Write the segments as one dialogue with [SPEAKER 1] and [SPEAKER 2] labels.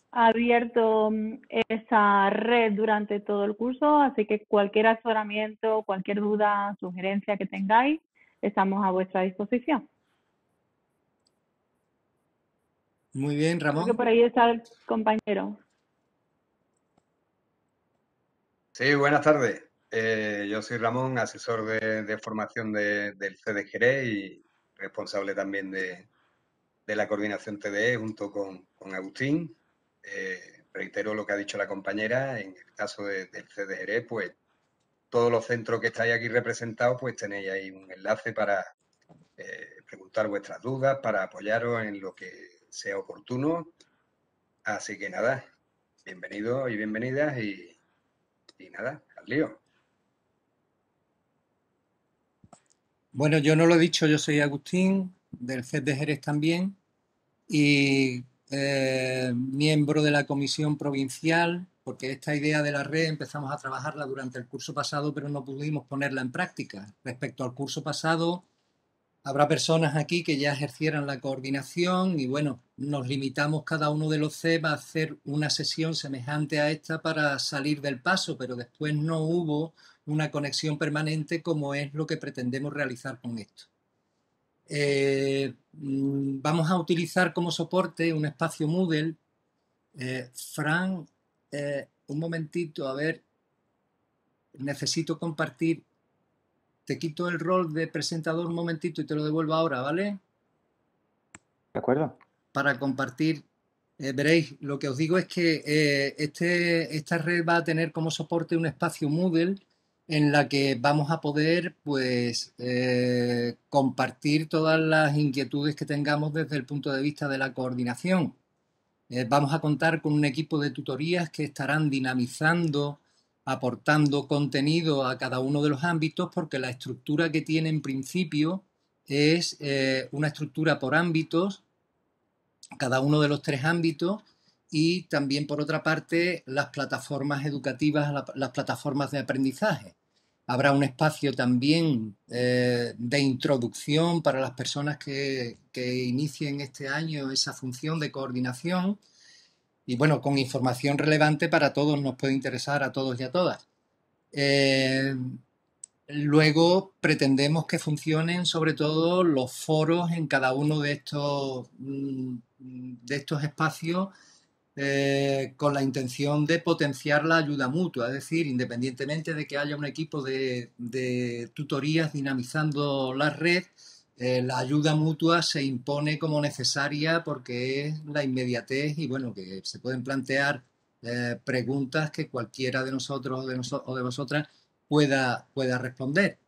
[SPEAKER 1] abierto esa red durante todo el curso, así que cualquier asesoramiento, cualquier duda, sugerencia que tengáis, estamos a vuestra disposición.
[SPEAKER 2] Muy bien,
[SPEAKER 1] Creo que
[SPEAKER 2] Ramón.
[SPEAKER 1] por ahí está el compañero.
[SPEAKER 3] Sí, buenas tardes. Yo soy Ramón, asesor de formación del CEDE Jerez y responsable también de la coordinación TDE junto con Agustín. Reitero lo que ha dicho la compañera, en el caso del CEDE Jerez, pues todos los centros que estáis aquí representados, pues tenéis ahí un enlace para preguntar vuestras dudas, para apoyaros en lo que sea oportuno. Así que nada, bienvenidos y bienvenidas y nada, al lío.
[SPEAKER 2] Bueno, yo no lo he dicho, yo soy Agustín, del CEP de Jerez también, y miembro de la comisión provincial, porque esta idea de la red empezamos a trabajarla durante el curso pasado, pero no pudimos ponerla en práctica. Respecto al curso pasado, habrá personas aquí que ya ejercieran la coordinación y bueno, nos limitamos cada uno de los CEP a hacer una sesión semejante a esta para salir del paso, pero después no hubo una conexión permanente como es lo que pretendemos realizar con esto. Vamos a utilizar como soporte un espacio Moodle. Fran, un momentito, a ver, necesito compartir. Te quito el rol de presentador un momentito y te lo devuelvo ahora, ¿vale?
[SPEAKER 4] ¿De acuerdo?
[SPEAKER 2] Para compartir. Veréis, lo que os digo es que esta red va a tener como soporte un espacio Moodle en la que vamos a poder pues compartir todas las inquietudes que tengamos desde el punto de vista de la coordinación. Vamos a contar con un equipo de tutorías que estarán dinamizando, aportando contenido a cada uno de los ámbitos, porque la estructura que tiene en principio es una estructura por ámbitos, cada uno de los 3 ámbitos, y también por otra parte las plataformas educativas, las plataformas de aprendizaje. Habrá un espacio también de introducción para las personas que inicien este año esa función de coordinación y bueno, con información relevante para todos, nos puede interesar a todos y a todas. Luego pretendemos que funcionen sobre todo los foros en cada uno de estos espacios con la intención de potenciar la ayuda mutua, es decir, independientemente de que haya un equipo de tutorías dinamizando la red, la ayuda mutua se impone como necesaria porque es la inmediatez y bueno, que se pueden plantear preguntas que cualquiera de nosotros o de vosotras pueda responder.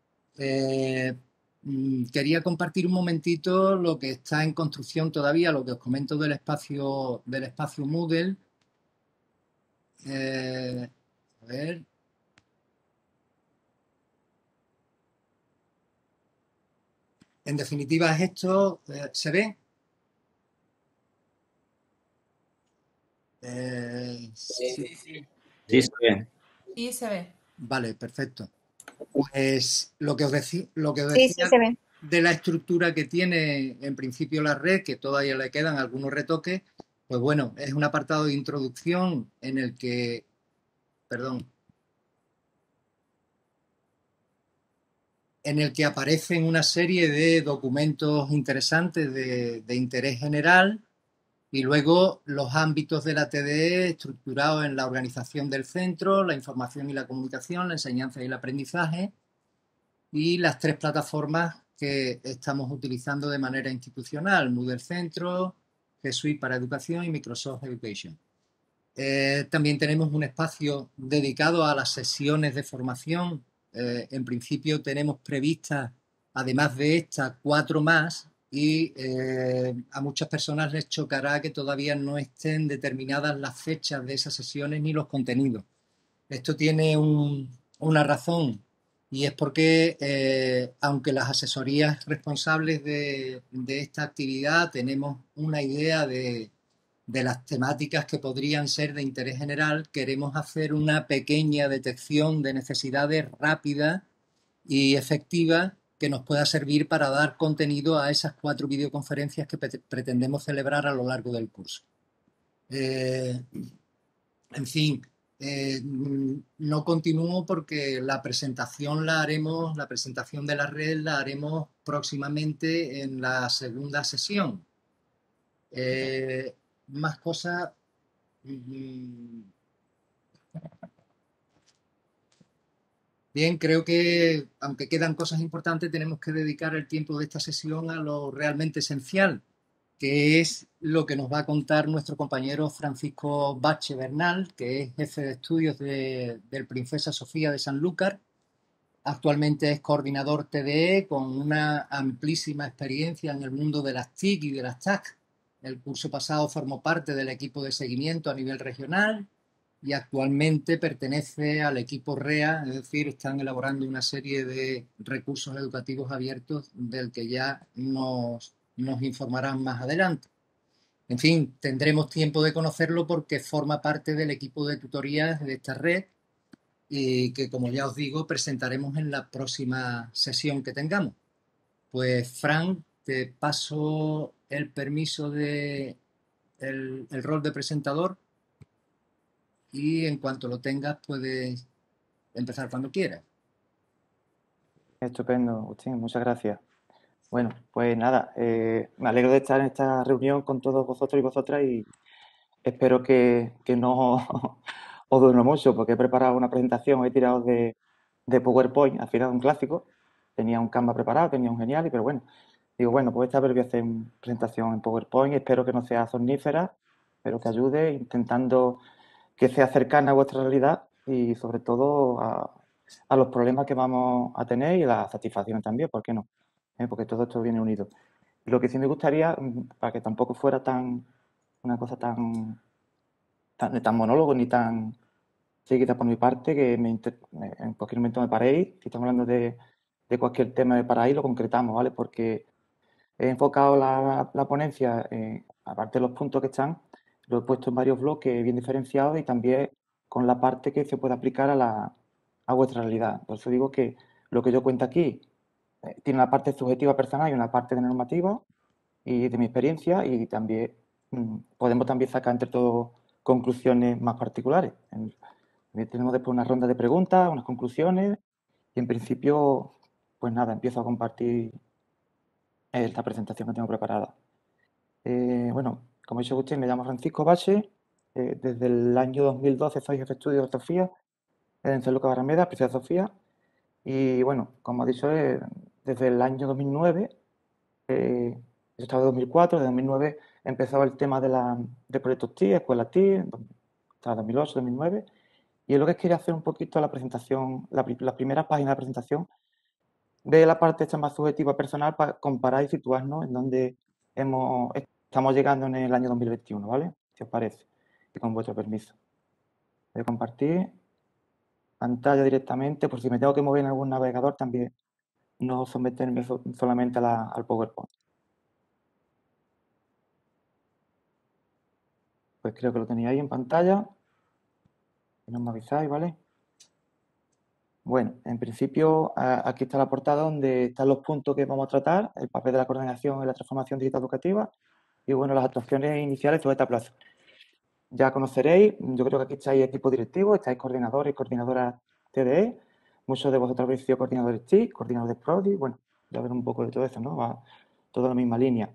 [SPEAKER 2] Quería compartir un momentito lo que está en construcción todavía, lo que os comento del espacio Moodle. A ver. En definitiva es esto. ¿Se ve? Sí.
[SPEAKER 4] Sí, está bien.
[SPEAKER 5] Sí, se ve.
[SPEAKER 2] Vale, perfecto. Pues lo que os
[SPEAKER 6] Sí,
[SPEAKER 2] decía
[SPEAKER 6] se ve.
[SPEAKER 2] de la estructura que tiene en principio la red, que todavía le quedan algunos retoques, pues bueno, es un apartado de introducción en el que, perdón, en el que aparecen una serie de documentos interesantes de interés general y luego los ámbitos de la TDE estructurados en la organización del centro, la información y la comunicación, la enseñanza y el aprendizaje y las 3 plataformas que estamos utilizando de manera institucional, Moodle Centro, G Suite para Educación y Microsoft Education. También tenemos un espacio dedicado a las sesiones de formación. En principio tenemos previstas, además de estas, 4 más y a muchas personas les chocará que todavía no estén determinadas las fechas de esas sesiones ni los contenidos. Esto tiene una razón y es porque aunque las asesorías responsables de esta actividad tenemos una idea de las temáticas que podrían ser de interés general, queremos hacer una pequeña detección de necesidades rápidas y efectivas que nos pueda servir para dar contenido a esas 4 videoconferencias que pretendemos celebrar a lo largo del curso. Eh, en fin, no continúo porque la presentación la presentación de la red la haremos próximamente en la segunda sesión. Más cosas. Bien, creo que aunque quedan cosas importantes, tenemos que dedicar el tiempo de esta sesión a lo realmente esencial, que es lo que nos va a contar nuestro compañero Francisco Bache Bernal, que es jefe de estudios del Princesa Sofía de Sanlúcar. Actualmente es coordinador TDE con una amplísima experiencia en el mundo de las TIC y de las TAC. El curso pasado formó parte del equipo de seguimiento a nivel regional y actualmente pertenece al equipo REA, es decir, están elaborando una serie de recursos educativos abiertos del que ya nos informarán más adelante. En fin, tendremos tiempo de conocerlo porque forma parte del equipo de tutorías de esta red y que, como ya os digo, presentaremos en la próxima sesión que tengamos. Pues, Fran, te paso el permiso de el rol de presentador y en cuanto lo tengas puedes empezar cuando quieras.
[SPEAKER 4] Estupendo, Agustín, muchas gracias. Bueno, pues nada, me alegro de estar en esta reunión con todos vosotros y vosotras y espero que no os duerma mucho porque he preparado una presentación, he tirado de PowerPoint, al final un clásico. Tenía un Canva preparado, tenía un Genial, pero bueno, digo, bueno, pues esta vez voy a hacer una presentación en PowerPoint, espero que no sea somnífera, espero que ayude, intentando que sea cercana a vuestra realidad y sobre todo a los problemas que vamos a tener y la satisfacción también, ¿por qué no? Porque todo esto viene unido. Lo que sí me gustaría, para que tampoco fuera una cosa tan monólogo ni tan seguida por mi parte, que en cualquier momento me paréis, si estamos hablando de cualquier tema de para ahí, lo concretamos, ¿vale? Porque he enfocado la ponencia, aparte de los puntos que están, lo he puesto en varios bloques bien diferenciados y también con la parte que se puede aplicar a vuestra realidad. Por eso digo que lo que yo cuento aquí tiene una parte subjetiva personal y una parte de normativa y de mi experiencia y también podemos también sacar entre todos conclusiones más particulares. Tenemos después una ronda de preguntas, unas conclusiones y en principio, pues nada, empiezo a compartir esta presentación que tengo preparada. Bueno, como ha dicho usted, me llamo Francisco Bache. Desde el año 2012 soy jefe de estudio de Sofía en San Lucas Barrameda, Princesa Sofía. Y bueno, como ha dicho, desde el año 2009, he estado de 2004, de 2009 empezaba el tema de proyectos TI, escuelas TI, estaba 2008, 2009. Y es lo que quería hacer un poquito la presentación, las primeras páginas de presentación, de la parte esta más subjetiva personal para comparar y situarnos en donde estamos llegando en el año 2021, ¿vale? Si os parece. Y con vuestro permiso. Voy a compartir pantalla directamente, por si me tengo que mover en algún navegador también, no someterme solamente al PowerPoint. Pues creo que lo tenéis ahí en pantalla. Si no me avisáis, ¿vale? Bueno, en principio aquí está la portada donde están los puntos que vamos a tratar, el papel de la coordinación en la transformación digital educativa y bueno, las actuaciones iniciales de esta plaza. Ya conoceréis, yo creo que aquí estáis equipo directivo, estáis coordinadores y coordinadoras TDE, muchos de vosotros habéis sido coordinadores TIC, coordinadores PRODI, bueno, ya ver un poco de todo eso, ¿no? Va toda la misma línea.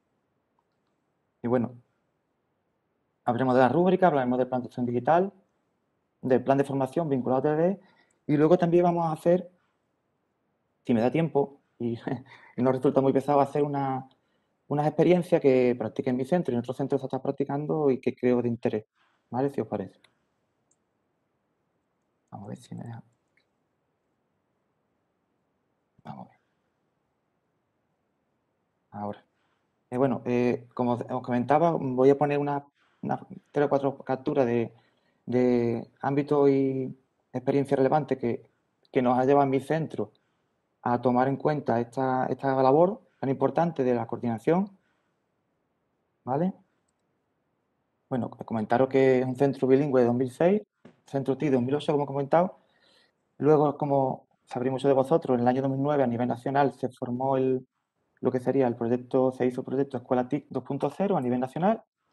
[SPEAKER 4] Y bueno, hablaremos de la rúbrica, hablaremos del plan de acción digital, del plan de formación vinculado a TDE y luego también vamos a hacer, si me da tiempo y no resulta muy pesado, hacer unas experiencias que practiqué en mi centro y en otros centros se están practicando y que creo de interés, ¿vale? Si os parece. Vamos a ver si me deja. Vamos a ver. Ahora. Bueno, como os comentaba, voy a poner unas 3 o 4 capturas de ámbitos y experiencias relevantes que nos ha llevado en mi centro a tomar en cuenta esta labor tan importante de la coordinación, ¿vale? Bueno, comentaros que es un centro bilingüe de 2006, centro TI de 2008, como he comentado. Luego, como sabréis muchos de vosotros, en el año 2009 a nivel nacional se formó lo que sería el proyecto, se hizo el proyecto Escuela TIC 2.0 a nivel nacional.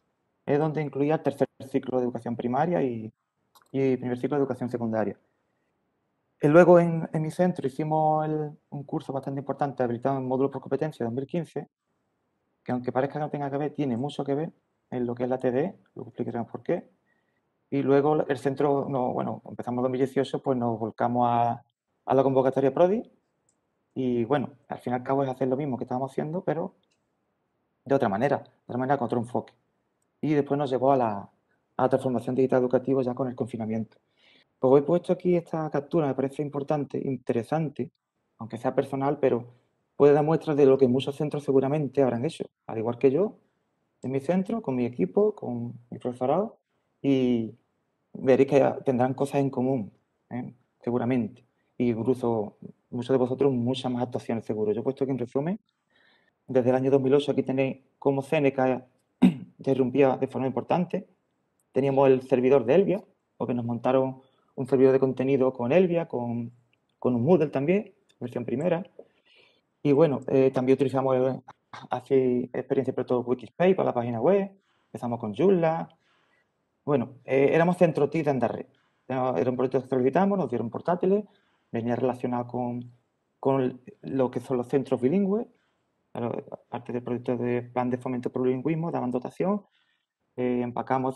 [SPEAKER 4] es donde incluía el tercer ciclo de educación primaria y primer ciclo de educación secundaria. Y luego en mi centro hicimos un curso bastante importante habilitado en módulo por competencia 2015, que aunque parezca que no tenga que ver, tiene mucho que ver en lo que es la TDE, luego explicaremos por qué. Y luego el centro, no, bueno, empezamos en 2018, pues nos volcamos a la convocatoria PRODI y bueno, al fin y al cabo es hacer lo mismo que estábamos haciendo, pero de otra manera con otro enfoque. Y después nos llevó a la transformación digital educativa ya con el confinamiento. Pues he puesto aquí esta captura, me parece importante, interesante, aunque sea personal, pero puede dar muestras de lo que muchos centros seguramente habrán hecho, al igual que yo, en mi centro, con mi equipo, con mi profesorado, y veréis que tendrán cosas en común, ¿eh? Seguramente. Y incluso muchos de vosotros muchas más actuaciones, seguro. Yo he puesto aquí en resumen, desde el año 2008 aquí tenéis cómo Seneca ya irrumpía de forma importante. Teníamos el servidor de Elvia, porque nos montaron un servidor de contenido con Elvia, con un Moodle también, versión primera. Y bueno, también utilizamos hace experiencia por todo Wikispace para la página web. Empezamos con Joomla. Bueno, éramos centro TIC de Andarred. Era un proyecto que solicitamos, nos dieron portátiles, venía relacionado con lo que son los centros bilingües. Claro, aparte del proyecto de plan de fomento por bilingüismo, daban dotación. Empacamos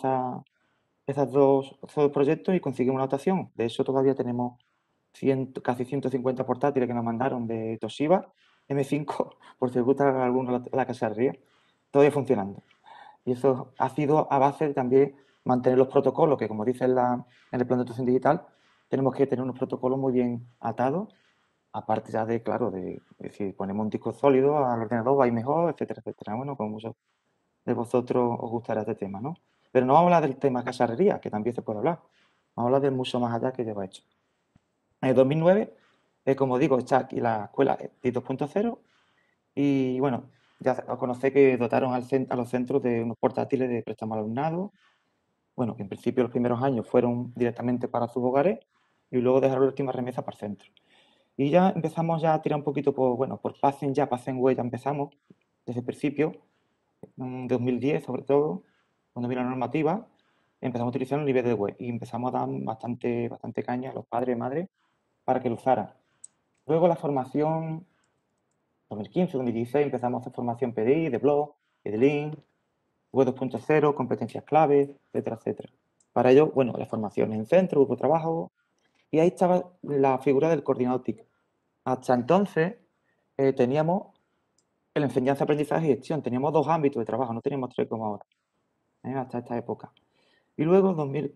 [SPEAKER 4] esos dos proyectos y conseguimos una dotación. De eso todavía tenemos casi 150 portátiles que nos mandaron de Toshiba M5, por si os gusta alguno la cacharría, todavía funcionando. Y eso ha sido a base de también mantener los protocolos, que como dice en el plan de actuación digital, tenemos que tener unos protocolos muy bien atados, aparte ya de, claro, de si ponemos un disco sólido al ordenador va a ir mejor, etcétera, etcétera. Bueno, como muchos de vosotros os gustará este tema, ¿no? Pero no vamos a hablar del tema cacharrería, que también se puede hablar. Vamos a hablar de mucho más allá que lleva hecho. En el 2009, como digo, está aquí la escuela TIC 2.0 y bueno, ya os conocéis que dotaron a los centros de unos portátiles de préstamo al alumnado. Bueno, que en principio los primeros años fueron directamente para sus hogares y luego dejaron la última remesa para el centro. Y ya empezamos ya a tirar un poquito por Pasen ya empezamos desde el principio, en 2010 sobre todo, cuando vino la normativa, empezamos a utilizar el nivel de web y empezamos a dar bastante caña a los padres y madres para que lo usaran. Luego la formación 2015, 2016 empezamos a hacer formación PDI, de blog, y de link, web 2.0, competencias clave, etcétera, etcétera. Para ello, bueno, las formaciones en centro, grupo de trabajo, y ahí estaba la figura del coordinador TIC. Hasta entonces teníamos el enseñanza, aprendizaje y gestión. Teníamos dos ámbitos de trabajo, no teníamos tres como ahora, hasta esta época. Y luego,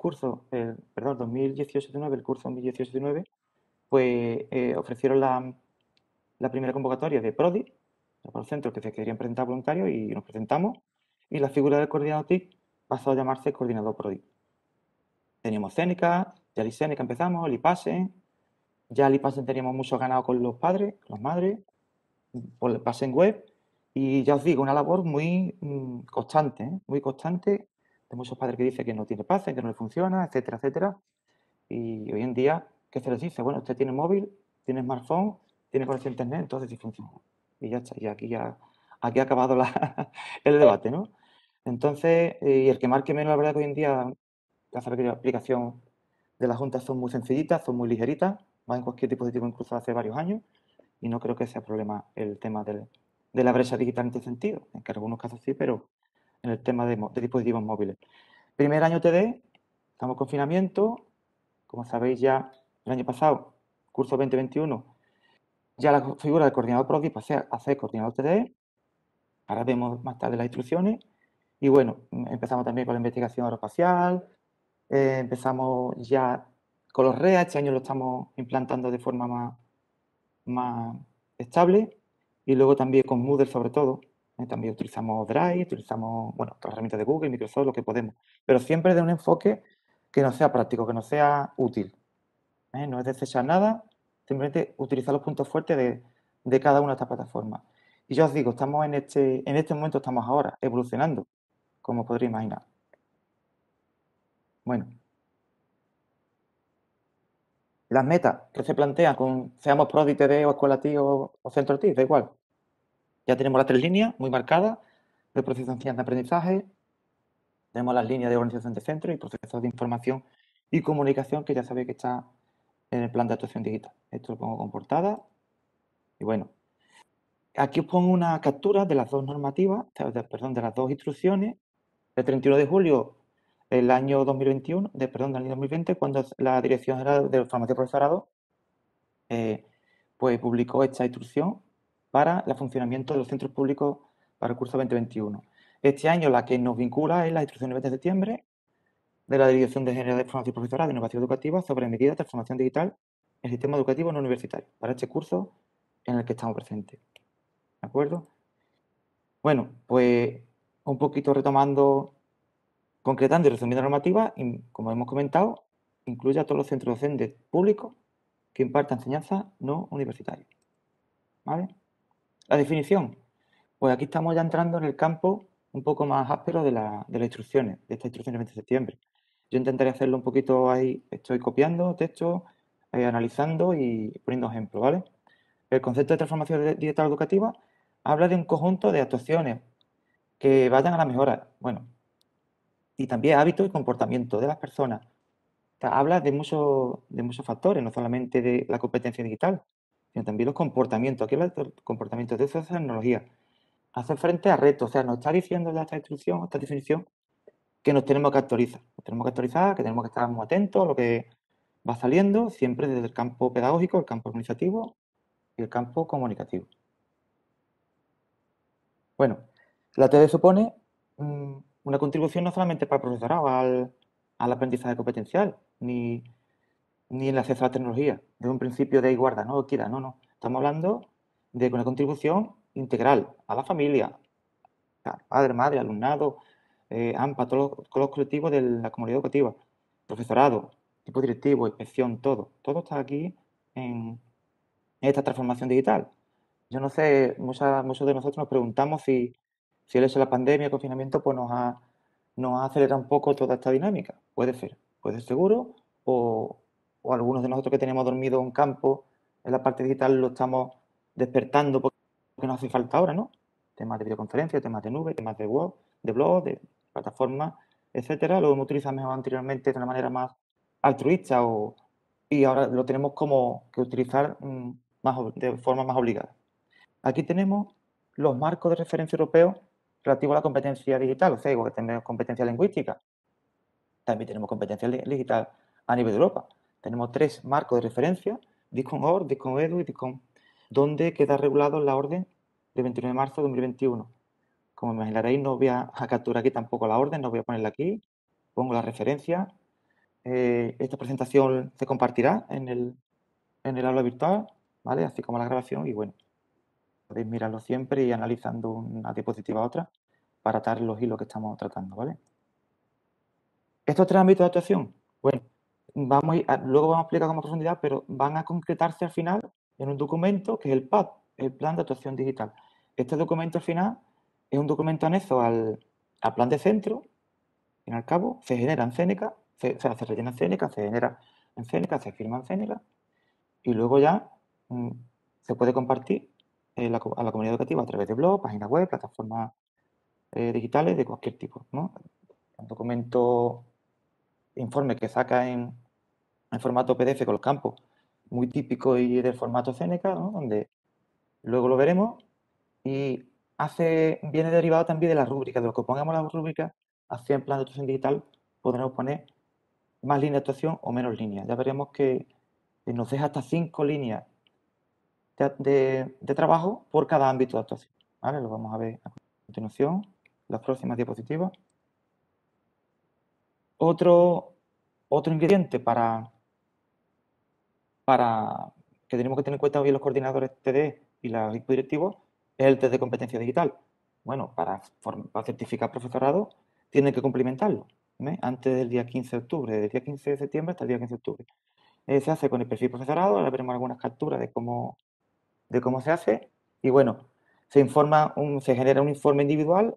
[SPEAKER 4] 2018-19, el curso 2018-19, pues ofrecieron la primera convocatoria de PRODI, para los centros que se querían presentar voluntarios y nos presentamos. Y la figura del coordinador TIC pasó a llamarse coordinador PRODI. Teníamos Seneca, ya Seneca empezamos, Lipasen, ya Lipasen teníamos mucho ganado con los padres, con las madres, por el Pasen web. Y ya os digo, una labor muy constante, muy constante, de muchos padres que dicen que no tiene Pasen, que no le funciona, etcétera, etcétera. Y hoy en día, ¿qué se les dice? Bueno, usted tiene móvil, tiene smartphone, tiene conexión a internet, entonces sí funciona. Y ya está, y aquí ha acabado el debate, ¿no? Entonces, y el que marque menos, la verdad que hoy en día, ya sabes que la aplicación de la Junta son muy sencillitas, son muy ligeritas, va en cualquier dispositivo incluso hace varios años, y no creo que sea problema el tema de la brecha digital en este sentido, en que en algunos casos sí, pero en el tema de dispositivos móviles. Primer año TD, estamos en confinamiento, como sabéis ya el año pasado, curso 2021, ya la figura del coordinador PRODI pasé a ser coordinador TDE, ahora vemos más tarde las instrucciones, y bueno, empezamos también con la investigación aeroespacial, empezamos ya con los REA, este año lo estamos implantando de forma más estable, y luego también con Moodle sobre todo, también utilizamos Drive, utilizamos, bueno, todas las herramientas de Google, Microsoft, lo que podemos, pero siempre de un enfoque que no sea práctico, que no sea útil. No es desechar nada, simplemente utilizar los puntos fuertes de cada una de estas plataformas. Y yo os digo, estamos en este momento estamos ahora evolucionando, como podréis imaginar. Bueno, las metas que se plantean con seamos PRODI, TD o Escuela TIC o Centro TIC, da igual. Ya tenemos las tres líneas muy marcadas, el proceso de enseñanza-aprendizaje, Tenemos las líneas de organización de centros y procesos de información y comunicación, que ya sabéis que está en el plan de actuación digital. Esto lo pongo con portada. Y bueno, aquí os pongo una captura de las dos normativas, perdón, de las dos instrucciones, del 31 de julio del año 2021, del año 2020, cuando la Dirección General de Formación y Profesorado pues publicó esta instrucción para el funcionamiento de los centros públicos para el curso 2021. Este año la que nos vincula es la instrucción del 20 de septiembre de la Dirección General de Formación y Profesorado de Innovación Educativa sobre medidas de transformación digital en el sistema educativo no universitario para este curso en el que estamos presentes. ¿De acuerdo? Bueno, pues un poquito retomando, concretando y resumiendo la normativa, como hemos comentado, incluye a todos los centros docentes públicos que impartan enseñanza no universitaria. ¿Vale? La definición, pues aquí estamos ya entrando en el campo un poco más áspero de las instrucciones, de esta instrucción del 20 de septiembre. Yo intentaré hacerlo un poquito ahí, estoy copiando textos, analizando y poniendo ejemplos, ¿vale? El concepto de transformación digital educativa habla de un conjunto de actuaciones que vayan a la mejora, bueno, y también hábitos y comportamiento de las personas. O sea, habla de muchos factores, no solamente de la competencia digital, sino también los comportamientos. Aquí habla de comportamientos de esa tecnología. Hacer frente a retos, o sea, nos está diciendo ya esta instrucción, esta definición, que nos tenemos que actualizar. Nos tenemos que actualizar, que tenemos que estar muy atentos a lo que va saliendo, siempre desde el campo pedagógico, el campo organizativo y el campo comunicativo. Bueno, la TD supone una contribución no solamente para el profesorado al aprendizaje competencial, ni el acceso a la tecnología, desde un principio de igualdad, no equidad, no. Estamos hablando de una contribución integral a la familia, padre, madre, alumnado, AMPA, todos los colectivos de la comunidad educativa, profesorado, equipo directivo, inspección, todo está aquí en esta transformación digital. Yo no sé, muchos de nosotros nos preguntamos si el hecho de la pandemia, el confinamiento, pues nos ha acelerado un poco toda esta dinámica. Puede ser seguro, o algunos de nosotros que tenemos dormido un campo en la parte digital lo estamos despertando porque nos hace falta ahora, ¿no? Temas de videoconferencia, temas de nube, temas de web, de blog, de plataformas, etcétera. Lo hemos utilizado mejor anteriormente de una manera más altruista y ahora lo tenemos como que utilizar de forma más obligada. Aquí tenemos los marcos de referencia europeos relativos a la competencia digital, o sea, igual que tenemos competencia lingüística, también tenemos competencia digital a nivel de Europa. Tenemos 3 marcos de referencia, DISCON-ORG, DISCON-EDU y DISCON, donde queda regulado en la orden del 29 de marzo de 2021. Como imaginaréis, no voy a capturar aquí tampoco la orden, no voy a ponerla aquí, pongo la referencia. Esta presentación se compartirá en el aula virtual, ¿vale? Así como la grabación y bueno, podéis mirarlo siempre y analizando una diapositiva a otra para atar los hilos que estamos tratando, ¿vale? Estos 3 ámbitos de actuación, bueno, luego vamos a explicar con más profundidad, pero van a concretarse al final en un documento que es el PAD, el Plan de Actuación Digital. Este documento al final es un documento anexo al plan de centro, y al cabo se genera en Ceneca, se rellena en Ceneca, se genera en Ceneca, se firma en Ceneca, y luego ya se puede compartir a la comunidad educativa a través de blog, páginas web, plataformas digitales de cualquier tipo, ¿no? Un documento, informe que saca en formato PDF con los campos, muy típico y del formato Ceneca, ¿no? Donde luego lo veremos, y viene derivado también de las rúbricas, de lo que pongamos las rúbricas, hacia en plan de actuación digital, podremos poner más líneas de actuación o menos líneas. Ya veremos que nos deja hasta 5 líneas de trabajo por cada ámbito de actuación, ¿vale? Lo vamos a ver a continuación, las próximas diapositivas. Otro ingrediente para que tenemos que tener en cuenta hoy los coordinadores TD y los equipos directivos es el test de competencia digital. Bueno, para certificar profesorado tienen que cumplimentarlo, ¿eh? Antes del día 15 de octubre, desde el día 15 de septiembre hasta el día 15 de octubre. Se hace con el perfil profesorado, ahora veremos algunas capturas de cómo se hace, y bueno, se genera un informe individual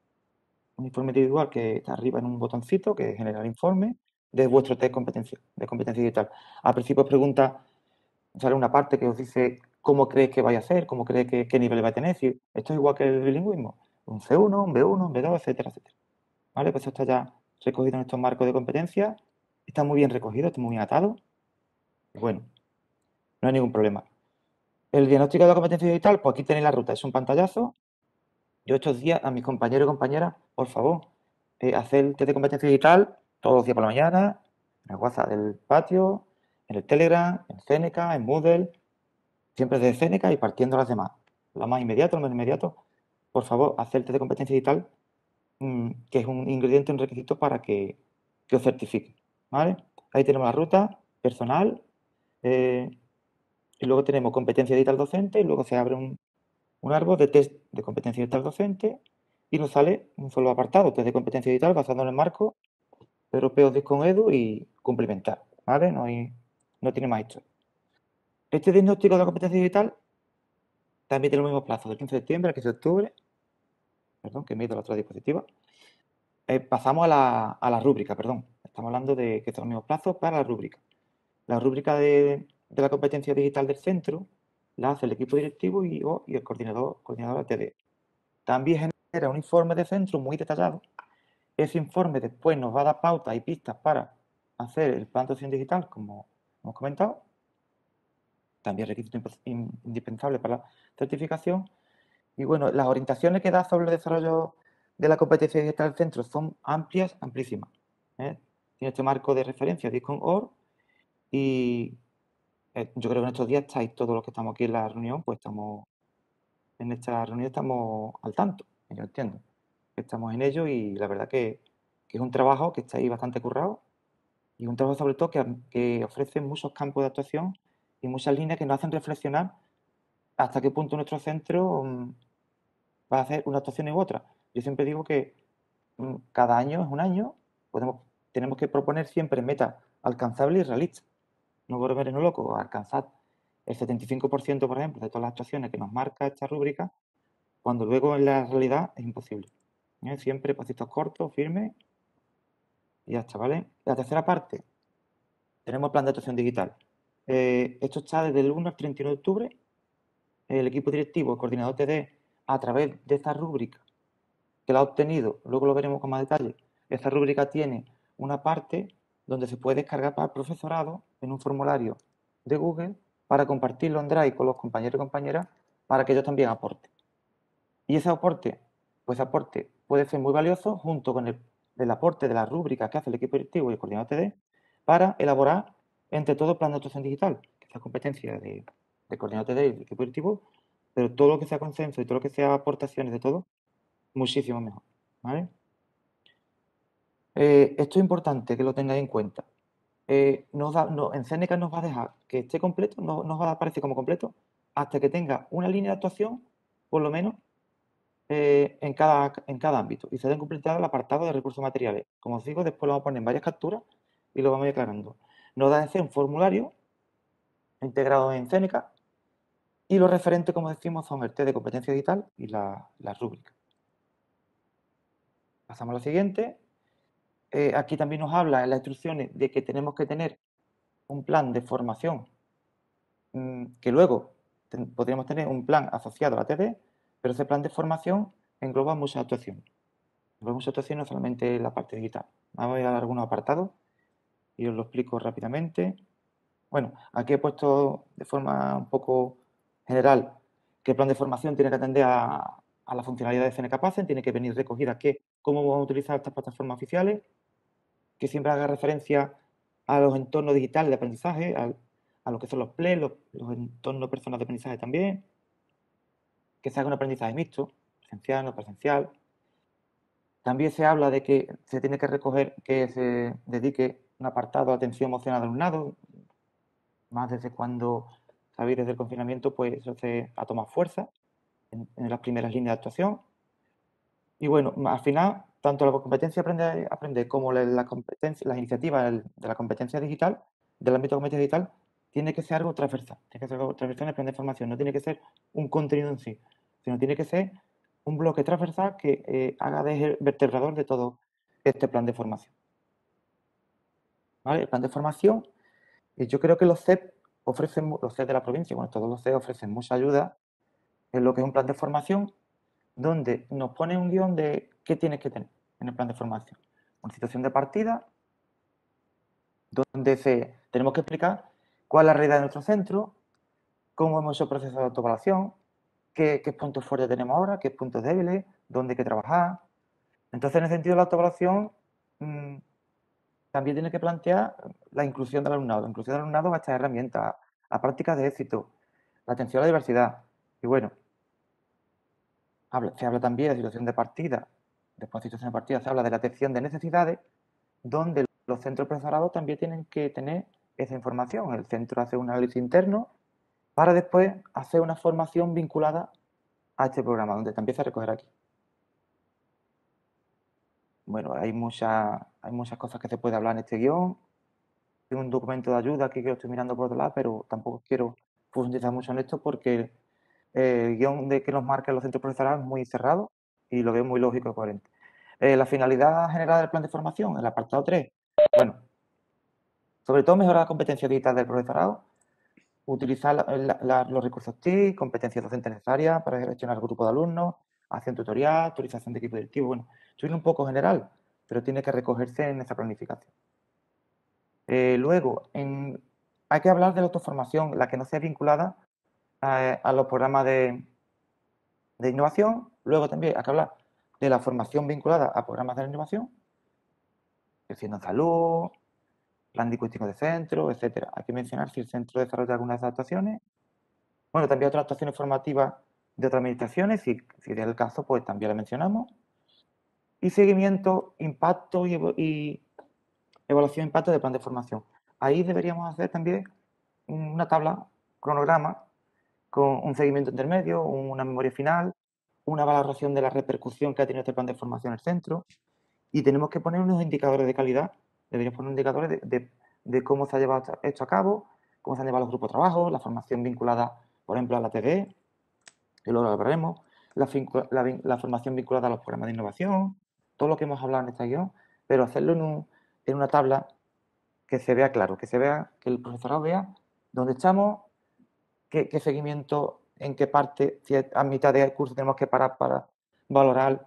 [SPEAKER 4] que está arriba en un botoncito que genera el informe de vuestro test de competencia digital. Al principio os pregunta, sale una parte que os dice cómo crees que vaya a ser, cómo crees qué nivel va a tener, si esto es igual que el bilingüismo, un C1, un B1, un B2, etcétera, etcétera. ¿vale? Pues eso está ya recogido en estos marcos de competencia, está muy bien recogido, está muy bien atado, y bueno, no hay ningún problema. El diagnóstico de la competencia digital, pues aquí tenéis la ruta, es un pantallazo. Yo estos días a mis compañeros y compañeras, por favor, hacer el test de competencia digital todos los días por la mañana, en el WhatsApp del patio, en el Telegram, en Zeneca, en Moodle, siempre desde Zeneca y partiendo a las demás. Lo más inmediato, lo menos inmediato, por favor, hacer el test de competencia digital, que es un ingrediente, un requisito para que os certifique, ¿vale? Ahí tenemos la ruta personal, y luego tenemos competencia digital docente, y luego se abre un árbol de test de competencia digital docente y nos sale un solo apartado, test de competencia digital basado en el marco europeo Discon Edu y complementar, ¿vale? No tiene más historia. Este diagnóstico de la competencia digital también tiene los mismos plazos, del 15 de septiembre al 15 de octubre, perdón, que me he ido a la otra diapositiva. Pasamos a la rúbrica, perdón. Estamos hablando de que son los mismos plazos para la rúbrica. La rúbrica de la competencia digital del centro la hace el equipo directivo y el coordinador ATD. También genera un informe de centro muy detallado. Ese informe después nos va a dar pautas y pistas para hacer el plan de acción digital, como hemos comentado. También requisito indispensable para la certificación. Y bueno, las orientaciones que da sobre el desarrollo de la competencia digital del centro son amplias, amplísimas. Tiene este marco de referencia Discon.org y yo creo que en estos días estáis todos los que estamos aquí en la reunión, pues estamos en esta reunión estamos al tanto, yo entiendo. Estamos en ello y la verdad que es un trabajo que está ahí bastante currado y un trabajo sobre todo que ofrece muchos campos de actuación y muchas líneas que nos hacen reflexionar hasta qué punto nuestro centro va a hacer una actuación u otra. Yo siempre digo que cada año es un año, tenemos que proponer siempre metas alcanzables y realistas. No volvernos locos, alcanzar el 75%, por ejemplo, de todas las actuaciones que nos marca esta rúbrica, cuando luego en la realidad es imposible. Siempre pasitos cortos, firmes y ya está, ¿vale? La tercera parte, tenemos el plan de actuación digital. Esto está desde el 1 al 31 de octubre. El equipo directivo, el coordinador TD, a través de esta rúbrica que la ha obtenido, luego lo veremos con más detalle, esta rúbrica tiene una parte donde se puede descargar para el profesorado en un formulario de Google para compartirlo en Drive con los compañeros y compañeras para que ellos también aporten. Y ese aporte, pues aporte puede ser muy valioso junto con el aporte de la rúbrica que hace el equipo directivo y el coordinador TD para elaborar entre todo el plan de actuación digital, que es la competencia de coordinador TD y el equipo directivo, pero todo lo que sea consenso y todo lo que sea aportaciones de todo, muchísimo mejor, ¿vale? Esto es importante que lo tengáis en cuenta. En Zeneca nos va a dejar que esté completo, no nos va a aparecer como completo, hasta que tenga una línea de actuación, por lo menos, en cada ámbito. Y se deben completar el apartado de recursos materiales. Como os digo, después lo vamos a poner en varias capturas y lo vamos a ir aclarando. Nos da de hacer un formulario integrado en Zeneca y los referentes, como decimos, son el test de competencia digital y la rúbrica. Pasamos a la siguiente. Aquí también nos habla en las instrucciones de que tenemos que tener un plan de formación que luego podríamos tener un plan asociado a la TD, pero ese plan de formación engloba muchas actuaciones. Engloba muchas actuaciones, no solamente la parte digital. Vamos a ir a algunos apartados y os lo explico rápidamente. Bueno, aquí he puesto de forma un poco general que el plan de formación tiene que atender a las funcionalidades de CNCapaces, tiene que venir recogida cómo vamos a utilizar estas plataformas oficiales, que siempre haga referencia a los entornos digitales de aprendizaje, a lo que son los PLE, los entornos personales de aprendizaje también, que se haga un aprendizaje mixto, presencial, no presencial. También se habla de que se tiene que recoger, que se dedique un apartado a atención emocional al alumnado, más desde cuando, sabéis, desde el confinamiento, pues eso se ha tomado fuerza en las primeras líneas de actuación. Y bueno, al final, tanto la competencia aprender como las iniciativas de la competencia digital, del ámbito de competencia digital, tiene que ser algo transversal. Tiene que ser algo transversal en el plan de formación. No tiene que ser un contenido en sí, sino tiene que ser un bloque transversal que haga de vertebrador de todo este plan de formación. ¿Vale? El plan de formación, yo creo que los CEP ofrecen, los CEP de la provincia, bueno, todos los CEP ofrecen mucha ayuda en lo que es un plan de formación, donde nos pone un guión de qué tienes que tener. en el plan de formación. Una situación de partida donde tenemos que explicar cuál es la realidad de nuestro centro, cómo hemos hecho el proceso de autoevaluación, qué puntos fuertes tenemos ahora, qué puntos débiles, dónde hay que trabajar. Entonces, en el sentido de la autoevaluación, también tiene que plantear la inclusión del alumnado. La inclusión del alumnado va a estas herramientas, a prácticas de éxito, la atención a la diversidad. Y bueno, se habla también de situación de partida. Después de situación de partida se habla de la atención de necesidades, donde los centros de profesorado también tienen que tener esa información. El centro hace un análisis interno para después hacer una formación vinculada a este programa, donde te empieza a recoger aquí. Bueno, hay muchas cosas que se puede hablar en este guión. Tengo un documento de ayuda aquí que lo estoy mirando por otro lado, pero tampoco quiero profundizar mucho en esto porque el guión de que nos marca los centros profesionales es muy cerrado y lo veo muy lógico y coherente. La finalidad general del plan de formación, el apartado 3, bueno, sobre todo mejorar la competencia digital del profesorado, utilizar los recursos TIC, competencias docentes necesarias para gestionar grupos de alumnos, acción tutorial, actualización de equipo directivo. Bueno, soy un poco general, pero tiene que recogerse en esa planificación. Luego, hay que hablar de la autoformación, la que no sea vinculada a los programas de innovación. Luego también hay que hablar de la formación vinculada a programas de innovación, gestión de salud, plan lingüístico de centro, etcétera. Hay que mencionar si el centro desarrolla algunas adaptaciones. Bueno, también otras actuaciones formativas de otras administraciones, si es el caso, pues también la mencionamos. Y seguimiento, impacto y evaluación de impacto del plan de formación. Ahí deberíamos hacer también una tabla, cronograma, con un seguimiento intermedio, una memoria final, una valoración de la repercusión que ha tenido este plan de formación en el centro. Y tenemos que poner unos indicadores de calidad. Deberíamos poner indicadores de cómo se ha llevado esto a cabo, cómo se han llevado los grupos de trabajo, la formación vinculada, por ejemplo, a la TD, que luego lo hablaremos, la formación vinculada a los programas de innovación, todo lo que hemos hablado en este guión, pero hacerlo en una tabla que se vea claro, que se vea, que el profesorado vea dónde estamos, qué seguimiento, en qué parte, si a mitad de curso tenemos que parar para valorar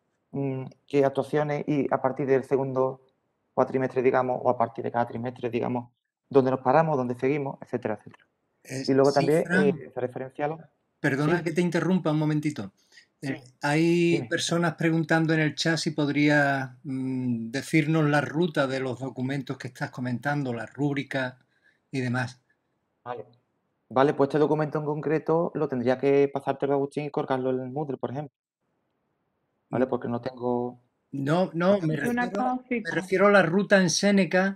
[SPEAKER 4] qué actuaciones y a partir del segundo cuatrimestre, digamos, o a partir de cada trimestre, digamos, dónde nos paramos, dónde seguimos, etcétera, etcétera. Y luego
[SPEAKER 2] Sí,
[SPEAKER 4] también
[SPEAKER 2] Fran,
[SPEAKER 4] se referencia a los...
[SPEAKER 2] perdona
[SPEAKER 4] Sí,
[SPEAKER 2] que te interrumpa un momentito.
[SPEAKER 4] sí,
[SPEAKER 2] Hay
[SPEAKER 4] dime.
[SPEAKER 2] personas preguntando en el chat si podría decirnos la ruta de los documentos que estás comentando, las rúbricas y demás.
[SPEAKER 4] Vale. Vale, pues este documento en concreto lo tendría que pasártelo a Agustín y colgarlo en el Moodle, por ejemplo. ¿Vale? Porque no tengo...
[SPEAKER 2] No, no, me
[SPEAKER 1] Una cosita.
[SPEAKER 2] refiero a la ruta en Séneca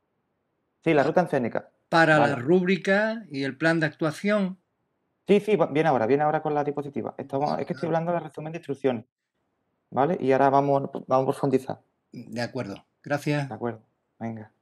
[SPEAKER 4] Sí, la ruta en Cénica.
[SPEAKER 2] para la
[SPEAKER 4] Vale.
[SPEAKER 2] rúbrica y el plan de actuación.
[SPEAKER 4] Sí, sí, viene ahora con la diapositiva. Es que estoy hablando del resumen de instrucciones, ¿vale? Y ahora vamos a profundizar,
[SPEAKER 2] De acuerdo, gracias.
[SPEAKER 4] ¿de acuerdo? Venga.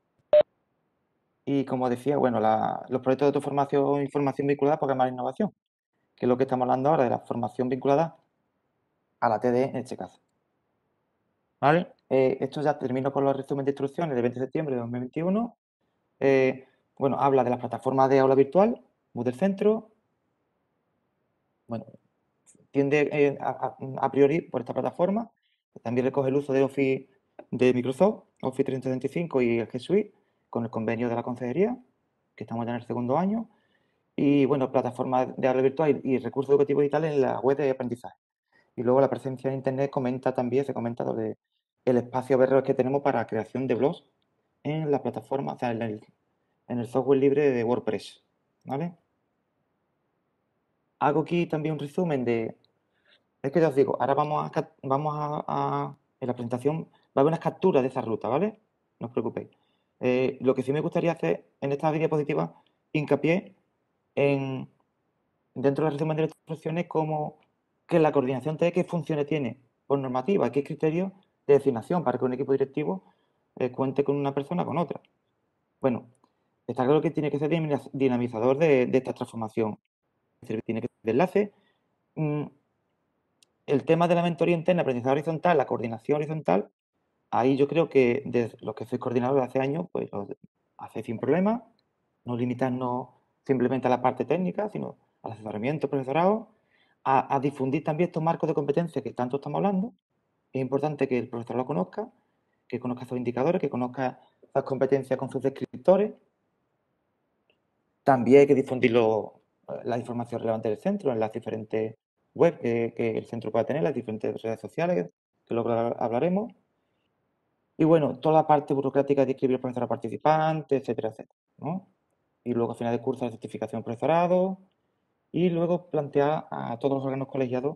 [SPEAKER 4] Y como decía, bueno, los proyectos de autoformación y formación vinculada a programas de innovación, que es lo que estamos hablando ahora de la formación vinculada a la TD en este caso. ¿Vale? Esto ya termino con los resúmenes de instrucciones del 20 de septiembre de 2021. Bueno, habla de las plataformas de aula virtual, Moodle Centro. Bueno, tiende a priori por esta plataforma. También recoge el uso de Office de Microsoft, Office 365 y el G Suite, con el convenio de la consejería, que estamos ya en el segundo año. Y bueno, plataformas de aula virtual y recursos educativos digitales en la web de aprendizaje. Y luego la presencia en Internet se comenta sobre el espacio verde que tenemos para creación de blogs en la plataforma, o sea, en el software libre de WordPress. ¿Vale? Hago aquí también un resumen de... Es que ya os digo, ahora en la presentación va a haber unas capturas de esa ruta, ¿vale? No os preocupéis. Lo que sí me gustaría hacer en esta diapositiva, hincapié en, dentro del resumen de las instrucciones, como que la coordinación TE, qué funciones tiene por normativa, qué criterios de designación para que un equipo directivo cuente con una persona o con otra. Bueno, está claro que tiene que ser dinamizador de esta transformación. Es decir, tiene que ser de enlace. El tema de la mentoría interna, aprendizaje horizontal, la coordinación horizontal, ahí yo creo que desde los que sois coordinadores de hace años, pues lo hacéis sin problema, no limitarnos simplemente a la parte técnica, sino al asesoramiento, profesorado, a difundir también estos marcos de competencia que tanto estamos hablando, Es importante que el profesor lo conozca, que conozca sus indicadores, que conozca las competencias con sus descriptores. También hay que difundir la información relevante del centro en las diferentes webs que el centro pueda tener, las diferentes redes sociales, que luego hablaremos. Y bueno, toda la parte burocrática de inscribir al profesorado participante, etcétera, etcétera, ¿no? Y luego, a final de curso, la certificación profesorado. Y luego plantear a todos los órganos colegiados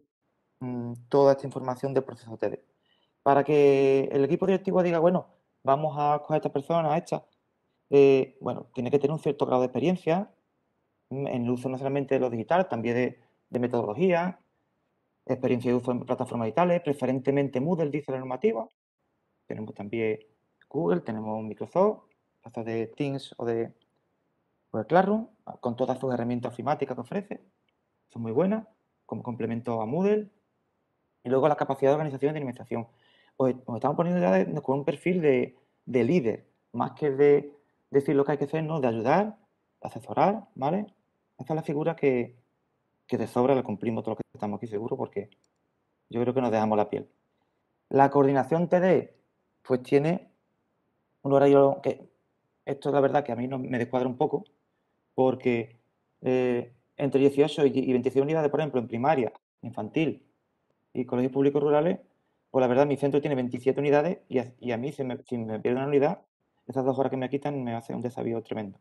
[SPEAKER 4] toda esta información del proceso TD. Para que el equipo directivo diga, bueno, vamos a coger a esta persona, a esta. Bueno, tiene que tener un cierto grado de experiencia en el uso no solamente de lo digital, también de metodología, experiencia de uso en plataformas digitales, preferentemente Moodle, dice la normativa. Tenemos también Google, tenemos Microsoft, plazas de Teams o de Classroom, con todas sus herramientas ofimáticas que ofrece. Son muy buenas, como complemento a Moodle. Y luego la capacidad de organización y de dinamización. Pues nos estamos poniendo ya con un perfil de líder, más que de decir lo que hay que hacer, ¿no? De ayudar, de asesorar, ¿vale? Esa es la figura que de sobra la cumplimos todos los que estamos aquí seguro, porque yo creo que nos dejamos la piel. La coordinación TD, pues tiene un horario que, esto es la verdad que a mí no me descuadra un poco, porque entre 18 y 26 unidades, por ejemplo, en primaria, infantil y colegios públicos rurales, pues la verdad mi centro tiene 27 unidades y a mí si me pierde una unidad, esas 2 horas que me quitan me hace un desavío tremendo.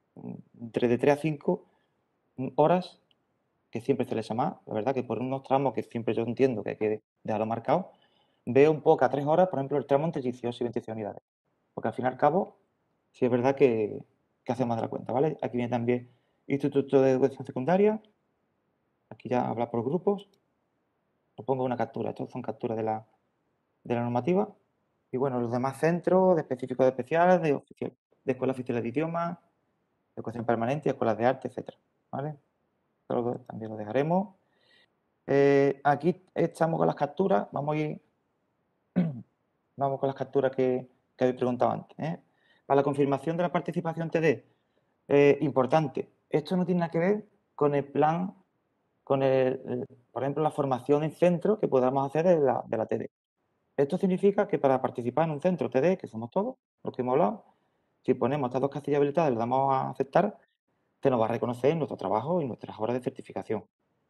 [SPEAKER 4] Entre de 3 a 5 horas, que siempre se les llama, la verdad que por unos tramos que siempre yo entiendo que hay que dejarlo marcado, veo un poco a 3 horas, por ejemplo, el tramo entre 18 y 26 unidades. Porque al fin y al cabo, sí es verdad que hace más de la cuenta, ¿vale? Aquí viene también Instituto de Educación Secundaria, aquí ya habla por grupos, os pongo una captura, estos son capturas de la normativa. Y bueno, los demás centros de específicos de especiales, de escuelas oficiales de idiomas, de educación permanente, escuelas de arte, etcétera, ¿vale? Todo también lo dejaremos. Aquí estamos con las capturas, vamos con las capturas que habéis preguntado antes, ¿eh? Para la confirmación de la participación TD, importante, esto no tiene nada que ver con el plan, por ejemplo, la formación en centro que podamos hacer de la TD. Esto significa que para participar en un centro TD, que somos todos los que hemos hablado, si ponemos estas 2 casillas habilitadas y le damos a aceptar, se nos va a reconocer nuestro trabajo y nuestras horas de certificación.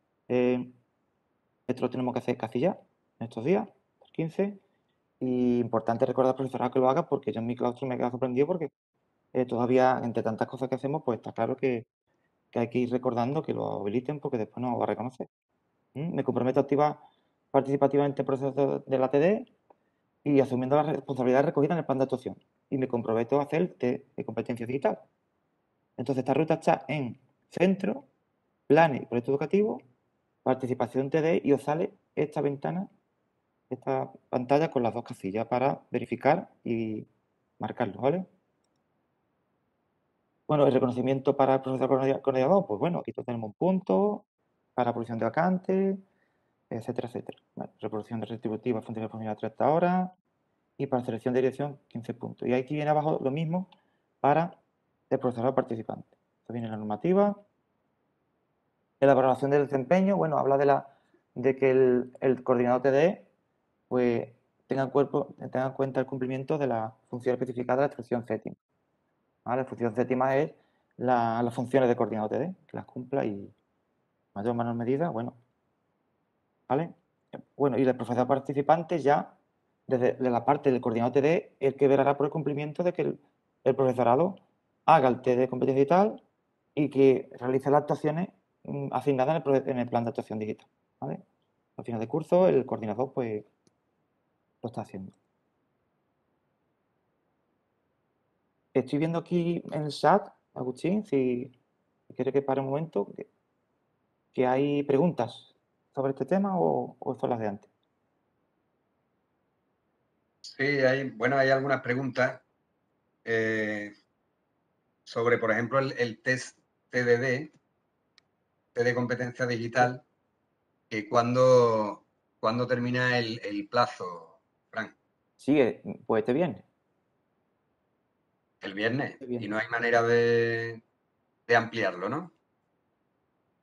[SPEAKER 4] Esto lo tenemos que hacer casillas en estos días, el 15. Y importante recordar al profesorado que lo haga porque yo en mi claustro me he quedado sorprendido porque todavía, entre tantas cosas que hacemos, pues está claro que hay que ir recordando que lo habiliten porque después no va a reconocer. Me comprometo a activar participativamente el proceso de la TD y asumiendo las responsabilidades recogidas en el plan de actuación. Y me comprometo a hacer el test de competencia digital. Entonces, esta ruta está en centro, planes y proyecto educativo, participación TD y os sale esta ventana, esta pantalla con las 2 casillas para verificar y marcarlo, ¿vale? Bueno, el reconocimiento para el profesor coordinador, pues bueno, aquí tenemos un punto para producción de vacantes, etcétera, etcétera. Vale, reproducción de retributiva, función de funcionalidad 30 horas y para selección de dirección 15 puntos. Y aquí viene abajo lo mismo para el profesorado participante. Esto viene en la normativa. En la valoración del desempeño, bueno, habla de que el coordinador TDE pues tenga en cuenta el cumplimiento de la función especificada de la instrucción séptima. ¿Vale? La función séptima es las funciones de coordinador TD, que las cumpla y mayor o menor medida, bueno, ¿vale? Bueno, y el profesor participante ya, desde la parte del coordinador TD, el que verá por el cumplimiento de que el profesorado haga el TD de competencia digital y que realice las actuaciones asignadas en el plan de actuación digital, ¿vale? Al final de curso, el coordinador, pues, lo está haciendo. Estoy viendo aquí en el chat, Agustín, si quiere que pare un momento, que hay preguntas sobre este tema o son las de antes.
[SPEAKER 3] Sí, hay algunas preguntas sobre, por ejemplo, el test TDD, test de competencia digital, que cuándo termina el plazo, Frank.
[SPEAKER 4] Sigue, pues este viernes.
[SPEAKER 3] El viernes.
[SPEAKER 4] Este viernes.
[SPEAKER 3] Y no hay manera de ampliarlo, ¿no?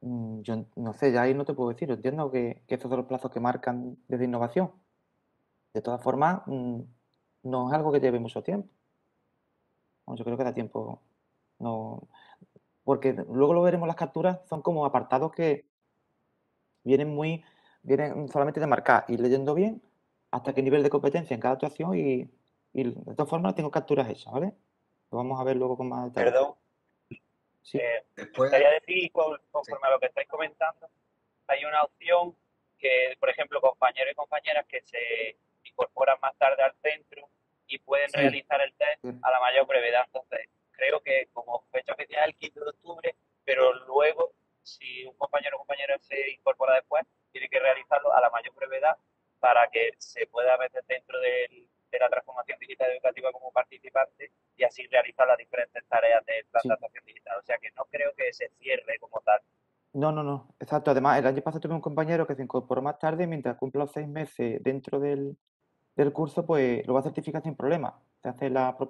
[SPEAKER 4] Yo no sé, ya ahí no te puedo decir. Entiendo que estos son los plazos que marcan desde innovación. De todas formas, no es algo que lleve mucho tiempo. Bueno, yo creo que da tiempo. No, porque luego lo veremos, las capturas son como apartados que vienen solamente de marcar, ir leyendo bien hasta qué nivel de competencia en cada actuación y de todas formas tengo capturas hechas, ¿vale? Lo vamos a ver luego con más detalle.
[SPEAKER 5] Perdón,
[SPEAKER 4] Sí,
[SPEAKER 5] me
[SPEAKER 3] Después,
[SPEAKER 5] gustaría decir,
[SPEAKER 3] sí.
[SPEAKER 5] conforme a lo que estáis comentando, hay una opción que, por ejemplo, compañeros y compañeras que se incorporan más tarde al centro y pueden
[SPEAKER 2] Sí,
[SPEAKER 5] realizar el test
[SPEAKER 4] sí,
[SPEAKER 5] a la mayor brevedad. Entonces, creo que como fecha oficial es el 15 de octubre, pero luego, si un compañero o compañera se incorpora después, tiene que realizarlo a la mayor brevedad para que se pueda meter dentro de la transformación digital educativa como participante y así realizar las diferentes tareas del plan de
[SPEAKER 4] sí.
[SPEAKER 5] actuación digital. O sea que no creo que se cierre como tal.
[SPEAKER 4] No, no, no, exacto. Además, el año pasado tuve un compañero que se incorporó más tarde y mientras cumpla los 6 meses dentro del curso, pues lo va a certificar sin problema. Se hace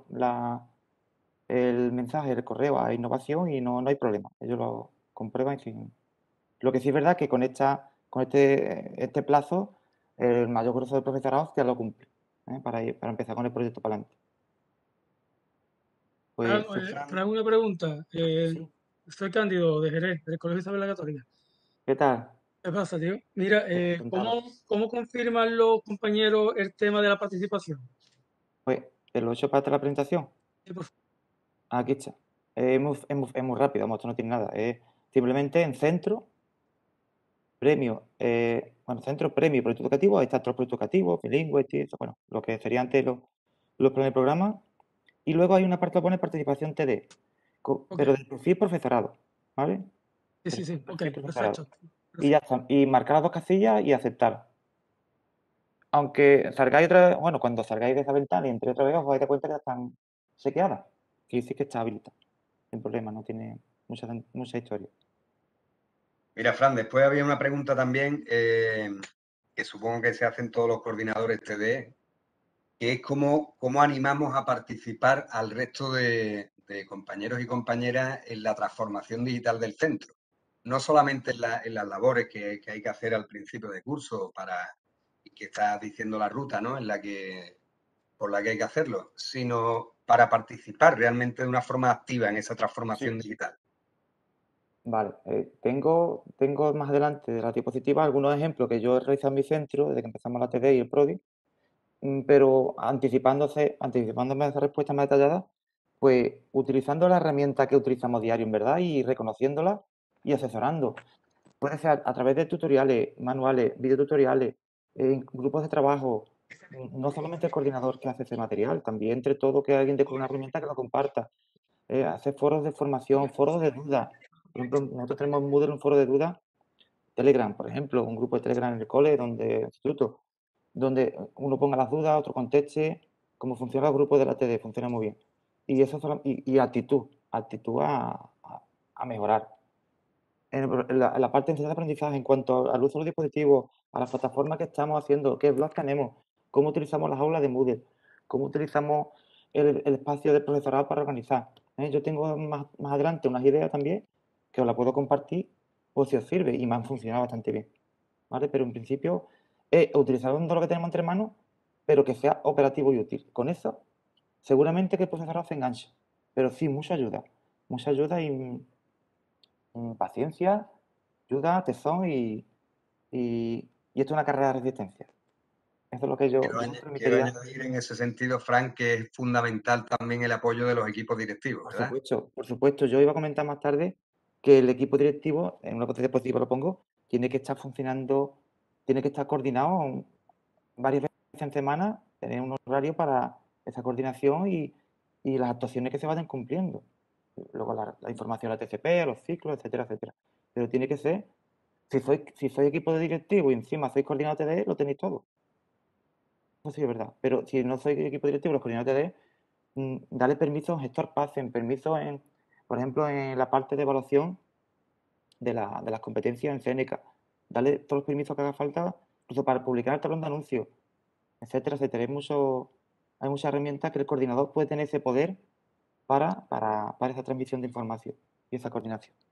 [SPEAKER 4] el mensaje, el correo a innovación y no hay problema. Ellos lo comprueban sin... Lo que sí es verdad que con este plazo, el mayor grueso del profesorado ya lo cumple, ¿eh? Para empezar con el proyecto para adelante.
[SPEAKER 6] Fran,
[SPEAKER 4] Pues,
[SPEAKER 3] Fran,
[SPEAKER 6] Fran, una pregunta.
[SPEAKER 4] sí.
[SPEAKER 6] Soy Cándido de Jerez, del Colegio Isabel la Católica.
[SPEAKER 4] ¿Qué tal?
[SPEAKER 6] ¿Qué pasa, tío? Mira,
[SPEAKER 4] Encantado.
[SPEAKER 6] ¿cómo confirman los compañeros el tema de la participación?
[SPEAKER 4] Pues, ¿te lo he hecho para la presentación?
[SPEAKER 6] Sí, por
[SPEAKER 4] Aquí está. Es muy rápido, vamos, esto no tiene nada. Es simplemente en centro, premio, bueno, centro, premio, proyecto educativo, ahí está todo el proyecto educativo, bilingüe, bueno, lo que sería antes los planes de programa. Y luego hay una parte que pone participación TD,
[SPEAKER 6] Ok,
[SPEAKER 4] pero del perfil profesorado, ¿vale?
[SPEAKER 6] sí, sí, sí, ok,
[SPEAKER 4] Perfil profesorado.
[SPEAKER 6] perfecto.
[SPEAKER 4] Y ya
[SPEAKER 6] Perfecto.
[SPEAKER 4] está. Y marcar las dos casillas y aceptar. Aunque salgáis otra vez, bueno, cuando salgáis de esa ventana y entre otra vez os vais a dar cuenta que ya están sequeadas. Quiere decir que está habilitada. Sin problema, no tiene mucha historia.
[SPEAKER 3] mira, Fran, después había una pregunta también que supongo que se hacen todos los coordinadores TDE, que es cómo animamos a participar al resto de compañeros y compañeras en la transformación digital del centro. No solamente en las labores que hay que hacer al principio de curso y que está diciendo la ruta, ¿no? Por la que hay que hacerlo, sino para participar realmente de una forma activa en esa
[SPEAKER 4] Sí.
[SPEAKER 3] transformación digital.
[SPEAKER 4] Vale, tengo más adelante de la diapositiva algunos ejemplos que yo he realizado en mi centro desde que empezamos la TD y el PRODI, pero anticipándome a esa respuesta más detallada, pues utilizando la herramienta que utilizamos diario en verdad y reconociéndola y asesorando. Puede ser a través de tutoriales, manuales, videotutoriales, grupos de trabajo, no solamente el coordinador que hace ese material, también entre todo que alguien con una herramienta que lo comparta, hacer foros de formación, foros de dudas. Por ejemplo, nosotros tenemos en Moodle un foro de dudas, Telegram, por ejemplo, un grupo de Telegram en el cole, instituto, donde uno ponga las dudas, otro conteste, cómo funciona el grupo de la TD, funciona muy bien. Y actitud a mejorar. En la parte de enseñanza de aprendizaje, en cuanto al uso de los dispositivos, a las plataformas que estamos haciendo, qué blogs tenemos, cómo utilizamos las aulas de Moodle, cómo utilizamos el espacio del profesorado para organizar. Yo tengo más adelante unas ideas también que os las puedo compartir por si os sirve y me han funcionado bastante bien. ¿Vale? Pero en principio es utilizar lo que tenemos entre manos, pero que sea operativo y útil. Con eso, seguramente que el profesorado se engancha, pero sí, mucha ayuda y paciencia, ayuda, tesón y esto es una carrera de resistencia. Eso es lo que yo os
[SPEAKER 3] Quiero
[SPEAKER 4] transmitiría.
[SPEAKER 3] añadir en ese sentido, Frank, que es fundamental también el apoyo de los equipos directivos, ¿verdad?
[SPEAKER 4] Por supuesto. Yo iba a comentar más tarde que el equipo directivo, en una diapositiva lo pongo, tiene que estar funcionando, tiene que estar coordinado varias veces en semana, tener un horario para esa coordinación y las actuaciones que se vayan cumpliendo. Luego la información a la TCP, a los ciclos, etcétera, etcétera. Pero tiene que ser, si sois equipo directivo y encima sois coordinador TD, lo tenéis todo. Eso sí es verdad. Pero si no sois equipo directivo, los coordinadores TD, dale permiso a un gestor PACEN, permiso por ejemplo, en la parte de evaluación de las competencias en CNK. Dale todos los permisos que haga falta, incluso para publicar el tablón de anuncios, etcétera, etcétera. Hay muchas herramientas que el coordinador puede tener ese poder para esa transmisión de información y esa coordinación.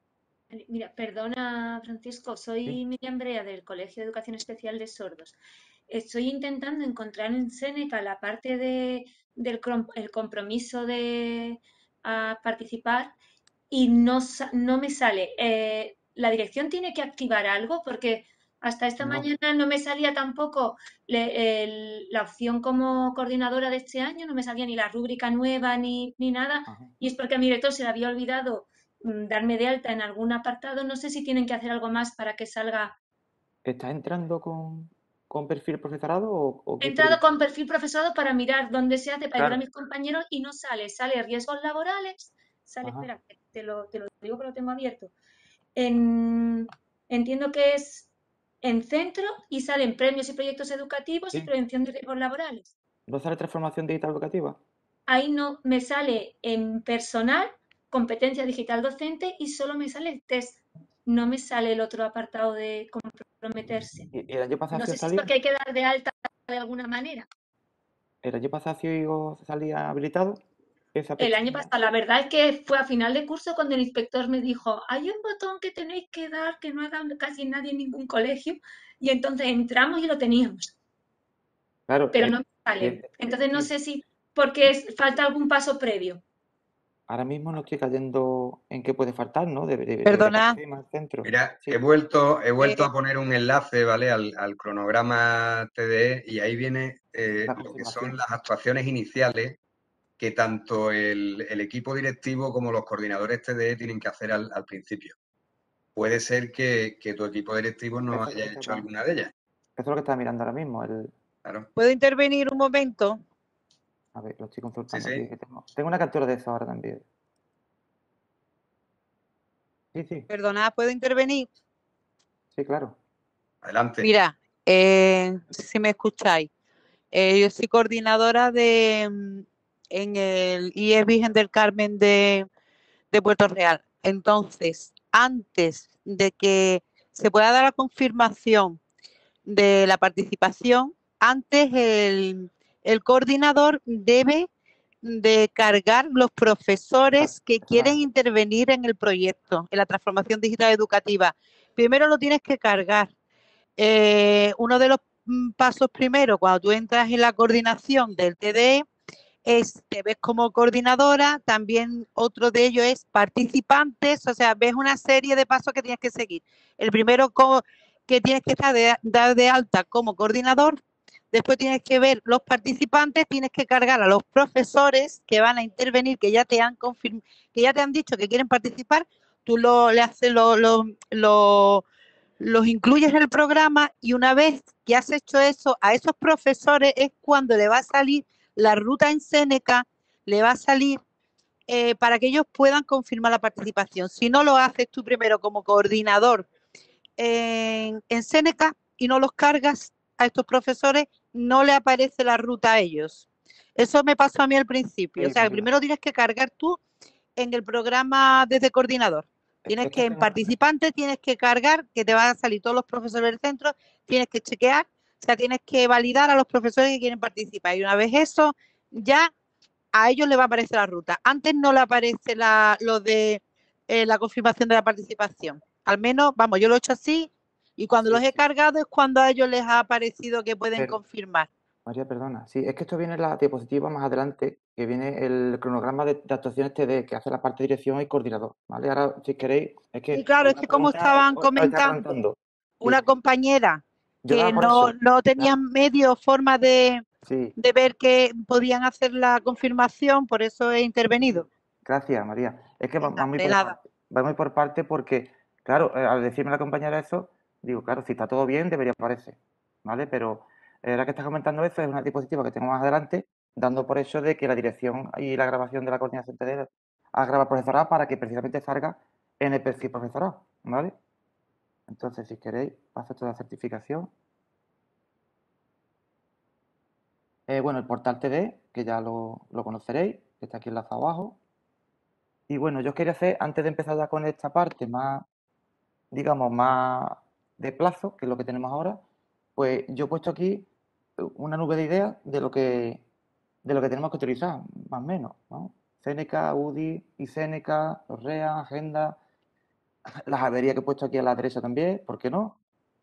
[SPEAKER 7] Mira, perdona, Francisco,
[SPEAKER 4] Sí.
[SPEAKER 7] soy Miriam Brea del Colegio de Educación Especial de Sordos. Estoy intentando encontrar en Séneca la parte el compromiso de participar y no me sale. ¿La dirección tiene que activar algo? Porque hasta esta
[SPEAKER 4] No.
[SPEAKER 7] mañana no me salía tampoco la opción como coordinadora de este año, no me salía ni la rúbrica nueva ni nada.
[SPEAKER 4] Ajá.
[SPEAKER 7] Y es porque a mi director se le había olvidado darme de alta en algún apartado. No sé si tienen que hacer algo más para que salga.
[SPEAKER 4] ¿Estás entrando con perfil profesorado o
[SPEAKER 7] He
[SPEAKER 4] qué
[SPEAKER 7] entrado
[SPEAKER 4] pregunta?
[SPEAKER 7] con perfil profesorado para mirar dónde se hace, para ayudar a
[SPEAKER 4] Claro.
[SPEAKER 7] mis compañeros y no sale. Sale riesgos laborales, sale,
[SPEAKER 4] Ajá.
[SPEAKER 7] espera, que te lo digo que lo tengo abierto. En, entiendo que es en centro y salen premios y proyectos educativos y
[SPEAKER 4] Sí.
[SPEAKER 7] prevención de riesgos laborales.
[SPEAKER 4] ¿No sale transformación digital educativa?
[SPEAKER 7] Ahí no me sale en personal, competencia digital docente y solo me sale el test. No me sale el otro apartado de comprometerse.
[SPEAKER 4] ¿Y el año pasado
[SPEAKER 7] No
[SPEAKER 4] sí
[SPEAKER 7] sé
[SPEAKER 4] os
[SPEAKER 7] si es
[SPEAKER 4] salía?
[SPEAKER 7] porque hay que dar de alta de alguna manera.
[SPEAKER 4] ¿El año pasado sí os salía habilitado esa
[SPEAKER 7] El año
[SPEAKER 4] pestaña?
[SPEAKER 7] pasado, la verdad es que fue a final de curso cuando el inspector me dijo, hay un botón que tenéis que dar que no ha dado casi nadie en ningún colegio y entonces entramos y lo teníamos,
[SPEAKER 4] Claro,
[SPEAKER 7] pero no me
[SPEAKER 4] sí,
[SPEAKER 7] sale. Entonces no
[SPEAKER 4] sí.
[SPEAKER 7] sé si porque falta algún paso previo.
[SPEAKER 4] Ahora mismo no estoy cayendo en qué puede faltar, ¿no? Debería
[SPEAKER 8] Perdona,
[SPEAKER 4] aparecer más centro.
[SPEAKER 3] Mira,
[SPEAKER 4] Sí,
[SPEAKER 3] he vuelto
[SPEAKER 8] eh,
[SPEAKER 3] a poner un enlace, ¿vale? Al cronograma TDE y ahí viene
[SPEAKER 4] la
[SPEAKER 3] lo que son
[SPEAKER 4] confirmación.
[SPEAKER 3] las actuaciones iniciales que tanto el equipo directivo como los coordinadores TDE tienen que hacer al principio. Puede ser que tu equipo directivo no haya hecho alguna de ellas.
[SPEAKER 4] Eso es lo que estaba mirando ahora mismo.
[SPEAKER 3] Claro.
[SPEAKER 8] ¿puedo intervenir un momento?
[SPEAKER 4] A ver, lo estoy
[SPEAKER 3] Sí,
[SPEAKER 4] consultando
[SPEAKER 3] sí.
[SPEAKER 4] aquí. Que tengo una captura de eso ahora también. Sí, sí,
[SPEAKER 8] Perdona, ¿puedo intervenir?
[SPEAKER 4] sí, claro.
[SPEAKER 3] Adelante.
[SPEAKER 8] Mira, no sé si me escucháis. Yo soy coordinadora en el IES Virgen del Carmen de Puerto Real. Entonces, antes de que se pueda dar la confirmación de la participación, antes el coordinador debe de cargar los profesores que quieren intervenir en el proyecto, en la transformación digital educativa. Primero lo tienes que cargar. Uno de los pasos primero, cuando tú entras en la coordinación del TDE, te ves como coordinadora, también otro de ellos es participantes, o sea, ves una serie de pasos que tienes que seguir. El primero que tienes que dar de alta como coordinador, después tienes que ver los participantes, tienes que cargar a los profesores que van a intervenir, que ya te han confirmado, que ya te han dicho que quieren participar, tú le haces los incluyes en el programa y una vez que has hecho eso, a esos profesores es cuando le va a salir la ruta en Seneca, le va a salir para que ellos puedan confirmar la participación. Si no lo haces tú primero como coordinador en Seneca y no los cargas a estos profesores, no le aparece la ruta a ellos. Eso me pasó a mí al principio. O sea,
[SPEAKER 4] María,
[SPEAKER 8] primero tienes que cargar tú en el programa desde coordinador. Tienes
[SPEAKER 4] es que
[SPEAKER 8] que, en participante, tienes que cargar, que te van a salir todos los profesores del centro, tienes que chequear, o sea, tienes que validar a los profesores que quieren participar. Y una vez eso, ya a ellos les va a aparecer la ruta. Antes no le aparece lo de la confirmación de la participación. Al menos, vamos, yo lo he hecho así y cuando
[SPEAKER 4] sí,
[SPEAKER 8] los he cargado es cuando a ellos les ha aparecido que pueden
[SPEAKER 4] pero,
[SPEAKER 8] confirmar.
[SPEAKER 4] María, perdona. Sí, es que esto viene en la diapositiva más adelante, que viene el cronograma de actuaciones TD, que hace la parte de dirección y coordinador, ¿vale? Ahora, si queréis, es
[SPEAKER 8] Y
[SPEAKER 4] que
[SPEAKER 8] claro, es
[SPEAKER 4] una
[SPEAKER 8] que como
[SPEAKER 4] pregunta
[SPEAKER 8] estaban
[SPEAKER 4] os está
[SPEAKER 8] comentando
[SPEAKER 4] preguntando.
[SPEAKER 8] una
[SPEAKER 4] Sí,
[SPEAKER 8] compañera
[SPEAKER 4] yo
[SPEAKER 8] que
[SPEAKER 4] daba por eso.
[SPEAKER 8] no tenían medio forma
[SPEAKER 4] Sí,
[SPEAKER 8] de ver que podían hacer la confirmación, por eso he intervenido.
[SPEAKER 4] gracias, María. Es que
[SPEAKER 8] Venga,
[SPEAKER 4] va muy
[SPEAKER 8] de
[SPEAKER 4] por
[SPEAKER 8] nada.
[SPEAKER 4] parte. Va muy por parte porque, claro, al decirme la compañera eso, digo, claro, si está todo bien, debería aparecer, ¿vale? Pero ahora que estás comentando eso, es una diapositiva que tengo más adelante, dando por hecho de que la dirección y la grabación de la coordinación TD ha grabado profesorado para que precisamente salga en el perfil profesorado, ¿vale? Entonces, si queréis, paso toda la certificación. Bueno, el portal TD, que ya lo conoceréis, que está aquí enlazado abajo. Y bueno, yo os quería hacer, antes de empezar ya con esta parte más, digamos, más de plazo, que es lo que tenemos ahora, pues yo he puesto aquí una nube de ideas de lo que tenemos que utilizar, más o menos, ¿no? Seneca, UDI, Iseneca, Orrea, Agenda. las averías que he puesto aquí a la derecha también, ¿por qué no?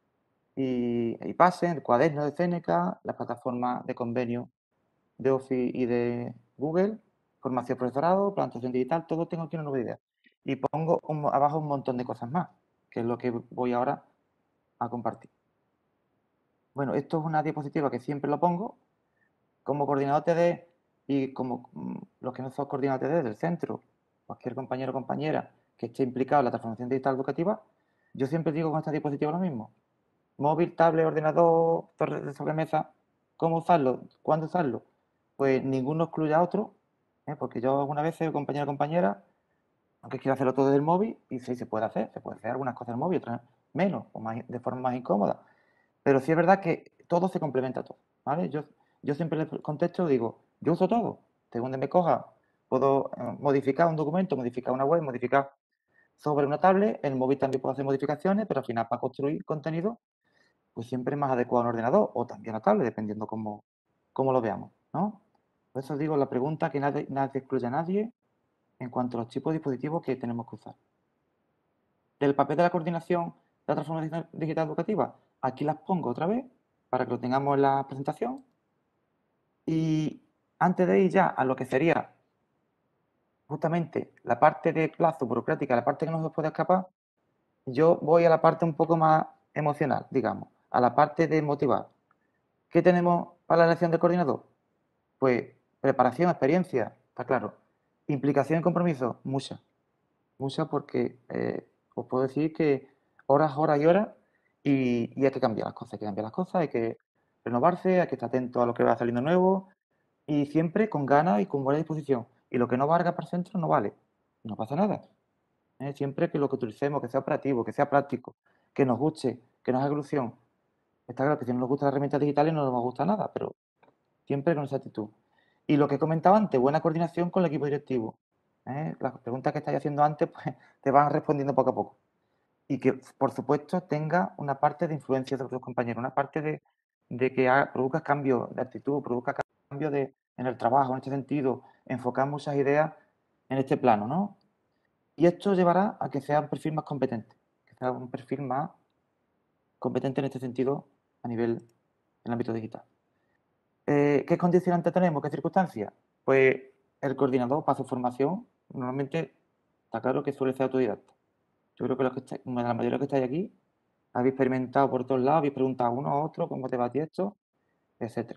[SPEAKER 4] Y Pasen, el cuaderno de Seneca, la plataforma de convenio de Office y de Google, formación profesorado, plantación digital, todo tengo aquí una nueva idea. Y pongo abajo un montón de cosas más, que es lo que voy ahora a compartir. Bueno, esto es una diapositiva que siempre lo pongo como coordinador TD y como los que no son coordinadores TD del centro, cualquier compañero o compañera que esté implicado en la transformación digital educativa, yo siempre digo con esta diapositiva lo mismo. Móvil, tablet, ordenador, torre de sobremesa, ¿cómo usarlo? ¿Cuándo usarlo? Pues ninguno excluye a otro, porque yo alguna vez soy compañero o compañera, aunque quiero hacerlo todo desde el móvil, y sí se puede hacer algunas cosas en el móvil, otras menos, o más, de forma más incómoda. Pero sí es verdad que todo se complementa a todo, ¿vale? Yo siempre les contesto, digo, yo uso todo, según donde me coja, puedo modificar un documento, modificar una web, modificar sobre una tablet, en el móvil también puedo hacer modificaciones, pero al final para construir contenido pues siempre es más adecuado a un ordenador o también a tablet, dependiendo cómo lo veamos, ¿no? Por eso digo la pregunta que nadie excluye a nadie en cuanto a los tipos de dispositivos que tenemos que usar. Del papel de la coordinación de la transformación digital educativa, aquí las pongo otra vez para que lo tengamos en la presentación. Y antes de ir ya a lo que sería justamente la parte de plazo burocrática, la parte que no se puede escapar, yo voy a la parte un poco más emocional, digamos, a la parte de motivar. ¿Qué tenemos para la elección del coordinador? Pues preparación, experiencia, está claro. Implicación y compromiso, mucha. Mucha porque os puedo decir que horas y horas y hay que cambiar las cosas, hay que renovarse, hay que estar atento a lo que va saliendo nuevo y siempre con ganas y con buena disposición. Y lo que no valga para el centro no vale, no pasa nada. Siempre que lo que utilicemos, que sea operativo, que sea práctico, que nos guste, que nos haga ilusión. Está claro que si no nos gustan las herramientas digitales no nos gusta nada, pero siempre con esa actitud. Y lo que he comentado antes, buena coordinación con el equipo directivo. Las preguntas que estáis haciendo antes, pues te van respondiendo poco a poco. Y que, por supuesto, tenga una parte de influencia sobre tus compañeros, una parte de que produzcas cambio de actitud, produzca cambio en el trabajo, en este sentido, enfocar muchas ideas en este plano, ¿no? Y esto llevará a que sea un perfil más competente, que sea un perfil más competente en este sentido a nivel en el ámbito digital. ¿Qué condicionantes tenemos? ¿Qué circunstancias? Pues el coordinador para su formación normalmente está claro que suele ser autodidacta. Yo creo que la mayoría de los que estáis aquí habéis experimentado por todos lados, habéis preguntado a uno a otro cómo te va a ti esto, etc.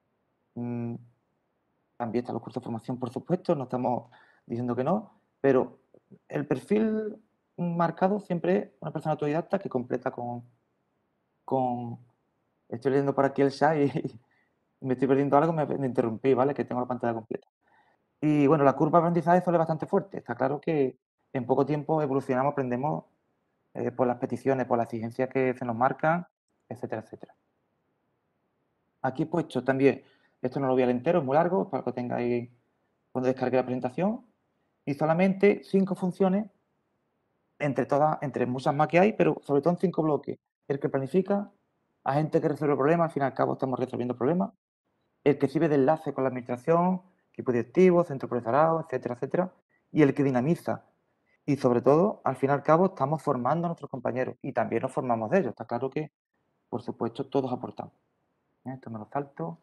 [SPEAKER 4] También están los cursos de formación, por supuesto, no estamos diciendo que no, pero el perfil marcado siempre es una persona autodidacta que completa con... Estoy leyendo por aquí el chat y me estoy perdiendo algo, me interrumpí, ¿vale? Que tengo la pantalla completa. Y bueno, la curva de aprendizaje suele bastante fuerte. Está claro que en poco tiempo evolucionamos, aprendemos por las peticiones, por las exigencias que se nos marcan, etcétera, etcétera. Aquí he puesto también, esto no lo voy a leer entero, es muy largo, para que lo tengáis cuando descargue la presentación, y solamente 5 funciones, entre muchas más que hay, pero sobre todo en 5 bloques. El que planifica, agente que resuelve problemas, al fin y al cabo estamos resolviendo problemas, el que sirve de enlace con la administración, equipo directivo, centro profesorado, etcétera, etcétera, y el que dinamiza. Y sobre todo, al fin y al cabo, estamos formando a nuestros compañeros y también nos formamos de ellos. Está claro que, por supuesto, todos aportamos. Esto me lo salto.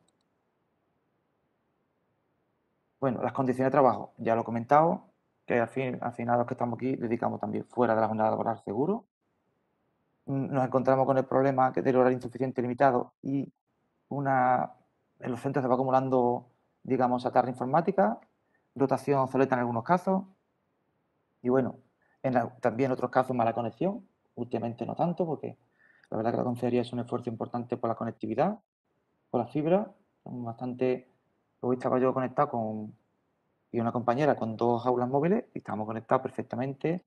[SPEAKER 4] Bueno, las condiciones de trabajo, ya lo he comentado, que al final los que estamos aquí dedicamos también fuera de la jornada laboral seguro. Nos encontramos con el problema del horario insuficiente limitado y en los centros se va acumulando, digamos, chatarra informática, dotación obsoleta en algunos casos y bueno, también en otros casos mala conexión, últimamente no tanto porque la verdad que la consejería es un esfuerzo importante por la conectividad, por la fibra, bastante, hoy estaba yo conectado y una compañera con 2 aulas móviles y estábamos conectados perfectamente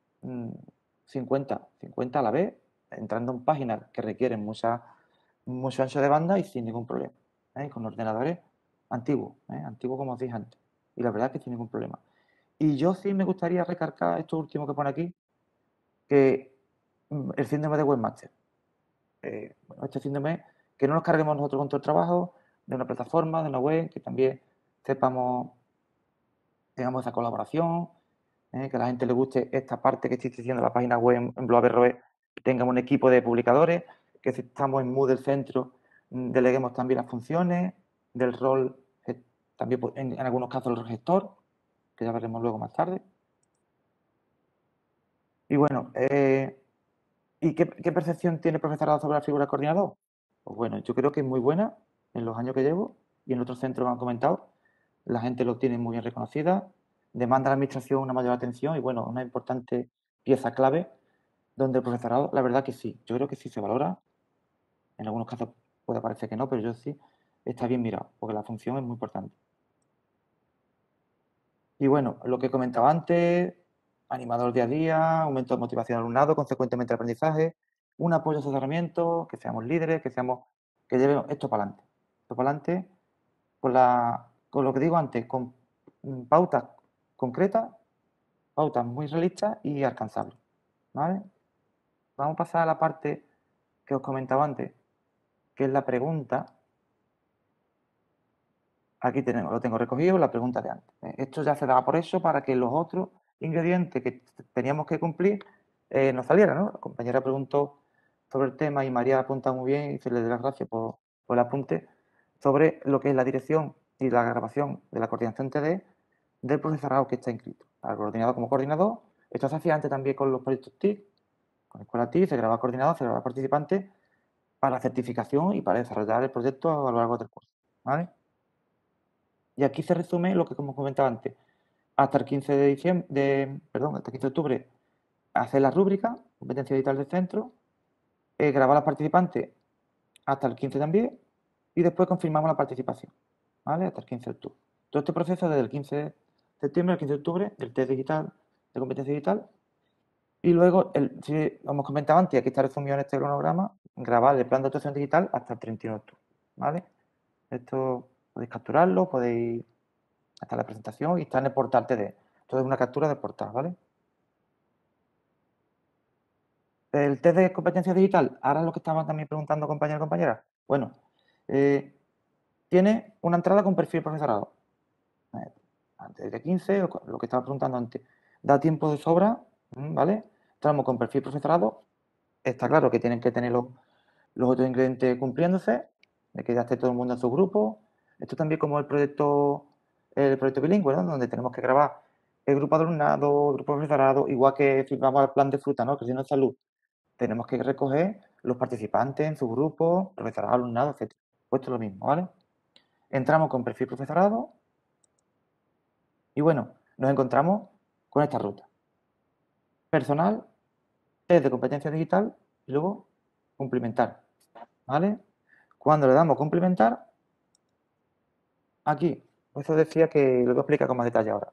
[SPEAKER 4] 50 a la vez, entrando en páginas que requieren mucho ancho de banda y sin ningún problema, con ordenadores antiguos, antiguos como os dije antes. Y la verdad es que sin ningún problema. Y yo sí me gustaría recargar esto último que pone aquí, que el síndrome de webmaster. Bueno, este síndrome, que no nos carguemos nosotros con todo el trabajo de una plataforma, de una web, que también tengamos esa colaboración, que a la gente le guste esta parte que estoy diciendo en la página web en Blog.ro, tengamos un equipo de publicadores, que si estamos en Moodle Centro, deleguemos también las funciones del rol, también en algunos casos el rol gestor, que ya veremos luego más tarde. Y bueno, ¿y qué percepción tiene el profesorado sobre la figura de coordinador? Pues bueno, yo creo que es muy buena en los años que llevo y en otros centros me han comentado. La gente lo tiene muy bien reconocida, demanda a la administración una mayor atención y bueno, una importante pieza clave donde el profesorado, la verdad que sí, yo creo que sí se valora. En algunos casos puede parecer que no, pero yo sí, está bien mirado, porque la función es muy importante. Y bueno, lo que comentaba antes, animador día a día, aumento de motivación del alumnado, consecuentemente el aprendizaje, un apoyo a asesoramiento, que seamos líderes, que llevemos esto para adelante. Esto para adelante con lo que digo antes, con pautas concretas, pautas muy realistas y alcanzables. ¿Vale? Vamos a pasar a la parte que os comentaba antes, que es la pregunta. Aquí lo tengo recogido, la pregunta de antes. Esto ya se daba por eso para que los otros ingredientes que teníamos que cumplir nos salieran, ¿no? La compañera preguntó sobre el tema y María ha apuntado muy bien y se le da las gracias por el apunte sobre lo que es la dirección y la grabación de la coordinación TD del profesorado que está inscrito. Al coordinador como coordinador, esto se hacía antes también con los proyectos TIC, con Escuela TIC, se grababa coordinador, se grababa participante para certificación y para desarrollar el proyecto a lo largo del curso, ¿vale? Y aquí se resume lo que, como comentaba antes, hasta el 15 de diciembre, hasta el 15 de octubre, hacer la rúbrica, competencia digital del centro, grabar a los participantes hasta el 15 también, y después confirmamos la participación, ¿vale? Hasta el 15 de octubre. Todo este proceso desde el 15 de septiembre al 15 de octubre, del test digital, de competencia digital, y luego, si hemos comentado antes, aquí está resumido en este cronograma, grabar el plan de actuación digital hasta el 31 de octubre, ¿vale? Esto podéis capturarlo, podéis hasta la presentación y está en el portal TD. Esto es una captura del portal, ¿vale? El test de competencia digital, ahora es lo que estaban también preguntando compañeros y compañeras. Bueno, tiene una entrada con perfil profesorado. Antes de 15, lo que estaba preguntando antes. Da tiempo de sobra, ¿vale? Entramos con perfil profesorado. Está claro que tienen que tener los otros ingredientes cumpliéndose, de que ya esté todo el mundo en su grupo. Esto también como el proyecto bilingüe, ¿no? Donde tenemos que grabar el grupo de alumnado, el grupo de profesorado, igual que si vamos al plan de fruta, ¿no? Creciendo en salud. Tenemos que recoger los participantes en su grupo, profesorado, alumnado, etc. Pues esto es lo mismo, ¿vale? Entramos con perfil profesorado y bueno, nos encontramos con esta ruta. Personal, test de competencia digital y luego cumplimentar, ¿vale? Cuando le damos complementar, aquí, por eso decía que lo voy a explicar con más detalle ahora.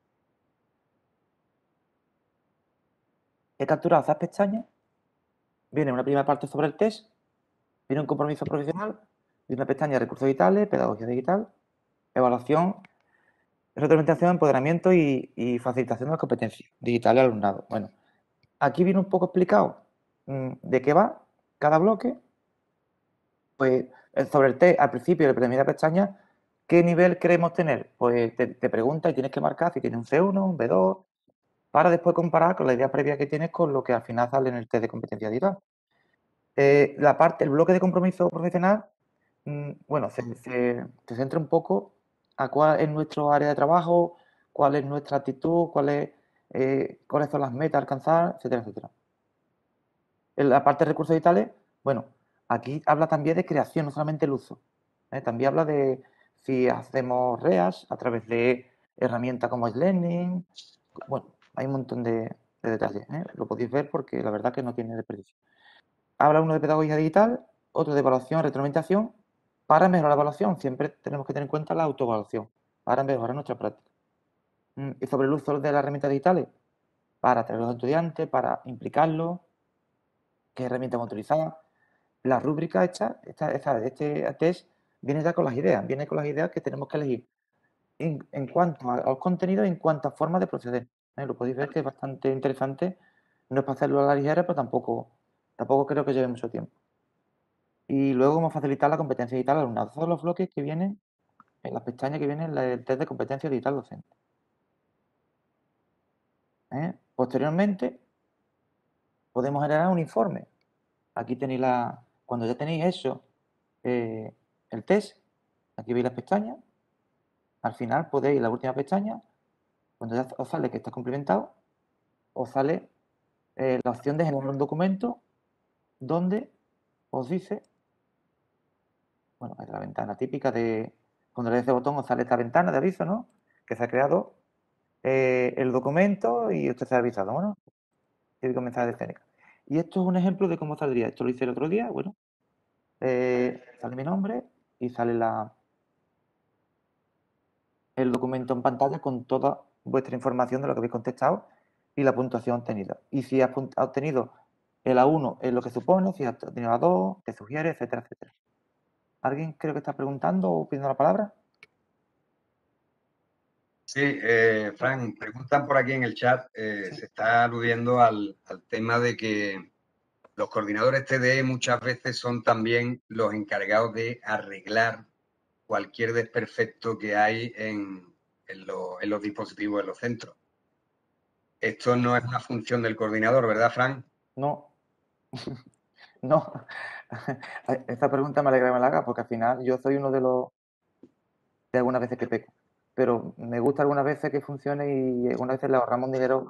[SPEAKER 4] He capturado esas pestañas, viene una primera parte sobre el test, viene un compromiso profesional, viene una pestaña de recursos digitales, pedagogía digital, evaluación, retroalimentación, empoderamiento y facilitación de las competencias digitales al alumnado. Bueno, aquí viene un poco explicado de qué va cada bloque. Pues sobre el test, al principio de la primera pestaña, ¿qué nivel queremos tener? Pues te pregunta y tienes que marcar si tienes un C1, un B2, para después comparar con la idea previa que tienes con lo que al final sale en el test de competencia digital. El bloque de compromiso profesional, bueno, se centra un poco a cuál es nuestro área de trabajo, cuál es nuestra actitud, cuáles son las metas a alcanzar, etcétera, etcétera. En la parte de recursos digitales, bueno, aquí habla también de creación, no solamente el uso. También habla de si hacemos REAS a través de herramientas como Learning. Bueno, hay un montón de detalles. Lo podéis ver porque la verdad que no tiene desperdicio. Habla uno de pedagogía digital, otro de evaluación, retroalimentación. Para mejorar la evaluación, siempre tenemos que tener en cuenta la autoevaluación para mejorar nuestra práctica. Y sobre el uso de las herramientas digitales, para atraer a los estudiantes, para implicarlos, qué herramientas vamos a utilizar. La rúbrica este test viene ya con las ideas, viene con las ideas que tenemos que elegir en cuanto a los contenidos y en cuanto a formas de proceder. Lo podéis ver que es bastante interesante, no es para hacerlo a la ligera, pero tampoco creo que lleve mucho tiempo. Y luego vamos a facilitar la competencia digital al alumnado. Todos los bloques que vienen en las pestañas que vienen en el test de competencia digital docente. Posteriormente, podemos generar un informe. Aquí tenéis cuando ya tenéis hecho el test, aquí veis las pestañas. Al final podéis, en la última pestaña, cuando ya os sale que está cumplimentado, os sale la opción de generar un documento donde os dice, bueno, es la ventana típica de cuando le das ese botón os sale esta ventana de aviso, ¿no? Que se ha creado el documento y usted se ha avisado, bueno, típico mensaje de Seneca. Y esto es un ejemplo de cómo saldría. Esto lo hice el otro día, bueno, sale mi nombre y sale el documento en pantalla con toda vuestra información de lo que habéis contestado y la puntuación obtenida. Y si has obtenido el A1 es lo que supone, si has obtenido A2, te sugiere, etcétera, etcétera. ¿Alguien creo que está preguntando o pidiendo la palabra?
[SPEAKER 3] Sí, Fran, preguntan por aquí en el chat, se está aludiendo al tema de que los coordinadores TDE muchas veces son también los encargados de arreglar cualquier desperfecto que hay en los dispositivos de los centros. Esto no es una función del coordinador, ¿verdad, Fran?
[SPEAKER 4] No, no. Esta pregunta me alegra que me la haga porque al final yo soy uno de algunas veces que peco. Pero me gusta algunas veces que funcione y algunas veces le ahorramos dinero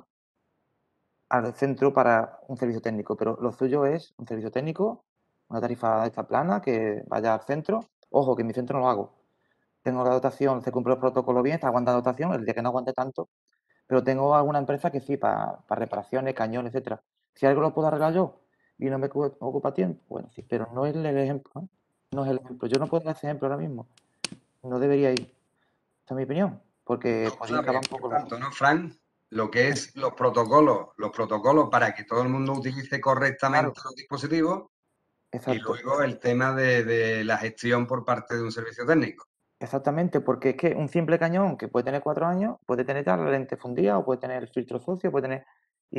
[SPEAKER 4] al centro para un servicio técnico. Pero lo suyo es un servicio técnico, una tarifa de esta plana que vaya al centro. Ojo, que en mi centro no lo hago. Tengo la dotación, se cumple el protocolo bien, está aguantando dotación, el día que no aguante tanto, pero tengo alguna empresa que sí, para reparaciones, cañones, etcétera. Si algo lo puedo arreglar yo y no me ocupa tiempo, bueno, sí, pero no es el ejemplo, ¿eh? No es el ejemplo. Yo no puedo dar ese ejemplo ahora mismo. No debería ir. Esta es mi opinión, porque
[SPEAKER 3] No
[SPEAKER 4] podría acabar un
[SPEAKER 3] por
[SPEAKER 4] poco
[SPEAKER 3] tanto, ¿no, Fran? Lo que es los protocolos para que todo el mundo utilice correctamente
[SPEAKER 4] claro,
[SPEAKER 3] los dispositivos y
[SPEAKER 4] exacto.
[SPEAKER 3] luego el tema de la gestión por parte de un servicio técnico.
[SPEAKER 4] Exactamente, porque es que un simple cañón que puede tener 4 años, puede tener ya la lente fundida o puede tener el filtro sucio, puede tener...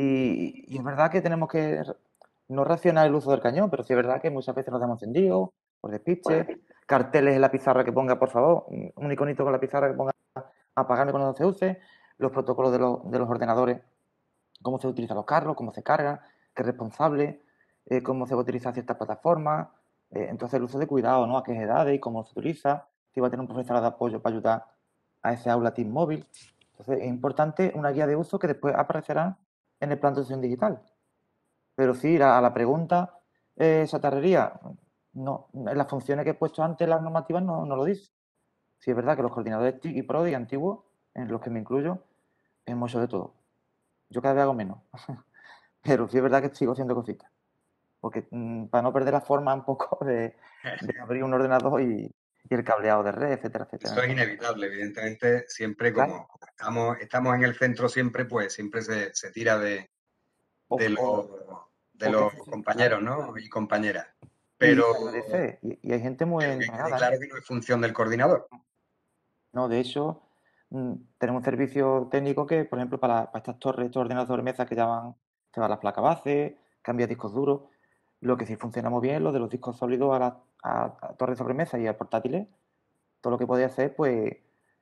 [SPEAKER 4] Y es verdad que tenemos que no racionar el uso del cañón, pero sí es verdad que muchas veces nos damos encendido, por despiste, carteles en la pizarra que ponga, por favor, un iconito con la pizarra que ponga apagarme cuando no se use, los protocolos de los ordenadores, cómo se utilizan los carros, cómo se cargan, qué es responsable, cómo se va a utilizar ciertas plataformas, entonces el uso de cuidado, ¿no? A qué edades y cómo se utiliza, si va a tener un profesorado de apoyo para ayudar a ese aula Team móvil. Entonces es importante una guía de uso que después aparecerá en el plan de sesión digital. Pero sí, a la pregunta, chatarrería, no, en las funciones que he puesto antes, las normativas no lo dice. Sí es verdad que los coordinadores TIC y PRODI antiguos, en los que me incluyo, hemos hecho de todo. Yo cada vez hago menos, pero sí es verdad que sigo haciendo cositas. Porque para no perder la forma un poco de abrir un ordenador y el cableado de red, etcétera, etcétera.
[SPEAKER 3] Eso es inevitable, evidentemente, siempre
[SPEAKER 4] Claro.
[SPEAKER 3] como estamos en el centro siempre, pues siempre se tira de
[SPEAKER 4] O, o-
[SPEAKER 3] los
[SPEAKER 4] claro.
[SPEAKER 3] compañeros, ¿no? Y compañeras.
[SPEAKER 4] Y
[SPEAKER 3] Pero,
[SPEAKER 4] se agradece. Y hay gente muy
[SPEAKER 3] pero que quede
[SPEAKER 4] entrenada, ¿eh?
[SPEAKER 3] claro que no es función del coordinador.
[SPEAKER 4] No, de hecho, tenemos un servicio técnico que, por ejemplo, para estas torres, estos ordenadores de mesa que llaman, se va a las placas base, cambia discos duros. Lo que sí funciona muy bien, lo de los discos sólidos a torres de sobremesa y a portátiles, todo lo que podía hacer, pues,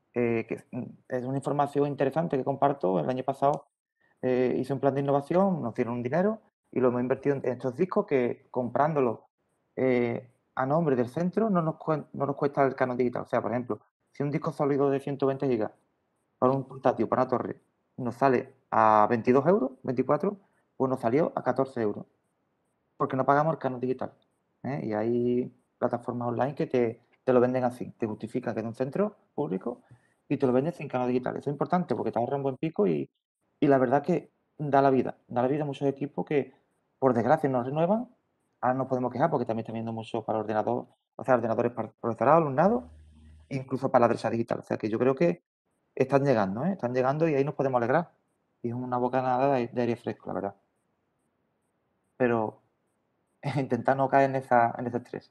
[SPEAKER 4] es una información interesante que comparto. El año pasado hice un plan de innovación, nos dieron un dinero y lo hemos invertido en estos discos que comprándolos a nombre del centro no nos cuesta el canon digital. O sea, por ejemplo, si un disco sólido de 120 gigas para un portátil, para una torre, nos sale a 22 euros, 24, pues nos salió a 14 euros, porque no pagamos el canon digital. ¿Eh? Y hay plataformas online que te lo venden así, te justifica que es un centro público y te lo venden sin canon digital. Eso es importante porque te ahorra un buen pico y la verdad que da la vida a muchos equipos que por desgracia no renuevan. Ahora nos podemos quejar porque también está viendo mucho para ordenador, o sea, ordenadores para profesorado, alumnado, incluso para la brecha digital. O sea que yo creo que están llegando, ¿eh? Están llegando y ahí nos podemos alegrar. Y es una bocanada de aire fresco, la verdad. Pero intentar no caer en ese estrés.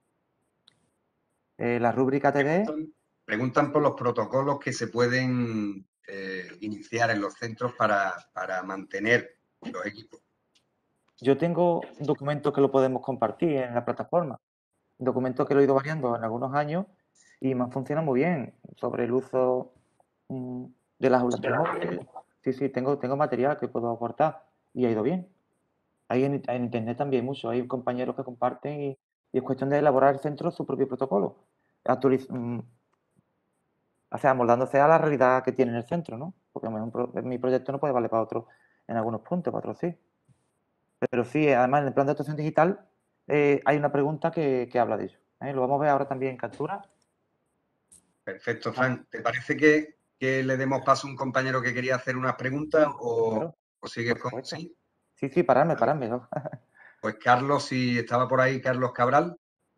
[SPEAKER 4] La rúbrica TD,
[SPEAKER 3] Preguntan por los protocolos que se pueden iniciar en los centros para mantener los equipos.
[SPEAKER 4] yo tengo documentos que lo podemos compartir en la plataforma. Documentos que lo he ido variando en algunos años y me han funcionado muy bien sobre el uso de las aulas móviles, Sí, tengo material que puedo aportar y ha ido bien. Hay en internet también mucho, hay compañeros que comparten y es cuestión de elaborar el centro su propio protocolo, o sea, moldándose a la realidad que tiene en el centro, ¿no? Porque mi proyecto no puede valer para otro en algunos puntos, para otros sí. Pero sí, además en el plan de actuación digital hay una pregunta que habla de ello. Lo vamos a ver ahora también en captura.
[SPEAKER 3] Perfecto, Fran. ¿Te parece que le demos paso a un compañero que quería hacer unas preguntas
[SPEAKER 4] Claro,
[SPEAKER 3] o sigues
[SPEAKER 4] por
[SPEAKER 3] con...
[SPEAKER 4] supuesto.
[SPEAKER 3] Sí.
[SPEAKER 4] Sí, paradme, ¿no?
[SPEAKER 3] Pues Carlos, si estaba por ahí, Carlos Cabral.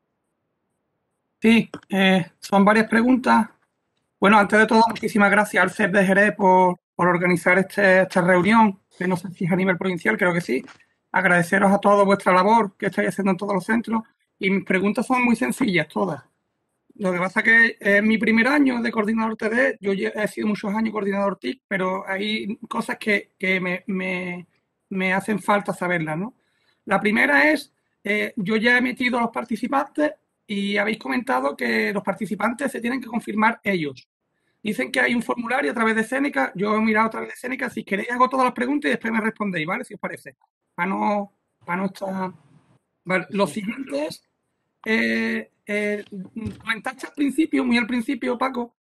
[SPEAKER 6] Sí, son varias preguntas. Bueno, antes de todo, muchísimas gracias al CEP de Jerez por organizar esta reunión, que no sé si es a nivel provincial, creo que sí. Agradeceros a todos vuestra labor que estáis haciendo en todos los centros. Y mis preguntas son muy sencillas, todas. Lo que pasa es que es mi primer año de coordinador TD, yo he sido muchos años coordinador TIC, pero hay cosas que me hacen falta saberlas, ¿no? La primera es, yo ya he metido a los participantes y habéis comentado que los participantes se tienen que confirmar ellos. Dicen que hay un formulario a través de Seneca, yo he mirado a través de Seneca, si queréis hago todas las preguntas y después me respondéis, ¿vale? Si os parece. Para no estar... Vale. Lo siguiente es, comentaste al principio, muy al principio, Paco,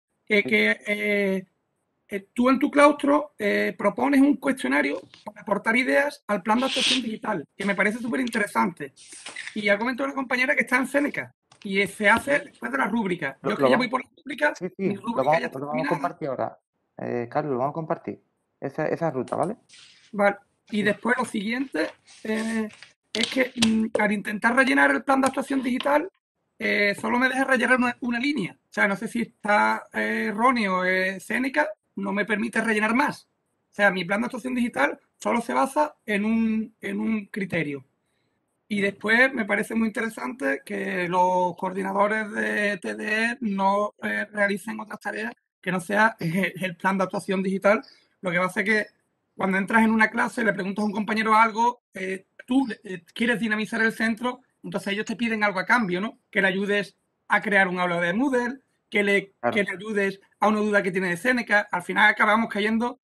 [SPEAKER 6] tú en tu claustro propones un cuestionario para aportar ideas al plan de actuación digital, que me parece súper interesante. Y ya comentó una compañera que está en Seneca y se hace después de la rúbrica. Yo es que ya voy por la rúbrica, mi rúbrica ya está
[SPEAKER 4] Lo vamos a
[SPEAKER 6] terminada.
[SPEAKER 4] compartir ahora. Carlos, lo vamos a compartir. Esa ruta, ¿vale?
[SPEAKER 6] Vale. Y después lo siguiente es que al intentar rellenar el plan de actuación digital, solo me deja rellenar una línea. O sea, no sé si está erróneo Seneca, no me permite rellenar más. O sea, mi plan de actuación digital solo se basa en un criterio. Y después me parece muy interesante que los coordinadores de TDE no realicen otras tareas que no sea el plan de actuación digital, lo que va a hacer que cuando entras en una clase, le preguntas a un compañero algo, tú quieres dinamizar el centro, entonces ellos te piden algo a cambio, ¿no? Que le ayudes a crear un aula de Moodle, que le ayudes a una duda que tiene de Seneca. Al final acabamos cayendo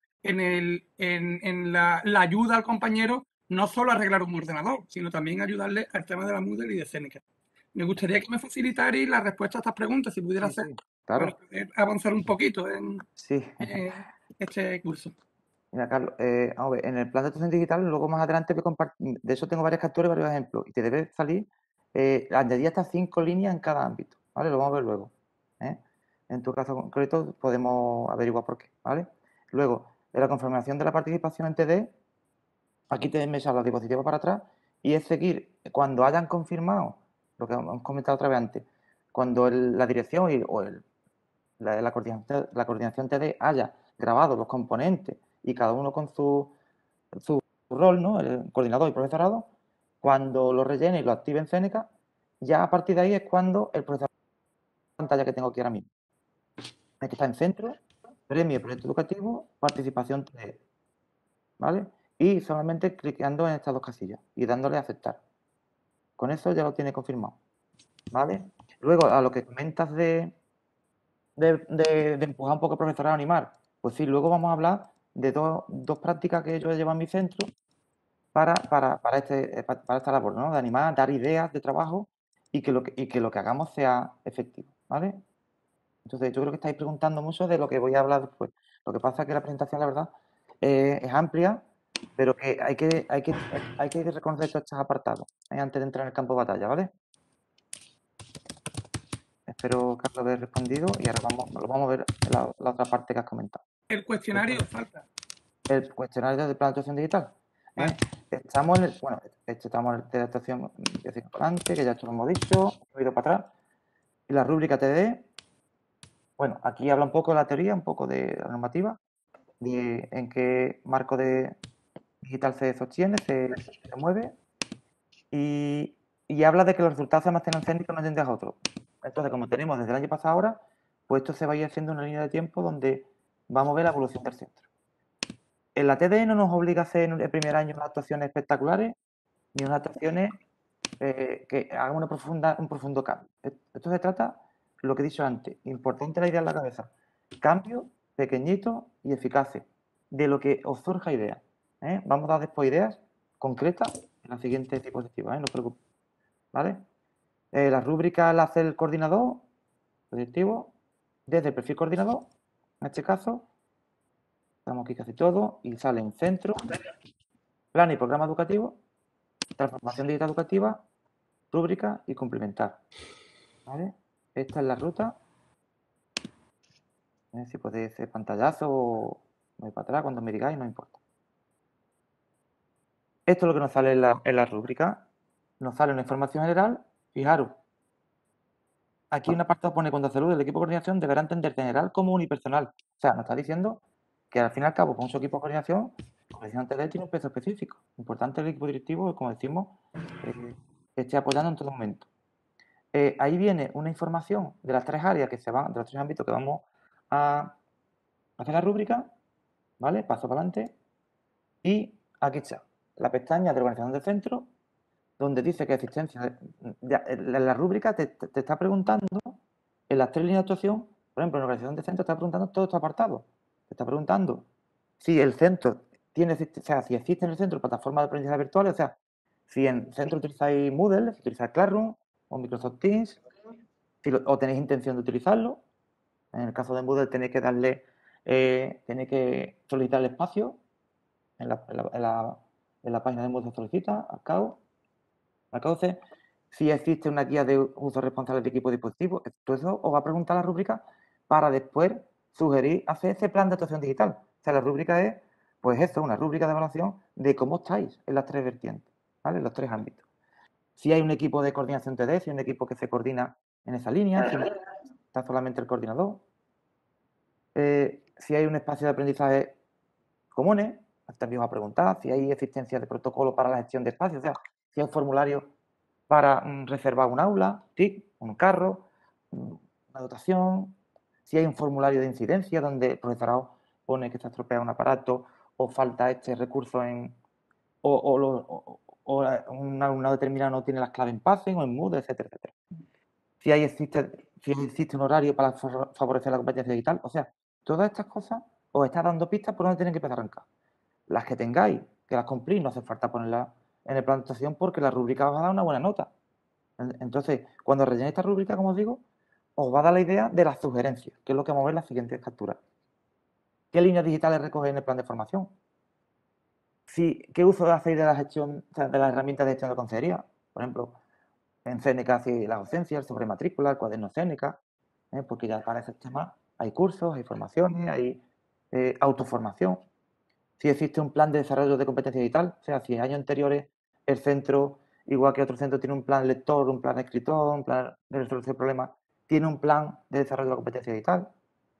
[SPEAKER 6] en la ayuda al compañero, no solo a arreglar un ordenador, sino también ayudarle al tema de la Moodle y de Seneca. Me gustaría que me facilitarais la respuesta a estas preguntas, si pudiera hacer,
[SPEAKER 4] claro.
[SPEAKER 6] para poder avanzar un poquito en
[SPEAKER 4] Sí.
[SPEAKER 6] este curso.
[SPEAKER 4] Mira, Carlos, vamos a ver, en el plan de actuación digital, luego más adelante voy a compartir, de eso tengo varias capturas y varios ejemplos, y te debe salir, añadir hasta 5 líneas en cada ámbito, ¿vale? Lo vamos a ver luego. En tu caso concreto podemos averiguar por qué, ¿vale? Luego, de la confirmación de la participación en TD, aquí te me la diapositiva para atrás, y es seguir, cuando hayan confirmado, lo que hemos comentado otra vez antes, cuando la dirección la coordinación TD haya grabado los componentes y cada uno con su rol, ¿no? El coordinador y profesorado, cuando lo rellene y lo active en Seneca, ya a partir de ahí es cuando el profesor pantalla que tengo aquí ahora mismo. Aquí está en centro, premio, proyecto educativo, participación 3, ¿vale? Y solamente clicando en estas dos casillas y dándole a aceptar. Con eso ya lo tiene confirmado, ¿vale? Luego, a lo que comentas de empujar un poco al profesorado a animar, pues sí, luego vamos a hablar de dos prácticas que yo he llevado en mi centro para esta labor, ¿no? De animar, dar ideas de trabajo y que lo que hagamos sea efectivo, ¿vale? Entonces, yo creo que estáis preguntando mucho de lo que voy a hablar después. Lo que pasa es que la presentación, la verdad, es amplia, pero que hay que reconocer todos estos apartados antes de entrar en el campo de batalla, ¿vale? Espero, Carlos, haber respondido y ahora lo vamos a ver en la otra parte que has comentado.
[SPEAKER 6] El cuestionario falta.
[SPEAKER 4] El cuestionario de plan de actuación digital. Estamos en el de actuación adelante, que ya esto lo hemos dicho, he ido para atrás. Y la rúbrica TD, bueno, aquí habla un poco de la teoría, un poco de la normativa, de en qué marco de digital se sostiene, se mueve, y habla de que los resultados se almacenan en Seneca no yendo a otros. Entonces, como tenemos desde el año pasado ahora, pues esto se va a ir haciendo una línea de tiempo donde vamos a ver la evolución del centro. En la TDE no nos obliga a hacer en el primer año unas actuaciones espectaculares ni unas actuaciones que hagan un profundo cambio. Esto se trata, lo que he dicho antes, importante la idea en la cabeza, cambio pequeñito y eficaces. de lo que os surja idea. Vamos a dar después ideas concretas en la siguiente diapositiva, no os preocupéis. ¿Vale? La rúbrica la hace el coordinador, el directivo, desde el perfil coordinador, en este caso, damos aquí casi todo y sale en centro, plan y programa educativo, transformación digital educativa, rúbrica y complementar. ¿Vale? Esta es la ruta. Si podéis hacer pantallazo o voy para atrás cuando me digáis, no importa. Esto es lo que nos sale en la rúbrica. Nos sale una información general. Fijaros, aquí un apartado pone cuando salud del equipo de coordinación deberá entender general, como unipersonal. O sea, nos está diciendo que al fin y al cabo, con su equipo de coordinación, TD tiene un peso específico. Importante el equipo directivo, como decimos, esté apoyando en todo momento. Ahí viene una información de las tres áreas que se van, de los tres ámbitos que vamos a hacer la rúbrica, ¿vale? Paso para adelante. Y aquí está la pestaña de organización del centro, donde dice que existencia, la rúbrica te está preguntando, en las tres líneas de actuación, por ejemplo, en la organización del centro, te está preguntando todos estos apartados. Te está preguntando si el centro tiene, o sea, si existe en el centro plataformas de aprendizaje virtuales, o sea, si en el centro utilizáis Moodle, si utilizáis Classroom o Microsoft Teams, o tenéis intención de utilizarlo. En el caso de Moodle tenéis que darle, tenéis que solicitar el espacio en la página de Moodle se solicita, al cabo. Si existe una guía de uso responsable de equipo de dispositivos, todo eso os va a preguntar la rúbrica para después sugerir hacer ese plan de actuación digital. O sea, la rúbrica es, pues eso, una rúbrica de evaluación de cómo estáis en las tres vertientes, ¿vale? En los tres ámbitos. Si hay un equipo de coordinación TD, si hay un equipo que se coordina en esa línea, si está solamente el coordinador. Si hay un espacio de aprendizaje comunes, también os va a preguntar si hay existencia de protocolo para la gestión de espacios, o sea, si hay formulario para reservar un aula, TIC, un carro, una dotación, si hay un formulario de incidencia donde el profesorado pone que se estropea un aparato o falta este recurso o un alumnado determinado no tiene las claves en Passen o en Moodle, etcétera, etcétera. Si existe un horario para favorecer la competencia digital, o sea, todas estas cosas os está dando pistas por donde tienen que empezar a arrancar. Las que tengáis, que las cumplís, no hace falta ponerlas en el plan de actuación porque la rúbrica os va a dar una buena nota. Entonces, cuando rellenéis esta rúbrica, como os digo, os va a dar la idea de las sugerencias, que es lo que vamos a ver en las siguientes capturas. ¿Qué líneas digitales recogéis en el plan de formación? ¿Qué uso hacéis de la gestión, de las herramientas de gestión de consejería? Por ejemplo, en Céneca hacéis la docencia, el sobre matrícula, el cuaderno Céneca, porque ya para ese tema hay cursos, hay formaciones, hay autoformación. Si existe un plan de desarrollo de competencia digital, o sea, si en años anteriores el centro, igual que otro centro, tiene un plan lector, un plan escritor, un plan de resolución de problemas, tiene un plan de desarrollo de la competencia digital.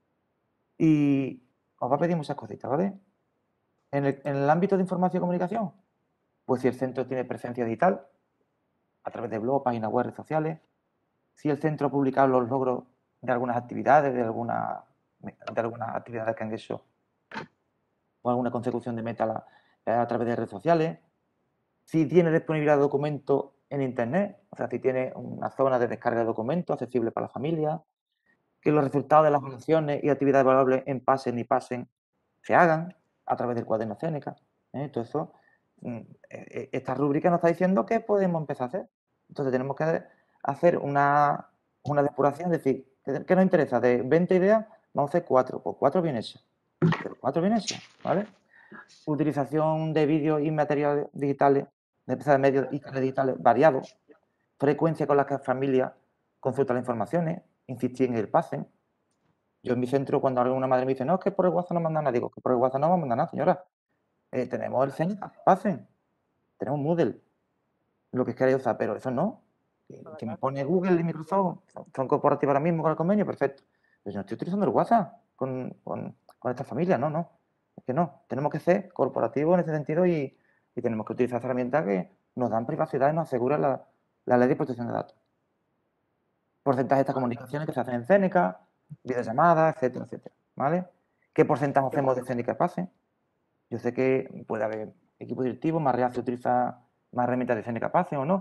[SPEAKER 4] Y os va a pedir muchas cositas, ¿vale? En el ámbito de información y comunicación, pues si el centro tiene presencia digital, a través de blog, páginas web, redes sociales, si el centro ha publicado los logros de algunas actividades, de algunas actividades que han hecho, o alguna consecución de meta a través de redes sociales, si tiene disponibilidad de documentos en Internet, o sea, si tiene una zona de descarga de documentos accesible para la familia, que los resultados de las funciones y actividades evaluables en Passen y Passen se hagan a través del cuaderno Céneca. Todo eso, esta rúbrica nos está diciendo qué podemos empezar a hacer. Entonces tenemos que hacer una depuración, es decir, ¿qué nos interesa? De 20 ideas, vamos a hacer 4, pues 4 bien hechas. 4 bien hechas, ¿vale? Utilización de vídeos y materiales digitales, de medios digitales variados, frecuencia con la que las familias consultan las informaciones, insistir en el Passen. Yo en mi centro, cuando alguna madre me dice, no, es que por el WhatsApp no manda nada, digo, que por el WhatsApp no me manda nada, señora. Tenemos el Céneca, Passen, tenemos Moodle, lo que queráis usar, pero eso no. Que me pone Google y Microsoft, son corporativas ahora mismo con el convenio, perfecto. Pero yo no estoy utilizando el WhatsApp con esta familia, no. Es que no, tenemos que ser corporativos en ese sentido y tenemos que utilizar herramientas que nos dan privacidad y nos aseguran la ley de protección de datos. Porcentaje de estas comunicaciones que se hacen en Céneca, videollamadas, etcétera, etcétera, ¿vale? ¿Qué porcentaje hacemos de Céneca y Passen? Yo sé que puede haber equipos directivos más reacios a utilizar más herramientas de Céneca Passen o no,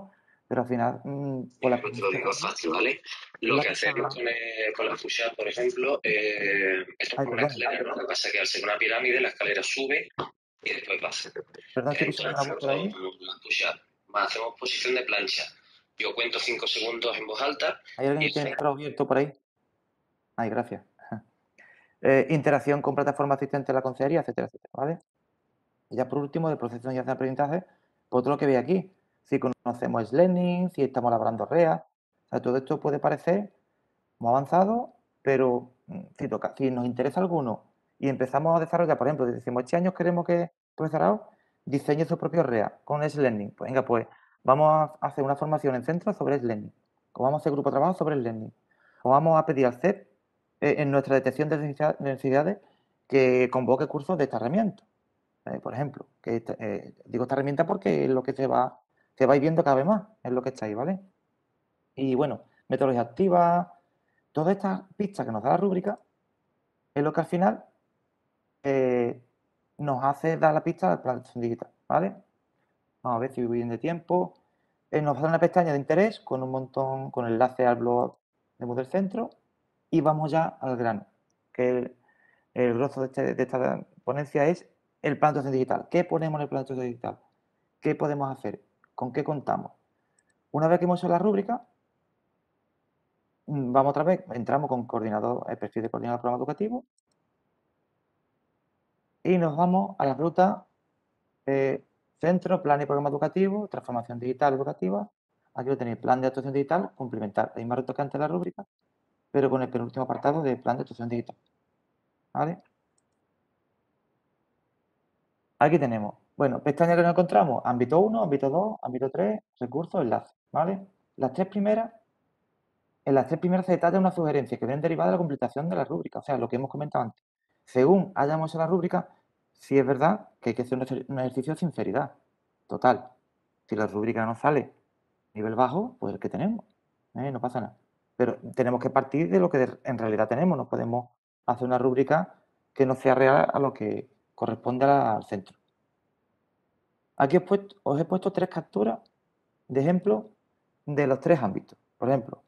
[SPEAKER 4] Pero al final, por la
[SPEAKER 9] Pues te lo digo fácil, ¿vale?
[SPEAKER 4] es
[SPEAKER 9] Lo
[SPEAKER 4] la
[SPEAKER 9] que
[SPEAKER 4] que está...
[SPEAKER 9] hacemos con la push-up, por ejemplo, esto es
[SPEAKER 4] Ay,
[SPEAKER 9] como una
[SPEAKER 4] perdón,
[SPEAKER 9] escalera, ¿no? Lo que pasa es que al ser una pirámide, la escalera sube y después baja.
[SPEAKER 4] perdón, estoy
[SPEAKER 9] En
[SPEAKER 4] escuchando
[SPEAKER 9] plan,
[SPEAKER 4] una voz por ahí.
[SPEAKER 9] las push-up. Hacemos posición de plancha. Yo cuento 5 segundos en voz alta
[SPEAKER 4] ¿Hay alguien
[SPEAKER 9] y
[SPEAKER 4] que tiene el micro abierto por ahí? Ay, gracias. Interacción con plataformas asistentes de la consejería, etcétera, etcétera, ¿vale? Y ya por último, de procesos de aprendizaje, pues todo lo que ve aquí. Si conocemos Learning, si estamos labrando REA, o sea, todo esto puede parecer muy avanzado, pero si nos interesa alguno y empezamos a desarrollar, por ejemplo, decimos, este año queremos que el profesorado diseñe su propio REA con Learning. Pues venga, pues vamos a hacer una formación en centro sobre Learning. O vamos a hacer grupo de trabajo sobre Learning. O vamos a pedir al CEP, en nuestra detección de necesidades, que convoque cursos de esta herramienta. Por ejemplo, digo esta herramienta porque es lo que se va a ir viendo cada vez más, es lo que está ahí, ¿vale? Y bueno, metodología activa, todas estas pistas que nos da la rúbrica es lo que al final nos hace dar la pista de la planificación digital, ¿vale? Vamos a ver si voy bien de tiempo. Nos da una pestaña de interés con un montón, con enlace al blog de Moodle Centro y vamos ya al grano, que el grosso de esta ponencia es el plan de actuación digital. ¿Qué ponemos en el plan de actuación digital? ¿Qué podemos hacer? ¿Con qué contamos? Una vez que hemos hecho la rúbrica, vamos otra vez, entramos con coordinador, el perfil de coordinador de programa educativo y nos vamos a la ruta centro, plan y programa educativo, transformación digital educativa. Aquí lo tenéis, plan de actuación digital, complementar. La misma ruta que antes de la rúbrica, pero con el penúltimo apartado de plan de actuación digital. ¿Vale? Aquí tenemos, bueno, pestaña que nos encontramos, ámbito 1, ámbito 2, ámbito 3, recursos, enlaces, ¿vale? En las tres primeras se detalla una sugerencia que viene derivada de la completación de la rúbrica, o sea, lo que hemos comentado antes. Según hayamos hecho la rúbrica, sí es verdad que hay que hacer un ejercicio de sinceridad, total. Si la rúbrica no sale nivel bajo, pues el que tenemos, no pasa nada. Pero tenemos que partir de lo que en realidad tenemos, no podemos hacer una rúbrica que no sea real a lo que corresponde al centro. Aquí os he puesto tres capturas de ejemplo de los tres ámbitos. Por ejemplo,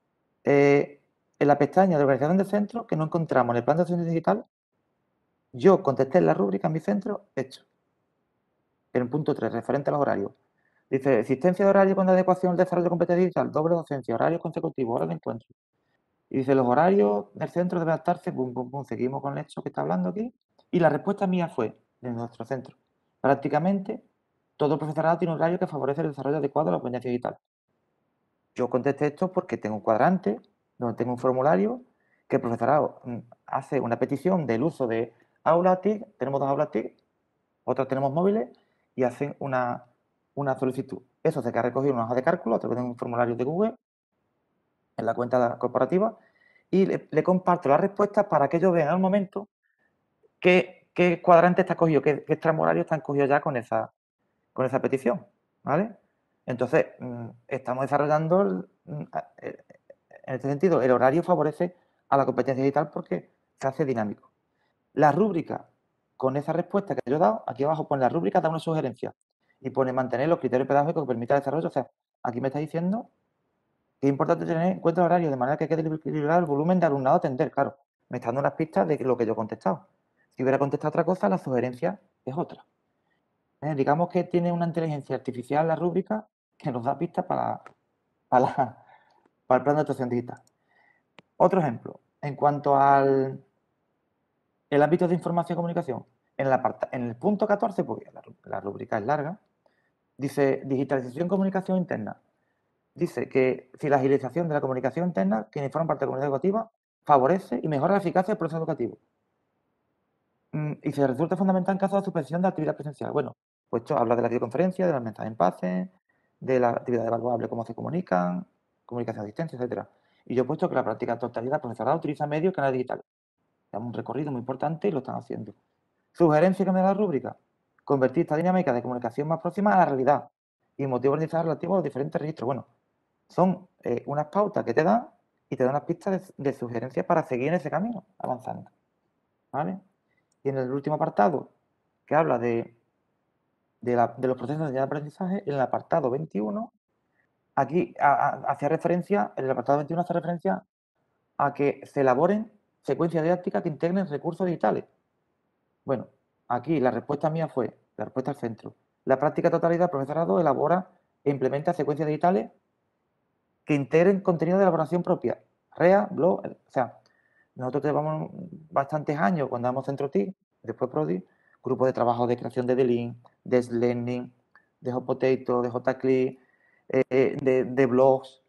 [SPEAKER 4] en la pestaña de organización de centro que no encontramos en el plan de acción digital, yo contesté en la rúbrica en mi centro hecho. En el punto 3, referente a los horarios. Dice, existencia de horario con adecuación al desarrollo de competencia digital, doble docencia, horarios consecutivos, hora de encuentro. Y dice, los horarios del centro deben adaptarse, pum, pum, pum, seguimos con esto que está hablando aquí. Y la respuesta mía fue, de nuestro centro, prácticamente todo profesorado tiene un horario que favorece el desarrollo adecuado de la competencia digital. Yo contesté esto porque tengo un cuadrante donde tengo un formulario que el profesorado hace una petición del uso de aulas TIC, tenemos dos aulas TIC, otras tenemos móviles y hacen una solicitud. Eso se queda recogido en una hoja de cálculo a través de un formulario de Google en la cuenta corporativa y le comparto la respuesta para que ellos vean al momento qué cuadrante está cogido, qué tramo horario están cogidos ya con esa petición, ¿vale? Entonces, estamos desarrollando, en este sentido, el horario favorece a la competencia digital porque se hace dinámico. La rúbrica, con esa respuesta que yo he dado, aquí abajo pone la rúbrica, da una sugerencia y pone mantener los criterios pedagógicos que permitan el desarrollo. O sea, aquí me está diciendo que es importante tener en cuenta el horario de manera que quede equilibrado el volumen de alumnado a atender. Claro, me está dando unas pistas de lo que yo he contestado. Si hubiera contestado otra cosa, la sugerencia es otra. Digamos que tiene una inteligencia artificial la rúbrica que nos da pistas para el plan de actuación digital. Otro ejemplo, en cuanto al el ámbito de información y comunicación, en el punto 14, porque la rúbrica es larga, dice digitalización y comunicación interna. Dice que si la agilización de la comunicación interna, quienes forman parte de la comunidad educativa, favorece y mejora la eficacia del proceso educativo. Y se resulta fundamental en caso de suspensión de actividad presencial. Bueno, pues esto habla de la videoconferencia, de las mensajes en pase, de la actividad evaluable, cómo se comunican, comunicación a distancia, etcétera. Y yo he puesto que la práctica totalidad del profesorado utiliza medios y canales digitales. Es un recorrido muy importante y lo están haciendo. Sugerencia que me da la rúbrica. Convertir esta dinámica de comunicación más próxima a la realidad y motivos organizados relativos a los diferentes registros. Bueno, son unas pautas que te dan y te dan unas pistas de sugerencias para seguir en ese camino, avanzando. ¿Vale? Y en el último apartado, que habla de los procesos de aprendizaje, en el apartado 21, Aquí hacía referencia, el apartado 21 hace referencia a que se elaboren secuencias didácticas que integren recursos digitales. Bueno, aquí la respuesta mía fue, la respuesta al centro. La práctica totalidad del profesorado elabora e implementa secuencias digitales que integren contenido de elaboración propia. REA, blog, o sea, nosotros llevamos bastantes años cuando damos Centro TIC, después Prodi, grupos de trabajo de creación de D-Link, de Learning, de Hot Potato, de JClick, de blogs,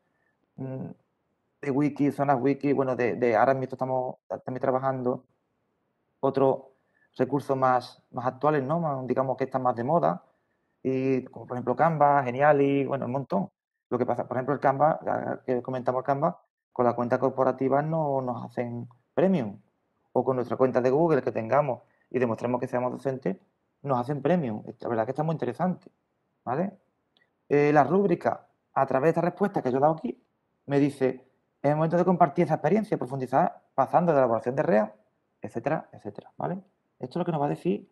[SPEAKER 4] de wiki, zonas wiki, bueno, ahora mismo estamos también trabajando otros recursos más actuales, ¿no? Digamos que están más de moda, y como por ejemplo Canva, Geniali, bueno, un montón. Lo que pasa, por ejemplo, el Canva, ya que comentamos el Canva, con la cuenta corporativa no nos hacen premium, o con nuestra cuenta de Google que tengamos y demostremos que seamos docentes, nos hacen premium. La verdad que está muy interesante, ¿vale? La rúbrica, a través de esta respuesta que yo he dado aquí, me dice, es el momento de compartir esa experiencia, profundizar, pasando de la elaboración de REA, etcétera, etcétera, ¿vale? Esto es lo que nos va a decir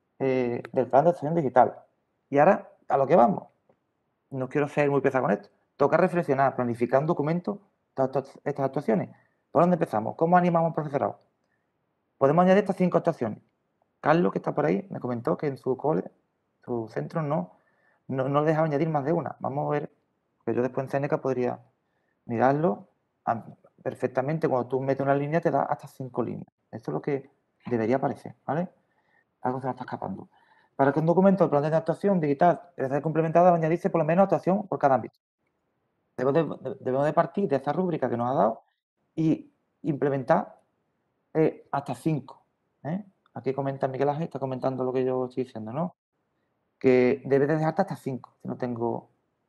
[SPEAKER 4] del plan de acción digital. Y ahora, a lo que vamos. No quiero ser muy pesado con esto. Toca reflexionar, planificar un documento, estas actuaciones. ¿Por dónde empezamos? ¿Cómo animamos al profesorado? Podemos añadir estas 5 actuaciones. Carlos, que está por ahí, me comentó que en su cole, su centro, no le dejaba añadir más de una. Vamos a ver, que yo después en Seneca podría mirarlo perfectamente. Cuando tú metes una línea, te da hasta 5 líneas. Esto es lo que debería aparecer, ¿vale? Algo se me está escapando. Para que un documento de plan de actuación digital esté complementado, debe añadirse por lo menos actuación por cada ámbito. Debemos de partir de esta rúbrica que nos ha dado y implementar hasta 5. Aquí comenta Miguel Ángel, está comentando lo que yo estoy diciendo, ¿no? Que debe de dejarte hasta 5, si no tengo...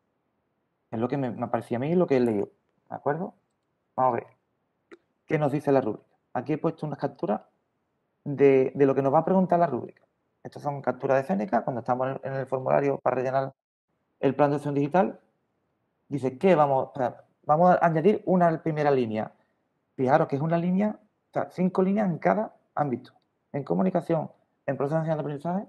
[SPEAKER 4] Es lo que me parecía a mí y lo que he leído, ¿de acuerdo? Vamos a ver. ¿Qué nos dice la rúbrica? Aquí he puesto unas capturas de lo que nos va a preguntar la rúbrica. Estas son capturas de Seneca, cuando estamos en el formulario para rellenar el plan de acción digital. Dice que vamos a añadir una primera línea. Fijaros que es una línea, o sea, 5 líneas en cada ámbito. En comunicación, en proceso de enseñanza de aprendizaje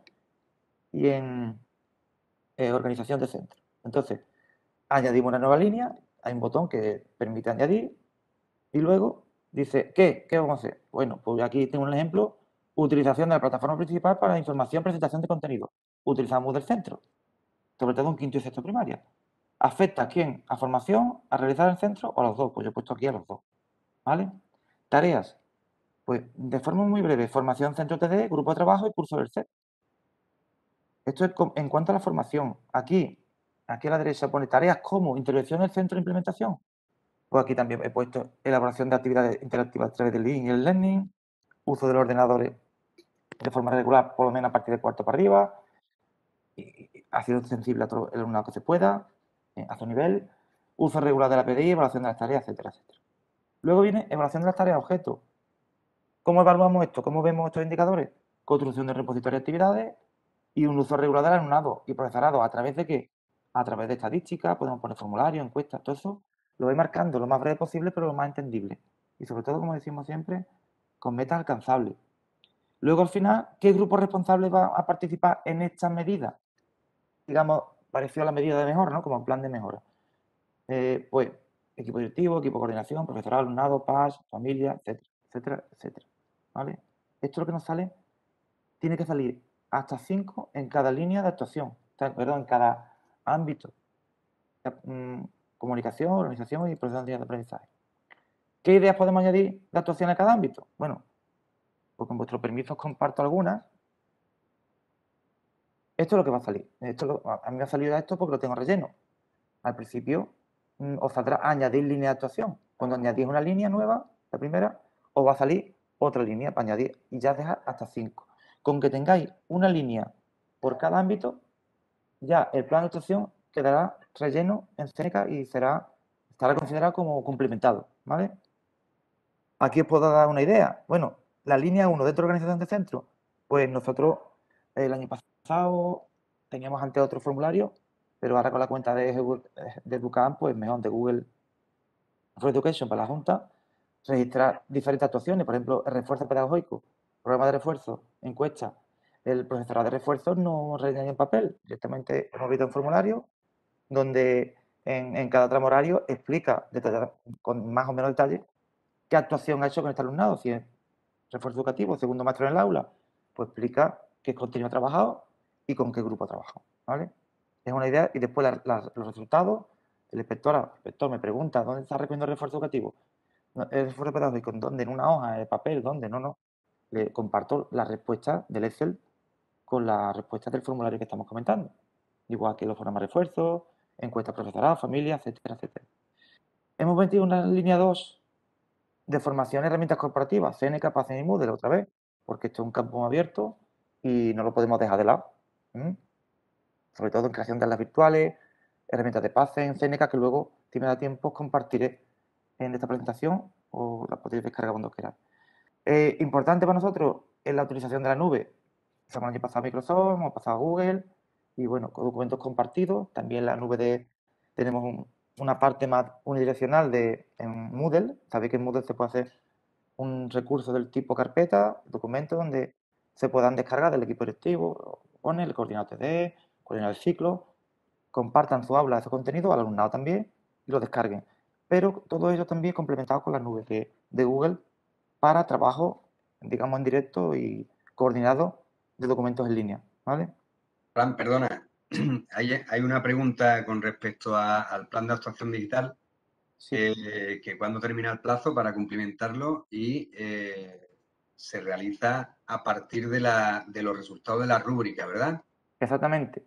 [SPEAKER 4] y en organización de centro. Entonces, añadimos una nueva línea, hay un botón que permite añadir y luego dice, ¿qué vamos a hacer? Bueno, pues aquí tengo un ejemplo, utilización de la plataforma principal para información, presentación de contenido. Utilizamos del centro, sobre todo en quinto y sexto primaria. ¿Afecta a quién? ¿A formación, a realizar el centro o a los dos? Pues yo he puesto aquí a los dos, ¿vale? Tareas, pues de forma muy breve, formación centro TD, grupo de trabajo y curso del CEP. Esto es en cuanto a la formación. Aquí a la derecha pone tareas como intervención en el centro de implementación. Pues aquí también he puesto elaboración de actividades interactivas a través del link y el learning, uso de los ordenadores de forma regular, por lo menos a partir de cuarto para arriba, y haciendo sensible a todo el alumnado que se pueda, a su nivel, uso regular de la PDI, evaluación de las tareas, etcétera, etcétera. Luego viene evaluación de las tareas objeto. ¿Cómo evaluamos esto? ¿Cómo vemos estos indicadores? Construcción de repositorios de actividades y un uso regular del alumnado y profesorado. ¿A través de qué? A través de estadísticas, podemos poner formularios, encuestas, todo eso lo voy marcando lo más breve posible, pero lo más entendible. Y sobre todo, como decimos siempre, con metas alcanzables. Luego, al final, ¿qué grupo responsable va a participar en estas medidas? Digamos, parecido a la medida de mejora, ¿no? Como el plan de mejora. Pues, equipo directivo, equipo de coordinación, profesorado, alumnado, PAS, familia, etcétera, etcétera, etcétera. ¿Vale? Esto es lo que nos sale, tiene que salir hasta 5 en cada línea de actuación, perdón, en cada ámbito. Comunicación, organización y proceso de aprendizaje. ¿Qué ideas podemos añadir de actuación a cada ámbito? Bueno, pues con vuestro permiso os comparto algunas. Esto es lo que va a salir. A mí me ha salido esto porque lo tengo relleno. Al principio os saldrá añadir línea de actuación. Cuando añadís una línea nueva, la primera, os va a salir otra línea para añadir y ya dejar hasta 5. Con que tengáis una línea por cada ámbito, ya el plan de actuación quedará relleno en Seneca y estará considerado como complementado, ¿vale? Aquí os puedo dar una idea. Bueno, la línea 1 dentro de organización de centro, pues nosotros el año pasado teníamos antes otro formulario, pero ahora con la cuenta de Educam, pues mejor, de Google for Education para la Junta, registrar diferentes actuaciones, por ejemplo, el refuerzo pedagógico, programa de refuerzo, encuesta. El profesorado de refuerzo no rellena en papel, directamente hemos visto un formulario donde en cada tramo horario explica con más o menos detalle qué actuación ha hecho con este alumnado. Si es refuerzo educativo, segundo maestro en el aula, pues explica qué contenido ha trabajado y con qué grupo ha trabajado, ¿vale? Es una idea y después los resultados, el inspector me pregunta, ¿dónde está recogiendo el refuerzo educativo? ¿El refuerzo pedagógico? ¿Dónde? ¿En una hoja de papel? ¿Dónde? No. Le comparto la respuesta del Excel con la respuesta del formulario que estamos comentando. Igual que los programas de refuerzo, encuestas profesorado, familia, etcétera, etcétera. Hemos metido una línea 2 de formación y herramientas corporativas, Seneca, Pacen y Moodle otra vez, porque esto es un campo abierto y no lo podemos dejar de lado. Sobre todo en creación de aulas virtuales, herramientas de Pacen, Seneca, que luego, si me da tiempo, os compartiré en esta presentación o la podéis descargar cuando queráis. Importante para nosotros es la utilización de la nube. Estamos el año pasado a Microsoft, hemos pasado a Google y bueno, con documentos compartidos. También la nube tenemos una parte más unidireccional en Moodle. Sabéis que en Moodle se puede hacer un recurso del tipo carpeta, documento donde se puedan descargar del equipo directivo, pone el coordinador TD, coordinador de ciclo, compartan su aula, ese contenido al alumnado también y lo descarguen. Pero todo eso también complementado con las nubes de Google para trabajo, digamos, en directo y coordinado de documentos en línea, ¿vale?
[SPEAKER 3] Fran, perdona, hay una pregunta con respecto al plan de actuación digital,
[SPEAKER 4] Sí,
[SPEAKER 3] que cuándo termina el plazo para cumplimentarlo y se realiza a partir de los resultados de la rúbrica, ¿verdad?
[SPEAKER 4] exactamente.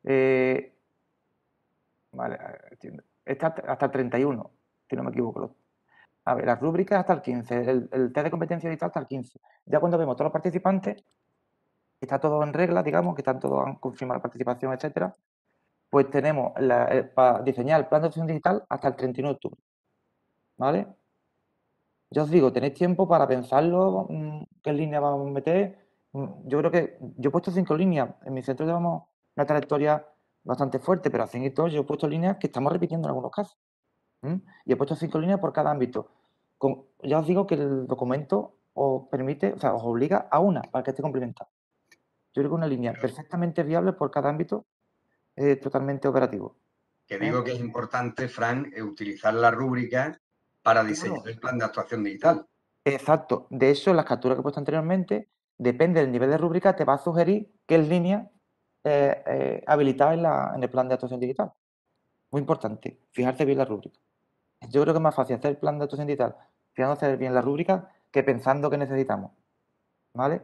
[SPEAKER 4] Vale, entiendo. Está hasta el 31, si no me equivoco. A ver, las rúbricas hasta el 15, el test de competencia digital hasta el 15. Ya cuando vemos todos los participantes, está todo en regla, digamos, que están todos han confirmado la participación, etcétera, pues tenemos para diseñar el plan de acción digital hasta el 31 de octubre. ¿Vale? Ya os digo, tenéis tiempo para pensarlo, qué línea vamos a meter. Yo creo que yo he puesto 5 líneas. En mi centro llevamos una trayectoria bastante fuerte, pero así y todo yo he puesto líneas que estamos repitiendo en algunos casos. Y he puesto 5 líneas por cada ámbito. Ya os digo que el documento os permite, o sea, os obliga a una para que esté complementada. Yo creo que una línea perfectamente viable por cada ámbito es totalmente operativo.
[SPEAKER 3] Que digo que es importante, Fran, utilizar la rúbrica para diseñar
[SPEAKER 4] Claro.
[SPEAKER 3] el plan de actuación digital.
[SPEAKER 4] Exacto. De hecho, las capturas que he puesto anteriormente, depende del nivel de rúbrica, te va a sugerir qué línea habilitar en el plan de actuación digital. Muy importante, fijarse bien la rúbrica. Yo creo que es más fácil hacer el plan de actuación digital fijándose bien la rúbrica que pensando que necesitamos. ¿Vale?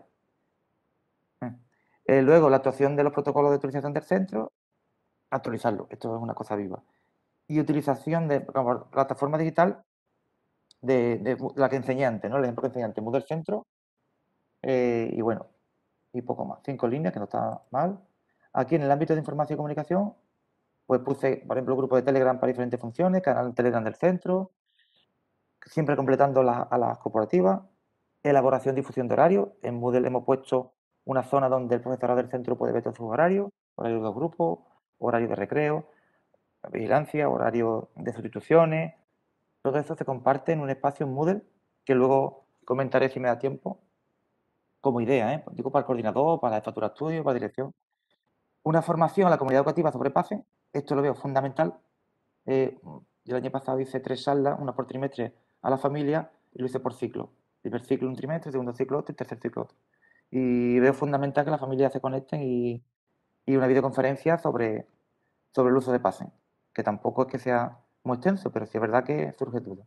[SPEAKER 4] Luego, la actuación de los protocolos de utilización del centro, actualizarlo. Esto es una cosa viva. Y utilización de plataforma digital de la que enseñé antes, ¿no? El ejemplo que enseñé antes, Moodle Centro. Y bueno, y poco más. 5 líneas, que no está mal. Aquí en el ámbito de información y comunicación, pues puse, por ejemplo, grupo de Telegram para diferentes funciones, canal de Telegram del centro, siempre completando a las corporativas, elaboración y difusión de horarios. En Moodle hemos puesto una zona donde el profesorado del centro puede ver todos sus horarios, horarios de los grupos, horario de recreo, vigilancia, horario de sustituciones. Todo eso se comparte en un espacio en Moodle que luego comentaré si me da tiempo, como idea, ¿eh? Digo para el coordinador, para la jefatura de estudio, para la dirección. Una formación a la comunidad educativa sobre PACE, esto lo veo fundamental. Yo el año pasado hice 3 salas, una por trimestre a la familia y lo hice por ciclo. Primer ciclo un trimestre, segundo ciclo otro y tercer ciclo otro. Y veo fundamental que las familias se conecten y una videoconferencia sobre el uso de PACE, que tampoco es que sea muy extenso, pero sí es verdad que surge duda.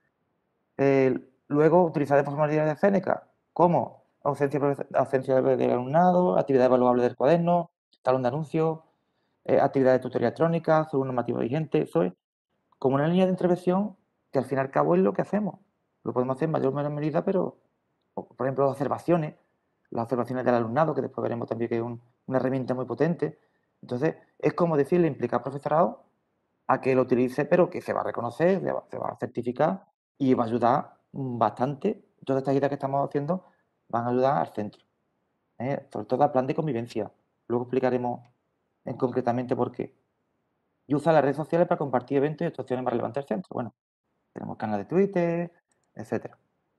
[SPEAKER 4] Luego, utilizar de funcionalidades de Seneca, como ausencia del alumnado, actividad evaluable del cuaderno, talón de anuncios, actividades de tutoría electrónica, según normativa vigente. Eso es como una línea de intervención que al fin y al cabo es lo que hacemos. Lo podemos hacer en mayor o menor medida, pero, por ejemplo, las observaciones del alumnado, que después veremos también que es una herramienta muy potente. Entonces, es como decirle, implicar al profesorado a que lo utilice, pero que se va a reconocer, se va a certificar y va a ayudar bastante. Todas estas ideas que estamos haciendo van a ayudar al centro, sobre todo al plan de convivencia. Luego explicaremos concretamente por qué. Y usa las redes sociales para compartir eventos y actuaciones más relevantes del centro. Bueno, tenemos canal de Twitter, etcétera.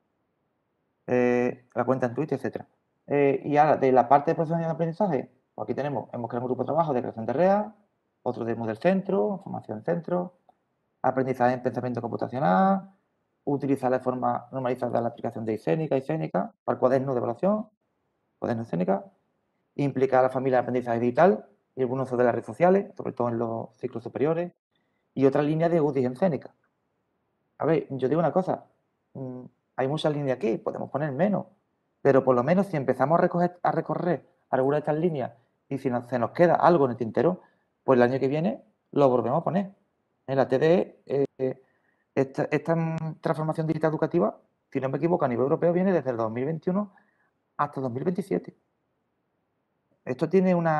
[SPEAKER 4] La cuenta en Twitter, etcétera. Y ahora, de la parte de profesional de aprendizaje, pues aquí hemos creado un grupo de trabajo de creación de REA, otro de Moodle Centro, formación centro, aprendizaje en pensamiento computacional, utilizar de forma normalizada la aplicación de Isénica para el cuaderno de evaluación, cuaderno Isénica, implicar a la familia de aprendizaje digital y el buen uso de las redes sociales, sobre todo en los ciclos superiores, y otra línea de UDI en Cénica. A ver, yo digo una cosa, hay muchas líneas aquí, podemos poner menos, pero por lo menos si empezamos a recorrer alguna de estas líneas y si se nos queda algo en el tintero, pues el año que viene lo volvemos a poner. En la TDE, esta transformación digital educativa, si no me equivoco, a nivel europeo viene desde el 2021 hasta 2027. Esto tiene un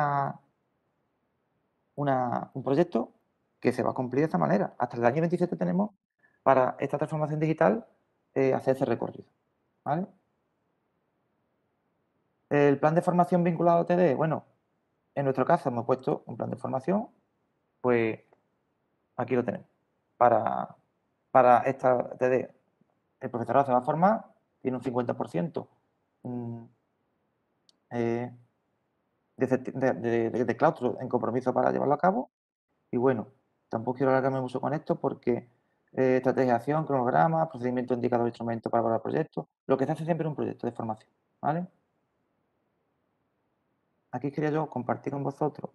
[SPEAKER 4] proyecto que se va a cumplir de esta manera. Hasta el año 27 tenemos para esta transformación digital hacer ese recorrido. ¿Vale? El plan de formación vinculado a TDE, bueno, en nuestro caso hemos puesto un plan de formación, pues aquí lo tenemos. Para esta TDE, el profesorado se va a formar, tiene un 50% de claustro en compromiso para llevarlo a cabo. Y bueno, tampoco quiero alargarme mucho con esto porque estrategia de acción, cronograma, procedimiento, indicador, instrumento para evaluar proyectos, lo que se hace siempre en un proyecto de formación, ¿vale? Aquí quería yo compartir con vosotros,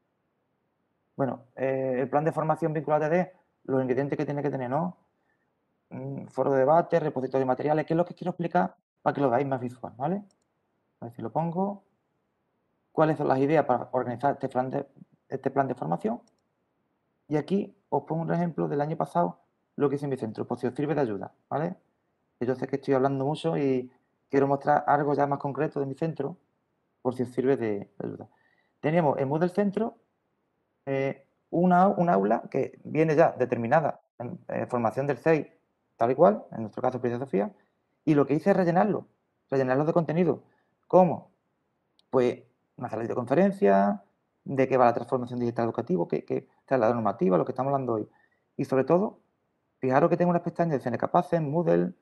[SPEAKER 4] bueno, el plan de formación vinculado a TD, los ingredientes que tiene que tener, ¿no? Foro de debate, repositorio de materiales, que es lo que quiero explicar para que lo veáis más visual, ¿vale? A ver si lo pongo. ¿Cuáles son las ideas para organizar este plan de formación? Y aquí os pongo un ejemplo del año pasado, lo que hice en mi centro, por si os sirve de ayuda, ¿vale? Yo sé que estoy hablando mucho y quiero mostrar algo ya más concreto de mi centro, por si os sirve de ayuda. Teníamos en Moodle Centro un aula que viene ya determinada en formación del 6, tal y cual, en nuestro caso Sofía, y lo que hice es rellenarlo de contenido. ¿Cómo? Pues una sala de conferencias, de qué va la transformación digital educativa, qué es la normativa, lo que estamos hablando hoy. Y sobre todo, fijaros que tengo unas pestañas de CNCapaces, Moodle,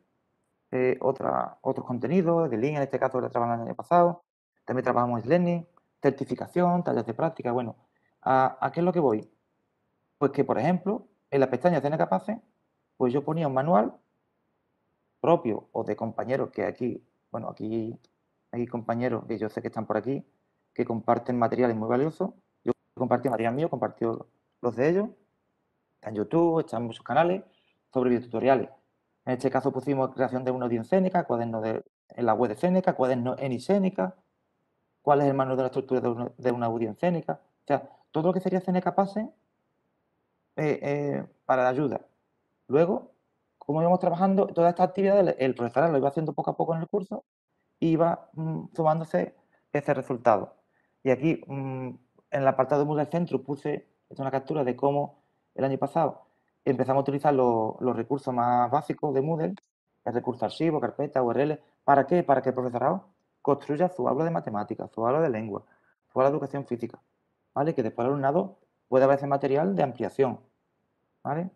[SPEAKER 4] otros contenidos, de link en este caso que trabajamos el año pasado, también trabajamos Learning, certificación, talleres de práctica, bueno, ¿a qué es lo que voy? Pues que, por ejemplo, en la pestaña CNCapaces, pues yo ponía un manual propio o de compañeros que aquí, bueno, aquí hay compañeros que yo sé que están por aquí, que comparten materiales muy valiosos. Yo compartí material mío, compartí los de ellos. Está en YouTube, está en muchos canales sobre videotutoriales. En este caso pusimos creación de un audio en Cénica, cuaderno en la web de Cénica, cuaderno en Isénica, cuál es el manual de la estructura de una audio en Cénica. O sea, todo lo que sería CNCapaces para la ayuda. Luego, como íbamos trabajando, todas estas actividades, el profesor lo iba haciendo poco a poco en el curso y iba sumándose ese resultado. Y aquí, en el apartado de Moodle Centro, puse una captura de cómo el año pasado empezamos a utilizar los recursos más básicos de Moodle, el recurso archivo, carpeta, URL. ¿Para qué? Para que el profesorado construya su aula de matemáticas, su aula de lengua, su aula de educación física, ¿vale? Que después el alumnado pueda ver ese material de ampliación, ¿vale?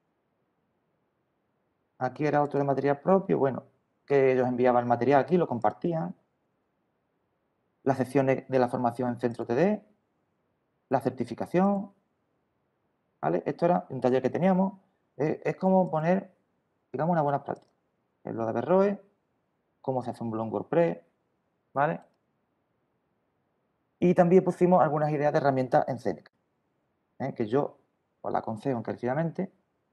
[SPEAKER 4] Aquí era otro de material propio, bueno, que ellos enviaban el material aquí, lo compartían. Las secciones de la formación en Centro TD, la certificación, ¿vale? Esto era un taller que teníamos. Es como poner, digamos, una buena práctica. Es lo de Averroes, cómo se hace un blog WordPress, ¿vale? Y también pusimos algunas ideas de herramientas en Cénica, que yo os la aconsejo encarecidamente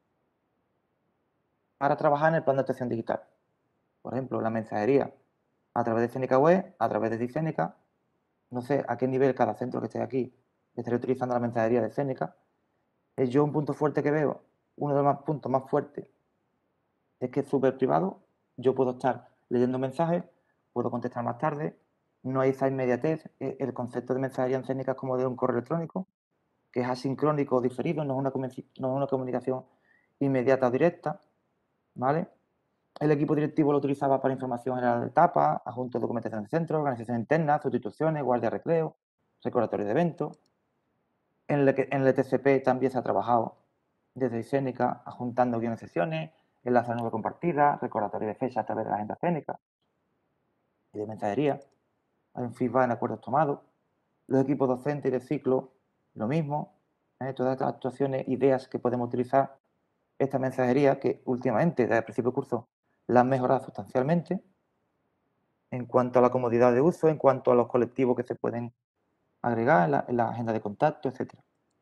[SPEAKER 4] para trabajar en el plan de atención digital. Por ejemplo, la mensajería a través de Cénica Web, a través de Dicénica. No sé a qué nivel cada centro que esté aquí estaré utilizando la mensajería de Cénica. Yo un punto fuerte que veo, uno de los puntos más fuertes, es que es súper privado. Yo puedo estar leyendo mensajes, puedo contestar más tarde, no hay esa inmediatez. El concepto de mensajería en Cénica es como de un correo electrónico, que es asincrónico o diferido, no es una comunicación inmediata o directa, ¿vale? El equipo directivo lo utilizaba para información general de etapas, adjunto de documentación del centro, organización interna, sustituciones, guardia de recreo, recordatorio de eventos. En el ETCP también se ha trabajado desde Isénica, adjuntando guiones de sesiones, enlaces a nube compartida, recordatorio de fecha a través de la agenda escénica y de mensajería. Hay un feedback en acuerdos tomados. Los equipos docentes y de ciclo, lo mismo. Todas estas actuaciones, ideas que podemos utilizar esta mensajería, que últimamente, desde el principio del curso, la han mejorado sustancialmente en cuanto a la comodidad de uso, en cuanto a los colectivos que se pueden agregar en la agenda de contacto, etc.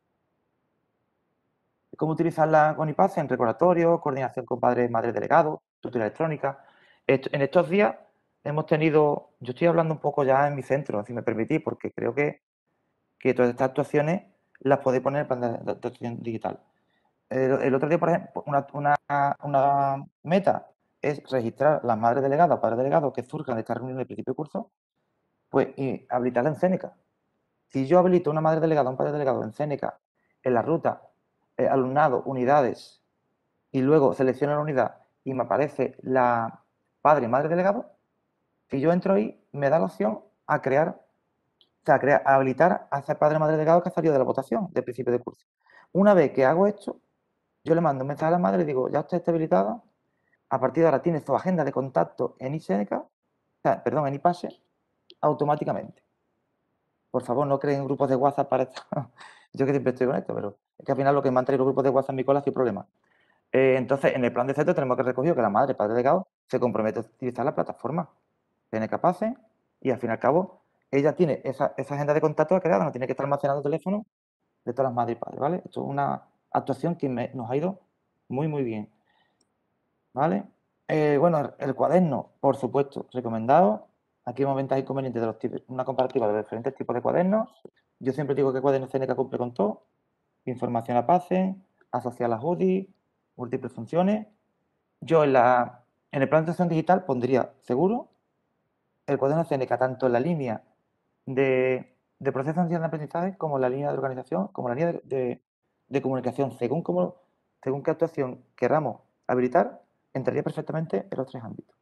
[SPEAKER 4] ¿Cómo utilizarla con IPACE? En recordatorio, coordinación con padres, madres delegados, tutoría electrónica. En estos días hemos tenido, yo estoy hablando un poco ya en mi centro, si me permitís, porque creo que todas estas actuaciones las podéis poner en el plan de actuación digital. El otro día, por ejemplo, una meta es registrar las madres delegadas o padres delegados que surjan de esta reunión de principio de curso, pues y habilitarla en Seneca. Si yo habilito una madre delegada o un padre delegado en Seneca, en la ruta, alumnado, unidades, y luego selecciono la unidad y me aparece la padre y madre delegado, si yo entro ahí, me da la opción a crear, o sea, a habilitar a ese padre o madre delegado que ha salido de la votación de principio de curso. Una vez que hago esto, yo le mando un mensaje a la madre y digo, ya usted está habilitada, a partir de ahora tiene su agenda de contacto en iSeneca, o sea, perdón, en iPase, automáticamente. Por favor, no creen grupos de WhatsApp para esto. Yo que siempre estoy con esto, pero es que al final lo que me han traído los grupos de WhatsApp en mi cola ha sido problema. Entonces, en el plan de centro tenemos que recoger que la madre, padre delegado, se compromete a utilizar la plataforma. Tiene capaces y al fin y al cabo, ella tiene esa agenda de contacto creada, no tiene que estar almacenando teléfono de todas las madres y padres, ¿vale? Esto es una actuación que nos ha ido muy, muy bien, ¿vale? Bueno, el cuaderno, por supuesto, recomendado. Aquí vemos ventajas e inconvenientes de los tipos, una comparativa de los diferentes tipos de cuadernos. Yo siempre digo que el cuaderno CNK cumple con todo. Información a PACE, asociar las UDI, múltiples funciones. Yo en el plan de acción digital pondría seguro el cuaderno CNK tanto en la línea de proceso de de aprendizaje como en la línea de organización, como en la línea de comunicación, según qué actuación queramos habilitar, entraría perfectamente en los tres ámbitos.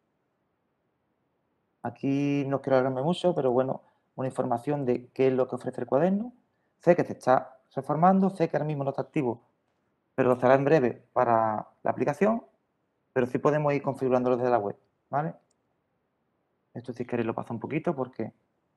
[SPEAKER 4] Aquí no quiero alargarme mucho, pero bueno, una información de qué es lo que ofrece el cuaderno. Sé que se está reformando, sé que ahora mismo no está activo, pero lo estará en breve para la aplicación, pero sí podemos ir configurándolo desde la web, ¿vale? Esto si queréis lo paso un poquito porque...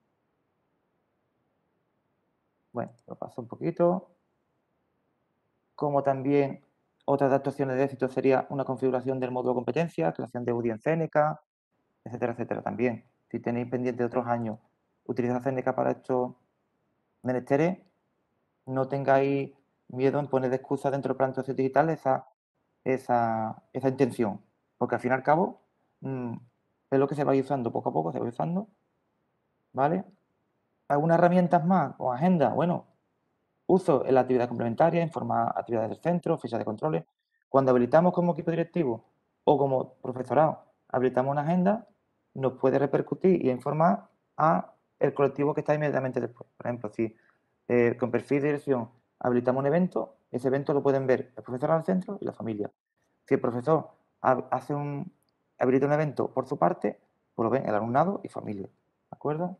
[SPEAKER 4] Bueno, lo paso un poquito. Como también otras actuaciones de éxito sería una configuración del módulo de competencia, creación de UDI en Seneca, etcétera, etcétera. También, si tenéis pendiente de otros años utilizar Seneca para estos menesteres, no tengáis miedo en poner de excusa dentro del plan de actuación digital esa intención, porque al fin y al cabo es lo que se va a ir usando poco a poco, se va usando, ¿vale? ¿Algunas herramientas más o agenda? Bueno, uso en la actividad complementaria, informar actividades del centro, fecha de controles. Cuando habilitamos como equipo directivo o como profesorado, habilitamos una agenda, nos puede repercutir y informar a el colectivo que está inmediatamente después. Por ejemplo, si con perfil de dirección habilitamos un evento, ese evento lo pueden ver el profesor del centro y la familia. Si el profesor habilita un evento por su parte, pues lo ven el alumnado y familia. ¿De acuerdo?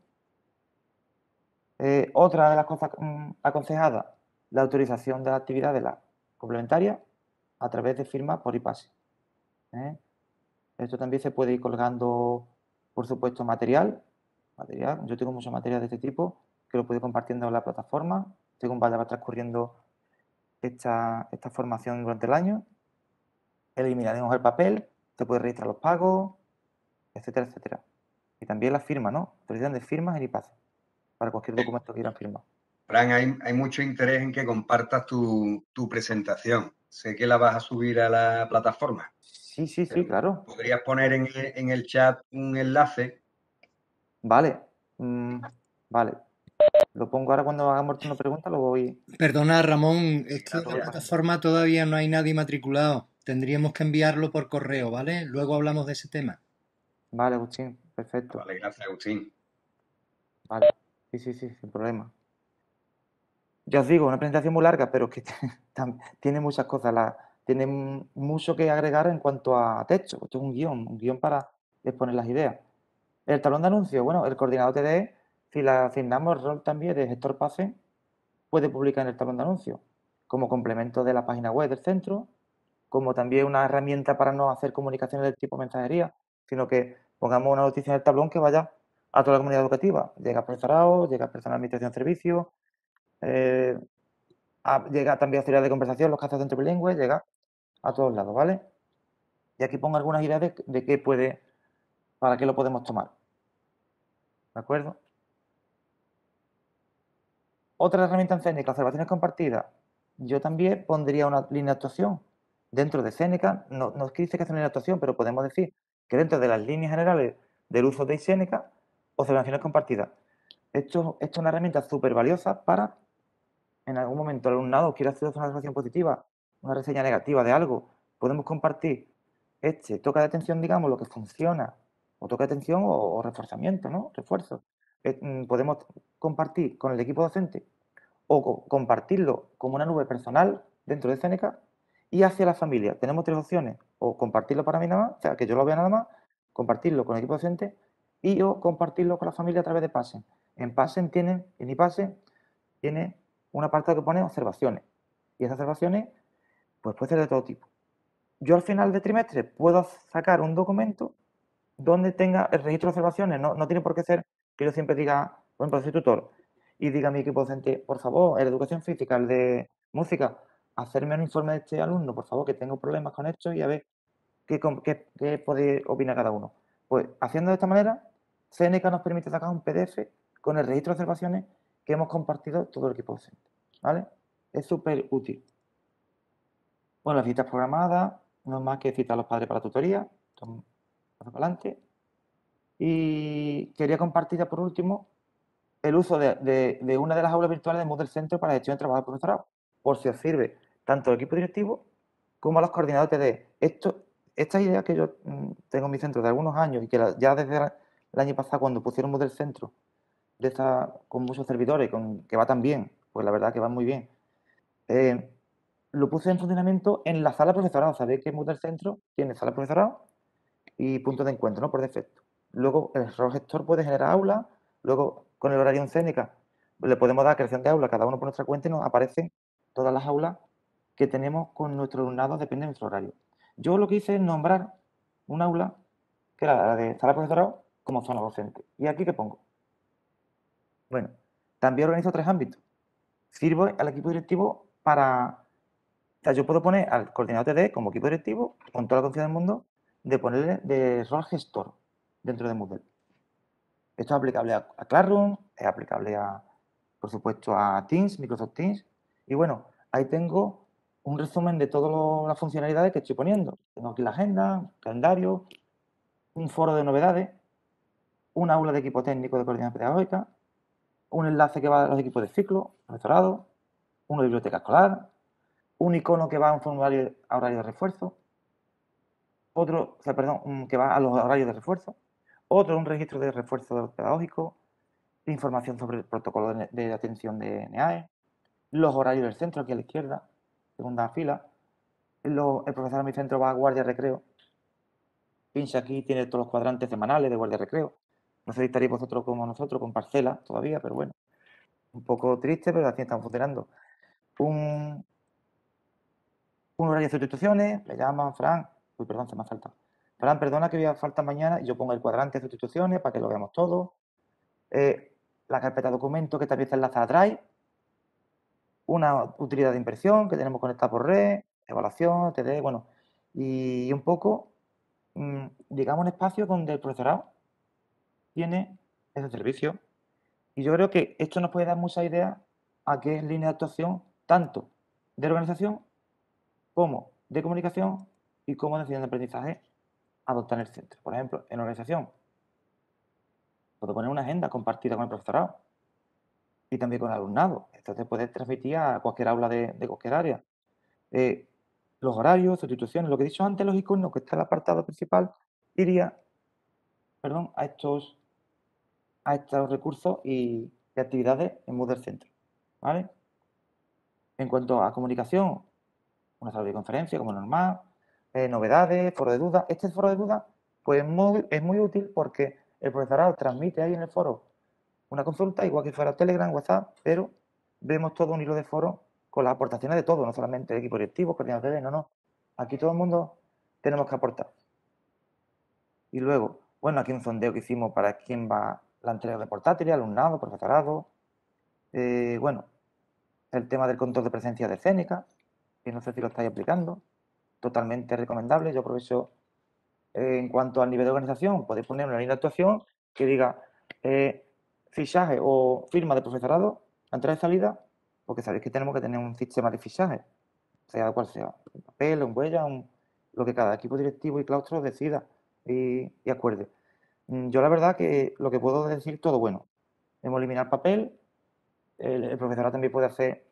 [SPEAKER 4] Otra de las cosas aconsejadas, la autorización de la actividad de la complementaria a través de firma por iPase. Esto también se puede ir colgando, por supuesto, material. Yo tengo mucho material de este tipo que lo puedo ir compartiendo en la plataforma según vaya transcurriendo esta formación durante el año. Eliminaremos el papel, se puede registrar los pagos, etcétera, etcétera. Y también la firma, ¿no? Autorización de firmas en iPase para cualquier documento que quieran firmar.
[SPEAKER 3] Fran, hay mucho interés en que compartas tu presentación. Sé que la vas a subir a la plataforma.
[SPEAKER 4] Sí, claro.
[SPEAKER 3] ¿Podrías poner en el chat un enlace?
[SPEAKER 4] Vale. Vale. Lo pongo ahora cuando hagamos una pregunta, lo voy...
[SPEAKER 2] Perdona, Ramón, es que en la plataforma todavía no hay nadie matriculado. Tendríamos que enviarlo por correo, ¿vale? Luego hablamos de ese tema.
[SPEAKER 4] Vale, Agustín, perfecto.
[SPEAKER 3] Vale, gracias, Agustín.
[SPEAKER 4] Vale, sí, sin problema. Ya os digo, una presentación muy larga, pero que tiene muchas cosas. Tiene mucho que agregar en cuanto a texto. Esto es un guión para exponer las ideas. El talón de anuncio, bueno, el coordinador TDE, si le asignamos el rol también de gestor PACE, puede publicar en el talón de anuncio, como complemento de la página web del centro, como también una herramienta para no hacer comunicaciones del tipo mensajería, sino que pongamos una noticia en el tablón que vaya a toda la comunidad educativa. Llega al profesorado, llega al personal de administración de servicios, llega también a actividades de conversación, los casos de entre bilingües, llega a todos lados, ¿vale? Y aquí pongo algunas ideas de qué puede, para qué lo podemos tomar. ¿De acuerdo? Otra herramienta en Seneca, observaciones compartidas. Yo también pondría una línea de actuación. Dentro de Seneca, no es que dice que es una línea de actuación, pero podemos decir que dentro de las líneas generales del uso de Seneca, observaciones compartidas. Esto es una herramienta súper valiosa para, en algún momento, el alumnado quiere hacer una observación positiva, una reseña negativa de algo. Podemos compartir este toque de atención, digamos, lo que funciona, o toque de atención o reforzamiento, ¿no? Refuerzo. Podemos compartir con el equipo docente o compartirlo como una nube personal dentro de Seneca y hacia la familia. Tenemos tres opciones, o compartirlo para mí nada más, o sea, que yo lo vea nada más, compartirlo con el equipo docente y o compartirlo con la familia a través de Passen. En Passen tienen, en iPassen, tiene una parte que pone observaciones y esas observaciones pues puede ser de todo tipo. Yo al final de trimestre puedo sacar un documento donde tenga el registro de observaciones. No tiene por qué ser que yo siempre diga, por ejemplo, soy tutor y diga a mi equipo docente, por favor, el de educación física, el de música, hacerme un informe de este alumno, por favor, que tengo problemas con esto y a ver qué puede opinar cada uno. Pues haciendo de esta manera, CNK nos permite sacar un PDF con el registro de observaciones que hemos compartido todo el equipo docente. ¿Vale? Es súper útil. Bueno, las citas programadas, no es más que citar a los padres para la tutoría. Paso para adelante. Y quería compartir ya por último el uso de una de las aulas virtuales de Moodle Centro para gestión de trabajo de profesorado, por si os sirve tanto al equipo directivo como a los coordinadores de esta idea que yo tengo en mi centro de algunos años y que ya desde el año pasado cuando pusieron Moodle Centro con muchos servidores, que va tan bien, pues la verdad que va muy bien, lo puse en funcionamiento en la sala de profesorado. Sabéis que Moodle Centro tiene sala de profesorado y punto de encuentro, ¿no? Por defecto. Luego el rol gestor puede generar aulas, luego con el horario en Seneca le podemos dar creación de aulas cada uno por nuestra cuenta y nos aparecen todas las aulas que tenemos con nuestro alumnado, depende de nuestro horario. Yo lo que hice es nombrar un aula que era la de sala de profesorado como zona docente. ¿Y aquí qué pongo? Bueno, también organizo tres ámbitos. Sirvo al equipo directivo para... O sea, yo puedo poner al coordinador TD como equipo directivo, con toda la confianza del mundo, de ponerle de rol gestor dentro de Moodle. Esto es aplicable a Classroom, es aplicable por supuesto, a Teams, Microsoft Teams. Y bueno, ahí tengo un resumen de todas las funcionalidades que estoy poniendo. Tengo aquí la agenda, calendario, un foro de novedades, un aula de equipo técnico de coordinación pedagógica, un enlace que va a los equipos de ciclo, profesorado, una biblioteca escolar, un icono que va a un formulario a horario de refuerzo, otro, o sea, perdón, que va a los horarios de refuerzo, otro, un registro de refuerzo pedagógico, información sobre el protocolo de atención de NEAE, los horarios del centro aquí a la izquierda, segunda fila, el profesor de mi centro va a guardia recreo, pincha aquí, tiene todos los cuadrantes semanales de guardia recreo, no sé si estaréis vosotros como nosotros, con parcelas todavía, pero bueno, un poco triste, pero así están funcionando. Un horario de sustituciones, le llaman Fran, uy, perdón, se me ha faltado. Fran, perdona que voy a falta mañana y yo pongo el cuadrante de sustituciones para que lo veamos todo. La carpeta de documentos que también se enlaza a Drive. Una utilidad de impresión que tenemos conectada por red, evaluación, TD, bueno, y un poco, digamos, un espacio donde el profesorado tiene ese servicio. Y yo creo que esto nos puede dar mucha idea a qué es línea de actuación tanto de organización como de comunicación y como decisión de aprendizaje adoptar en el centro. Por ejemplo, en organización, puedo poner una agenda compartida con el profesorado y también con el alumnado. Esto se puede transmitir a cualquier aula de cualquier área. Los horarios, sustituciones, lo que he dicho antes, los iconos, que está el apartado principal, iría, perdón, a estos recursos y actividades en Moodle Centro. ¿Vale? En cuanto a comunicación, una sala de conferencia como normal, novedades, foro de dudas. Este foro de dudas pues es muy útil porque el profesorado transmite ahí en el foro una consulta, igual que fuera Telegram, WhatsApp, pero vemos todo un hilo de foro con las aportaciones de todos, no solamente el equipo directivo, coordinadores, no. Aquí todo el mundo tenemos que aportar. Y luego, bueno, aquí un sondeo que hicimos para quién va la entrega de portátiles, alumnado, profesorado. Bueno, el tema del control de presencia de Seneca, que no sé si lo estáis aplicando, totalmente recomendable. Yo aprovecho, en cuanto al nivel de organización, podéis poner una línea de actuación que diga fichaje o firma de profesorado, entrada y salida, porque sabéis que tenemos que tener un sistema de fichaje, sea cual sea, un papel, un huella, lo que cada equipo directivo y claustro decida y acuerde. Yo la verdad que lo que puedo decir, todo bueno. Hemos eliminado el papel, el profesorado también puede hacer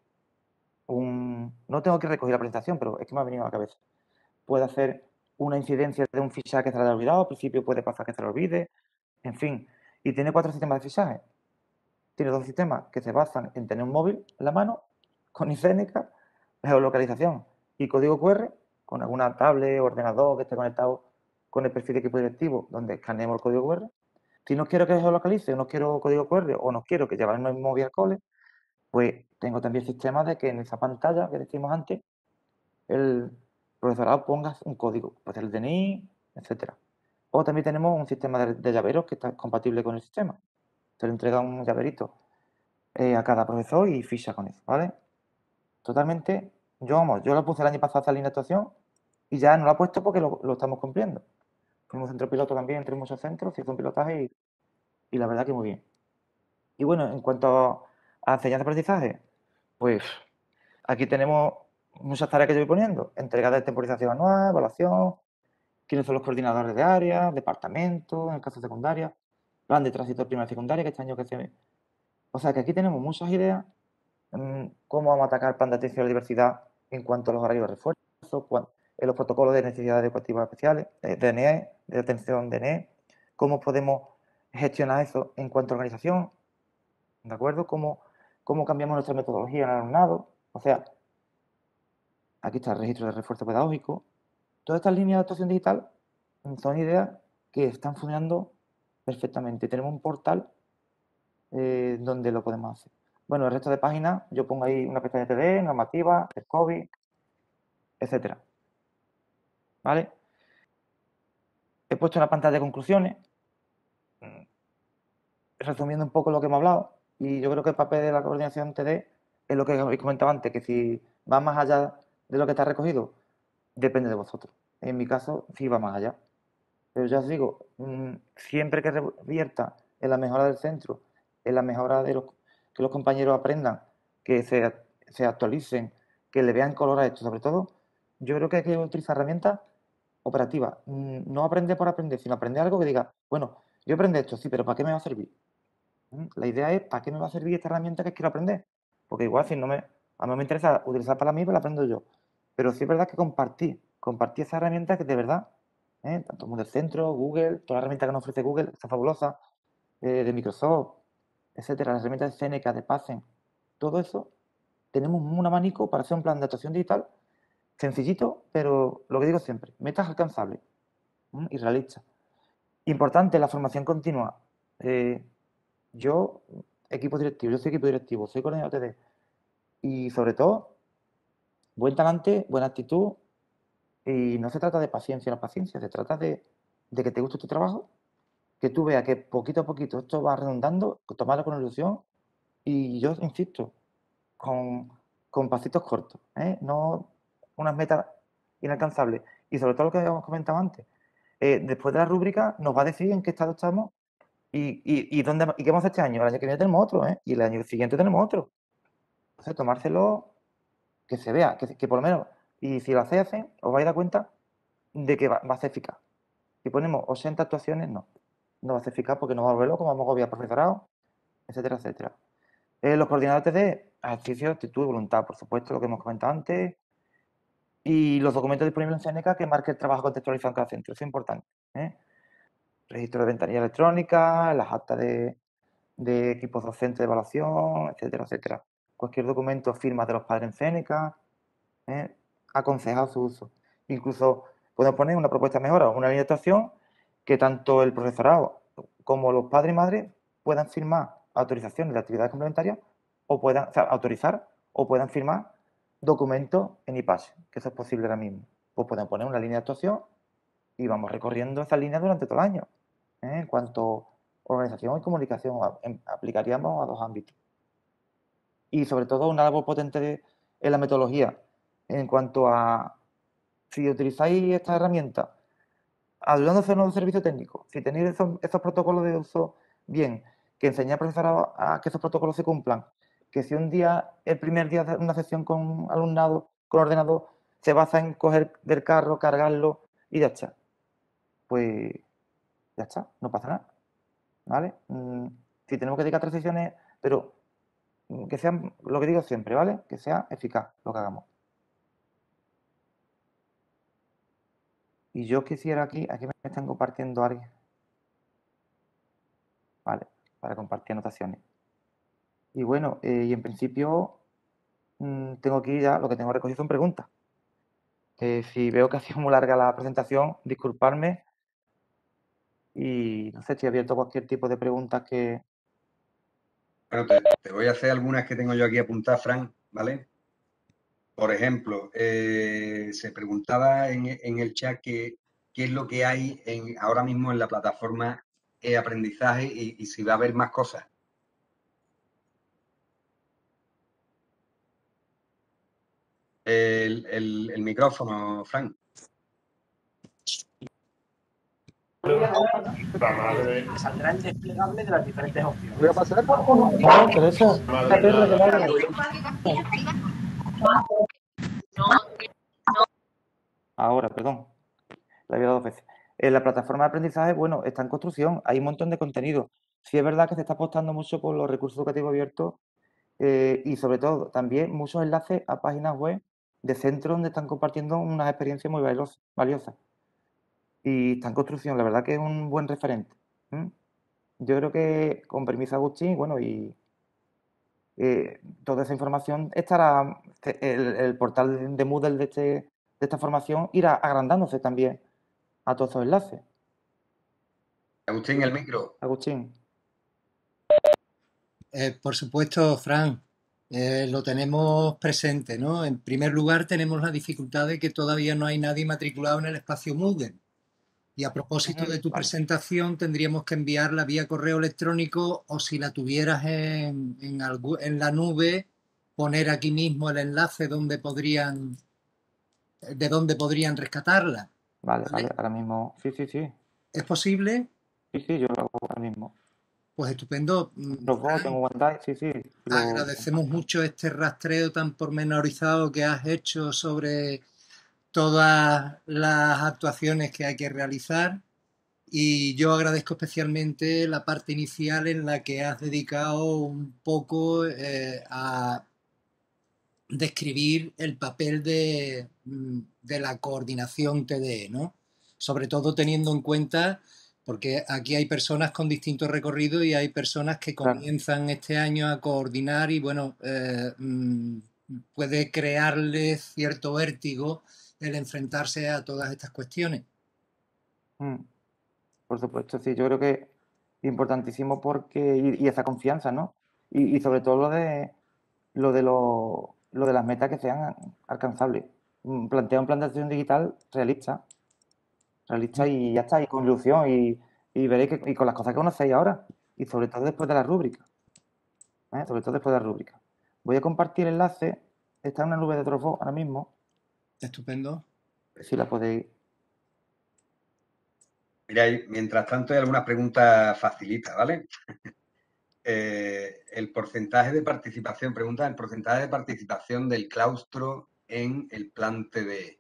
[SPEAKER 4] no tengo que recoger la presentación, pero es que me ha venido a la cabeza. Puede hacer una incidencia de un fichaje que se le haya olvidado, al principio puede pasar que se lo olvide, en fin. Y tiene 4 sistemas de fichaje. Tiene 2 sistemas que se basan en tener un móvil en la mano, con Iceneca, geolocalización y código QR, con alguna tablet o ordenador que esté conectado con el perfil de equipo directivo, donde escaneemos el código QR. Si no quiero que geolocalice, o no quiero código QR, o no quiero que llevarme el móvil al cole, pues tengo también sistemas de que en esa pantalla que decimos antes, el profesorado ponga un código, pues el DNI, etcétera. O también tenemos un sistema de llaveros que está compatible con el sistema. Se le entrega un llaverito a cada profesor y ficha con eso, ¿vale? Totalmente, yo lo puse el año pasado esta línea de actuación y ya no lo he puesto porque lo estamos cumpliendo. Fuimos centro piloto también, entre muchos centros, hizo un pilotaje y la verdad que muy bien. Y bueno, en cuanto a enseñanza-aprendizaje, pues aquí tenemos muchas tareas que yo voy poniendo. Entrega de temporización anual, evaluación, quiénes son los coordinadores de áreas, departamentos, en el caso de secundaria, plan de tránsito de primaria y secundaria, que este año que se... O sea que aquí tenemos muchas ideas, cómo vamos a atacar el plan de atención a la diversidad en cuanto a los horarios de refuerzo, en los protocolos de necesidades educativas especiales, DNE, de atención DNE, cómo podemos gestionar eso en cuanto a organización, ¿de acuerdo? Cómo cambiamos nuestra metodología en el alumnado, o sea, aquí está el registro de refuerzo pedagógico. Todas estas líneas de actuación digital son ideas que están funcionando perfectamente. Tenemos un portal donde lo podemos hacer. Bueno, el resto de páginas, yo pongo ahí una pestaña TD, normativa, el COVID, etcétera. ¿Vale? He puesto una pantalla de conclusiones, resumiendo un poco lo que hemos hablado, y yo creo que el papel de la coordinación TD es lo que habéis comentado antes, que si va más allá de lo que está recogido, depende de vosotros. En mi caso, sí va más allá. Pero ya os digo, siempre que revierta en la mejora del centro, en la mejora de que los compañeros aprendan, que se actualicen, que le vean color a esto, sobre todo, yo creo que hay que utilizar herramientas operativas. No aprender por aprender, sino aprender algo que diga, bueno, yo aprendo esto, sí, pero ¿para qué me va a servir? La idea es, ¿para qué me va a servir esta herramienta que quiero aprender? Porque igual, si no a mí me interesa utilizar para mí, pues la aprendo yo. Pero sí es verdad que compartir esa herramienta que de verdad, tanto como del centro, Google, todas las herramientas que nos ofrece Google, está fabulosa, de Microsoft, etcétera, las herramientas de Seneca, de Pazen, todo eso, tenemos un abanico para hacer un plan de actuación digital sencillito, pero lo que digo siempre, metas alcanzables y realistas. Importante, la formación continua. Yo soy equipo directivo, soy coordinador TD. Y sobre todo, buen talante, buena actitud. Y no se trata de paciencia, no paciencia, se trata de que te guste tu trabajo, que tú veas que poquito a poquito esto va redundando, tomarlo con ilusión. Y yo insisto, con pasitos cortos, no unas metas inalcanzables. Y sobre todo lo que habíamos comentado antes, después de la rúbrica nos va a decir en qué estado estamos y qué vamos a hacer este año. El año que viene tenemos otro, y el año siguiente tenemos otro. Entonces, tomárselo, que se vea, que por lo menos, y si lo hacéis, os vais a dar cuenta de que va a ser eficaz. Si ponemos 80 actuaciones, no va a ser eficaz porque no va a volver loco, vamos a agobiar profesorado, etcétera, etcétera. Los coordinadores de ejercicio, actitud y voluntad, por supuesto, lo que hemos comentado antes. Y los documentos disponibles en Seneca que marque el trabajo contextualizado en cada centro, eso es importante. Registro de ventanilla electrónica, las actas de equipos docentes de evaluación, etcétera, etcétera. Cualquier documento, firmas de los padres en Seneca, aconsejado su uso. Incluso podemos poner una propuesta de mejora, una línea de actuación que tanto el profesorado como los padres y madres puedan firmar autorizaciones de actividades complementarias o puedan autorizar o puedan firmar documentos en IPASE, que eso es posible ahora mismo. Pues pueden poner una línea de actuación y vamos recorriendo esa línea durante todo el año. En cuanto a organización y comunicación, aplicaríamos a 2 ámbitos. y sobre todo una labor potente en la metodología. En cuanto a si utilizáis esta herramienta ayudándose en un servicio técnico, si tenéis esos protocolos de uso bien, que enseñáis al profesor a que esos protocolos se cumplan, que si un día, el primer día de una sesión con alumnado, con ordenador, se basa en coger del carro, cargarlo y ya está, pues ya está, no pasa nada, ¿vale? Si tenemos que dedicar 3 sesiones, pero que sean, lo que digo siempre, ¿vale? Que sea eficaz lo que hagamos. Y yo quisiera aquí me están compartiendo alguien. Vale, para compartir anotaciones. Y bueno, y en principio tengo aquí ya, lo que tengo recogido son preguntas. Si veo que ha sido muy larga la presentación, disculparme. Y no sé, estoy abierto a cualquier tipo de preguntas que...
[SPEAKER 3] Bueno, te voy a hacer algunas que tengo yo aquí apuntadas, Fran, ¿vale? Por ejemplo, se preguntaba en el chat qué es lo que hay ahora mismo en la plataforma e-aprendizaje y si va a haber más cosas. El micrófono, Fran.
[SPEAKER 10] Saldrá el desplegable de las diferentes opciones.
[SPEAKER 11] Voy a pasar por... No, Teresa.
[SPEAKER 4] Ahora, perdón. La he dado 2 veces. En la plataforma de aprendizaje, bueno, está en construcción. Hay un montón de contenido. Sí es verdad que se está apostando mucho por los recursos educativos abiertos y sobre todo también muchos enlaces a páginas web de centros donde están compartiendo unas experiencias muy valiosas. Y está en construcción, la verdad que es un buen referente. Yo creo que, con permiso Agustín, bueno, y toda esa información estará, el portal de Moodle de esta formación irá agrandándose también a todos esos enlaces.
[SPEAKER 3] Agustín, el micro.
[SPEAKER 4] Agustín.
[SPEAKER 2] Por supuesto, Fran, lo tenemos presente, ¿no? En primer lugar, tenemos la dificultad de que todavía no hay nadie matriculado en el espacio Moodle. Y a propósito de tu presentación, tendríamos que enviarla vía correo electrónico o si la tuvieras en la nube, poner aquí mismo el enlace de donde podrían rescatarla.
[SPEAKER 4] Vale, ahora mismo. Sí.
[SPEAKER 2] ¿Es posible?
[SPEAKER 4] Sí, yo lo hago ahora mismo.
[SPEAKER 2] Pues estupendo.
[SPEAKER 4] Tengo OneDrive, sí.
[SPEAKER 2] Agradecemos mucho este rastreo tan pormenorizado que has hecho sobre todas las actuaciones que hay que realizar y yo agradezco especialmente la parte inicial en la que has dedicado un poco a describir el papel de la coordinación TDE, ¿no? Sobre todo teniendo en cuenta, porque aquí hay personas con distintos recorridos y hay personas que comienzan este año a coordinar y bueno, puede crearles cierto vértigo el enfrentarse a todas estas cuestiones.
[SPEAKER 4] Por supuesto, sí, yo creo que es importantísimo porque, y esa confianza, ¿no? Y sobre todo lo de las metas que sean alcanzables. Plantea un plan de acción digital realista y ya está, y con ilusión, y veréis que y con las cosas que conocéis ahora, y sobre todo después de la rúbrica. Voy a compartir el enlace, está en una nube de Dropbox ahora mismo.
[SPEAKER 2] Estupendo.
[SPEAKER 4] Si la podéis.
[SPEAKER 3] Mira, mientras tanto hay algunas preguntas facilitas, ¿vale? El porcentaje de participación, pregunta el porcentaje de participación del claustro en el plan TDE.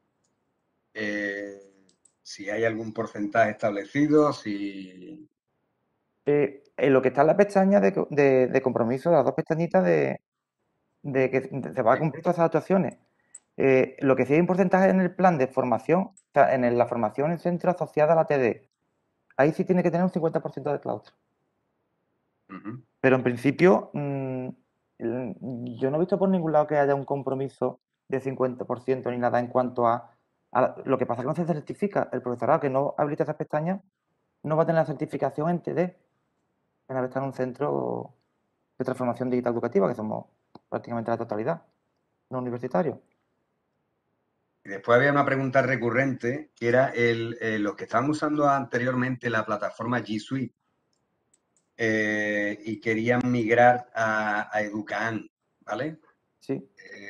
[SPEAKER 3] Si hay algún porcentaje establecido, si...
[SPEAKER 4] En lo que está en la pestaña de compromiso, las 2 pestañitas de que se va a cumplir todas esas actuaciones. Lo que sí hay un porcentaje en el plan de formación, o sea, en la formación en centro asociada a la TDE. Ahí sí tiene que tener un 50% de claustro. Pero en principio, yo no he visto por ningún lado que haya un compromiso de 50% ni nada en cuanto a lo que pasa es que no se certifica. El profesorado que no habilita esas pestañas no va a tener la certificación en TD, en haber estado en un centro de transformación digital educativa, que somos prácticamente la totalidad, no universitarios.
[SPEAKER 3] Y después había una pregunta recurrente, que era los que estaban usando anteriormente la plataforma G Suite y querían migrar a Educaan, ¿vale?
[SPEAKER 4] Sí.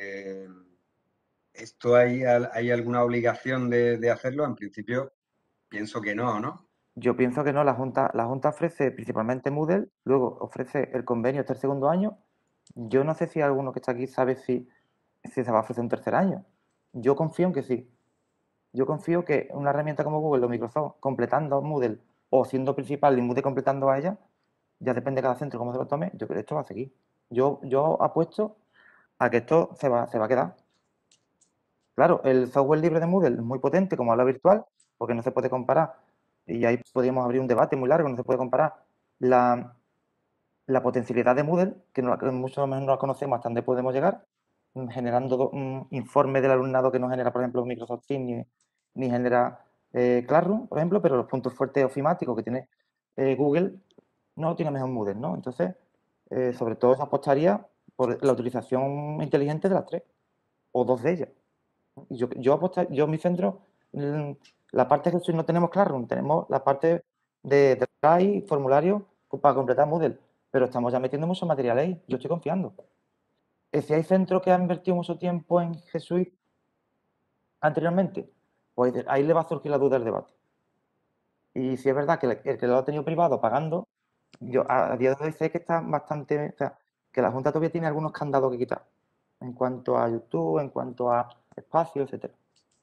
[SPEAKER 3] ¿Esto hay alguna obligación de hacerlo? En principio, pienso que no, ¿no?
[SPEAKER 4] Yo pienso que no, la Junta ofrece principalmente Moodle, luego ofrece el convenio hasta el segundo año. Yo no sé si alguno que está aquí sabe si se va a ofrecer un tercer año. Yo confío en que sí. Yo confío que una herramienta como Google o Microsoft completando Moodle o siendo principal y Moodle completando a ella, ya depende de cada centro cómo se lo tome, yo creo que esto va a seguir. Yo apuesto a que esto se va a quedar. Claro, el software libre de Moodle es muy potente como aula virtual, porque no se puede comparar, y ahí podríamos abrir un debate muy largo, no se puede comparar la potencialidad de Moodle, que muchos menos no la conocemos hasta dónde podemos llegar, generando un informe del alumnado que no genera, por ejemplo, Microsoft Teams ni genera Classroom, por ejemplo, pero los puntos fuertes ofimáticos que tiene Google no lo tiene mejor Moodle, ¿no? Entonces, sobre todo se apostaría por la utilización inteligente de las tres, o dos de ellas. Y yo en mi centro, la parte que no tenemos Classroom, tenemos la parte de Drive, formulario para completar Moodle, pero estamos ya metiendo muchos materiales ahí, yo estoy confiando. Si hay centros que han invertido mucho tiempo en G Suite anteriormente, pues ahí le va a surgir la duda del debate. Y si es verdad que el que lo ha tenido privado pagando, yo a día de hoy sé que está bastante, o sea, que la Junta todavía tiene algunos candados que quitar en cuanto a YouTube, en cuanto a espacio, etcétera.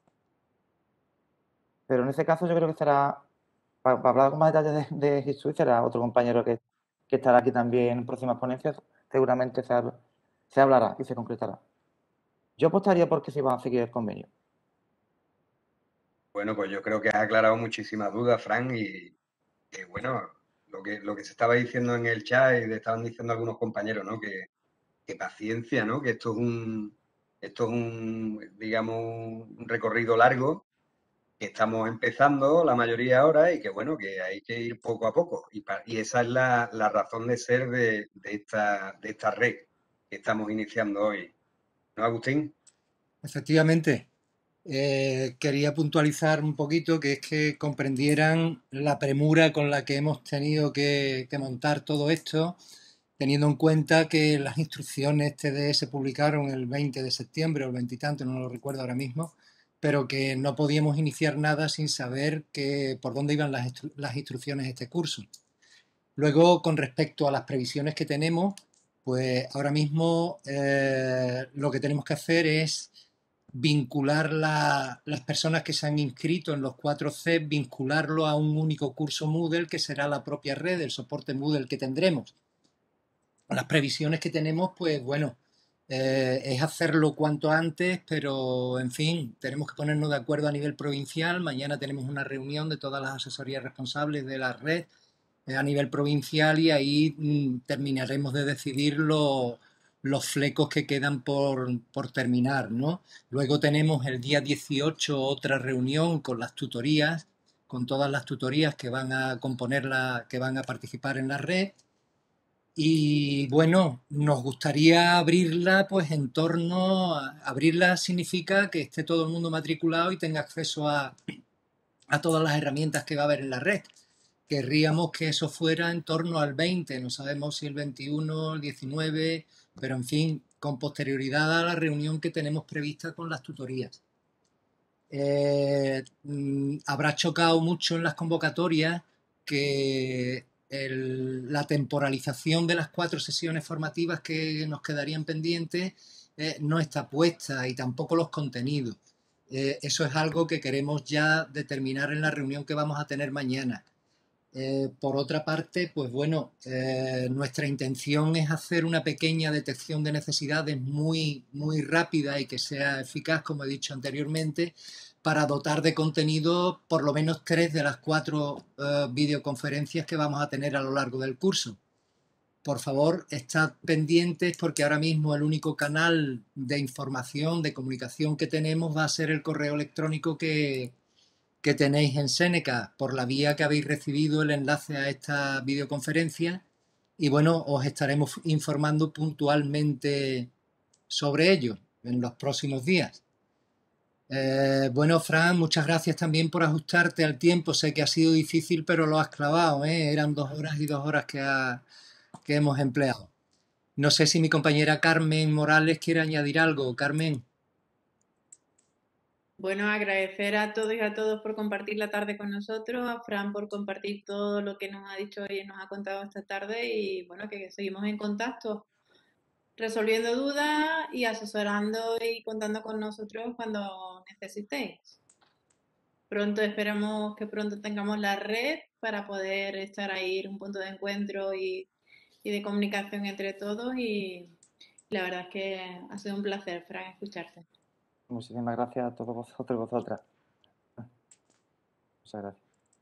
[SPEAKER 4] Pero en ese caso yo creo que será, para hablar con más detalles de G Suite, será otro compañero que estará aquí también en próximas ponencias, seguramente se hablará y se concretará. Yo apostaría porque se va a seguir el convenio.
[SPEAKER 3] Bueno, pues yo creo que has aclarado muchísimas dudas, Fran, y bueno, lo que se estaba diciendo en el chat y estaban diciendo algunos compañeros, ¿no? Que paciencia, ¿no? Que esto es un, digamos, un recorrido largo, que estamos empezando la mayoría ahora y que, bueno, que hay que ir poco a poco. Y esa es la razón de ser de esta red que estamos iniciando hoy. ¿No, Agustín?
[SPEAKER 2] Efectivamente. Quería puntualizar un poquito que es que comprendieran la premura con la que hemos tenido que montar todo esto, teniendo en cuenta que las instrucciones TDE se publicaron el 20 de septiembre o el 20 y tanto, no lo recuerdo ahora mismo, pero que no podíamos iniciar nada sin saber por dónde iban las instrucciones de este curso. Luego, con respecto a las previsiones que tenemos, pues ahora mismo lo que tenemos que hacer es vincular las personas que se han inscrito en los 4C, vincularlo a un único curso Moodle que será la propia red, el soporte Moodle que tendremos. Las previsiones que tenemos, pues bueno, es hacerlo cuanto antes, pero en fin, tenemos que ponernos de acuerdo a nivel provincial. Mañana tenemos una reunión de todas las asesorías responsables de la red a nivel provincial y ahí terminaremos de decidir los flecos que quedan por terminar, ¿no? Luego tenemos el día 18 otra reunión con las tutorías, con todas las tutorías que van a que van a participar en la red. Y bueno, nos gustaría abrirla, pues abrirla significa que esté todo el mundo matriculado y tenga acceso a todas las herramientas que va a haber en la red. Querríamos que eso fuera en torno al 20, no sabemos si el 21, el 19, pero en fin, con posterioridad a la reunión que tenemos prevista con las tutorías. Habrá chocado mucho en las convocatorias que la temporalización de las 4 sesiones formativas que nos quedarían pendientes no está puesta y tampoco los contenidos. Eso es algo que queremos ya determinar en la reunión que vamos a tener mañana. Por otra parte, pues bueno, nuestra intención es hacer una pequeña detección de necesidades muy rápida y que sea eficaz, como he dicho anteriormente, para dotar de contenido por lo menos 3 de las 4 videoconferencias que vamos a tener a lo largo del curso. Por favor, estad pendientes porque ahora mismo el único canal de información, de comunicación que tenemos va a ser el correo electrónico que tenéis en Seneca por la vía que habéis recibido el enlace a esta videoconferencia y bueno, os estaremos informando puntualmente sobre ello en los próximos días. Bueno, Fran, muchas gracias también por ajustarte al tiempo. Sé que ha sido difícil, pero lo has clavado, ¿eh? Eran 2 horas y 2 horas que hemos empleado. No sé si mi compañera Carmen Morales quiere añadir algo. Carmen.
[SPEAKER 12] Bueno, agradecer a todos y a todos por compartir la tarde con nosotros, a Fran por compartir todo lo que nos ha dicho y nos ha contado esta tarde y bueno, que seguimos en contacto, resolviendo dudas y asesorando y contando con nosotros cuando necesitéis. Pronto esperamos que pronto tengamos la red para poder estar ahí, un punto de encuentro y de comunicación entre todos y la verdad es que ha sido un placer, Fran, escucharte.
[SPEAKER 4] Muchísimas gracias a todos vosotros y vosotras. Muchas gracias.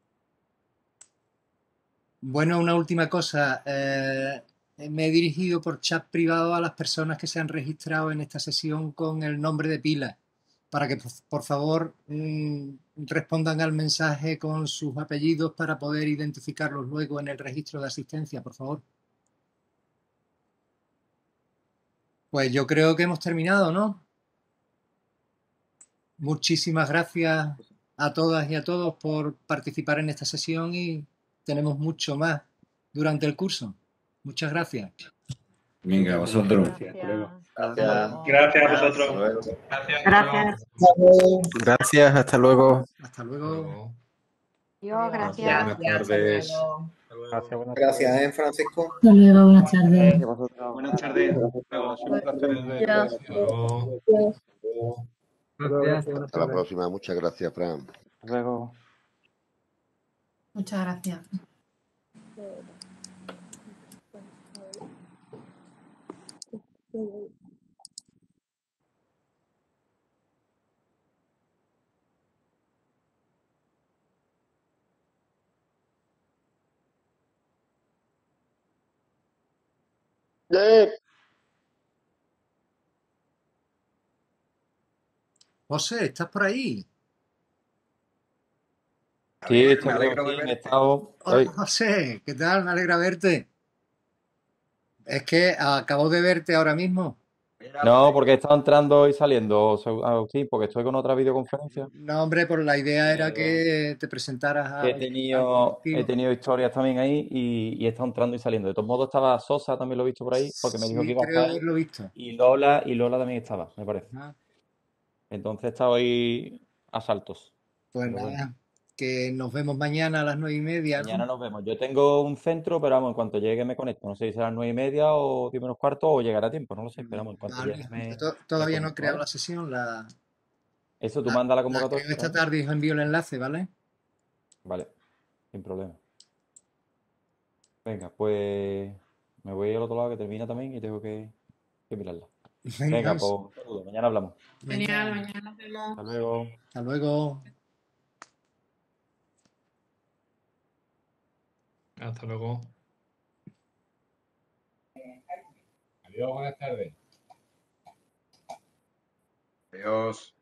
[SPEAKER 2] Bueno, una última cosa. Me he dirigido por chat privado a las personas que se han registrado en esta sesión con el nombre de pila, para que por favor respondan al mensaje con sus apellidos para poder identificarlos luego en el registro de asistencia, por favor. Pues yo creo que hemos terminado, ¿no? Muchísimas gracias a todas y a todos por participar en esta sesión y tenemos mucho más durante el curso. Muchas gracias.
[SPEAKER 13] Venga, a vosotros.
[SPEAKER 10] Gracias a vosotros.
[SPEAKER 1] Gracias.
[SPEAKER 14] Gracias, hasta luego.
[SPEAKER 2] Hasta luego.
[SPEAKER 15] Adiós, gracias.
[SPEAKER 13] Buenas tardes.
[SPEAKER 14] Gracias, Francisco.
[SPEAKER 15] Hasta luego, buenas tardes.
[SPEAKER 10] Buenas tardes.
[SPEAKER 16] Hasta la próxima. Muchas gracias, Fran.
[SPEAKER 4] Hasta luego.
[SPEAKER 15] Muchas gracias.
[SPEAKER 2] José, ¿estás por ahí?
[SPEAKER 14] Sí, estoy aquí, he estado.
[SPEAKER 2] Hola, José, ¿qué tal? Me alegra verte. Es que acabo de verte ahora mismo.
[SPEAKER 14] No, porque he estado entrando y saliendo, Agustín, porque estoy con otra videoconferencia.
[SPEAKER 2] No, hombre, pues la idea era que te presentaras a...
[SPEAKER 14] He tenido historias también ahí y he estado entrando y saliendo. De todos modos estaba Sosa, también lo he visto por ahí, porque me dijo que
[SPEAKER 2] Sí,
[SPEAKER 14] iba a
[SPEAKER 2] creo
[SPEAKER 14] estar.
[SPEAKER 2] haberlo visto.
[SPEAKER 14] Y Lola también estaba, me parece.
[SPEAKER 2] Ah,
[SPEAKER 14] Entonces he estado ahí a saltos.
[SPEAKER 2] pues
[SPEAKER 14] Pero
[SPEAKER 2] nada,
[SPEAKER 14] bueno,
[SPEAKER 2] que nos vemos mañana a las 9:30, ¿no?
[SPEAKER 14] mañana nos vemos. Yo tengo un centro, pero vamos, en cuanto llegue me conecto. No sé si será a las 9:30 o 10 menos cuarto o llegará a tiempo, no lo sé. Esperamos, en cuanto
[SPEAKER 2] Vale.
[SPEAKER 14] llegue me
[SPEAKER 2] Todavía no he
[SPEAKER 14] conecto,
[SPEAKER 2] creado
[SPEAKER 14] ¿vale?
[SPEAKER 2] la sesión,
[SPEAKER 14] Eso, tú manda la
[SPEAKER 2] creo
[SPEAKER 14] convocatoria.
[SPEAKER 2] esta tarde y os envío el enlace, ¿vale?
[SPEAKER 14] Vale, sin problema. Venga, pues me voy al otro lado que termina también y tengo que mirarla. Venga, pues un saludo, mañana hablamos.
[SPEAKER 12] Genial, mañana nos vemos.
[SPEAKER 14] Hasta luego.
[SPEAKER 2] Hasta luego.
[SPEAKER 13] Hasta luego. Adiós, buenas tardes.
[SPEAKER 3] Adiós.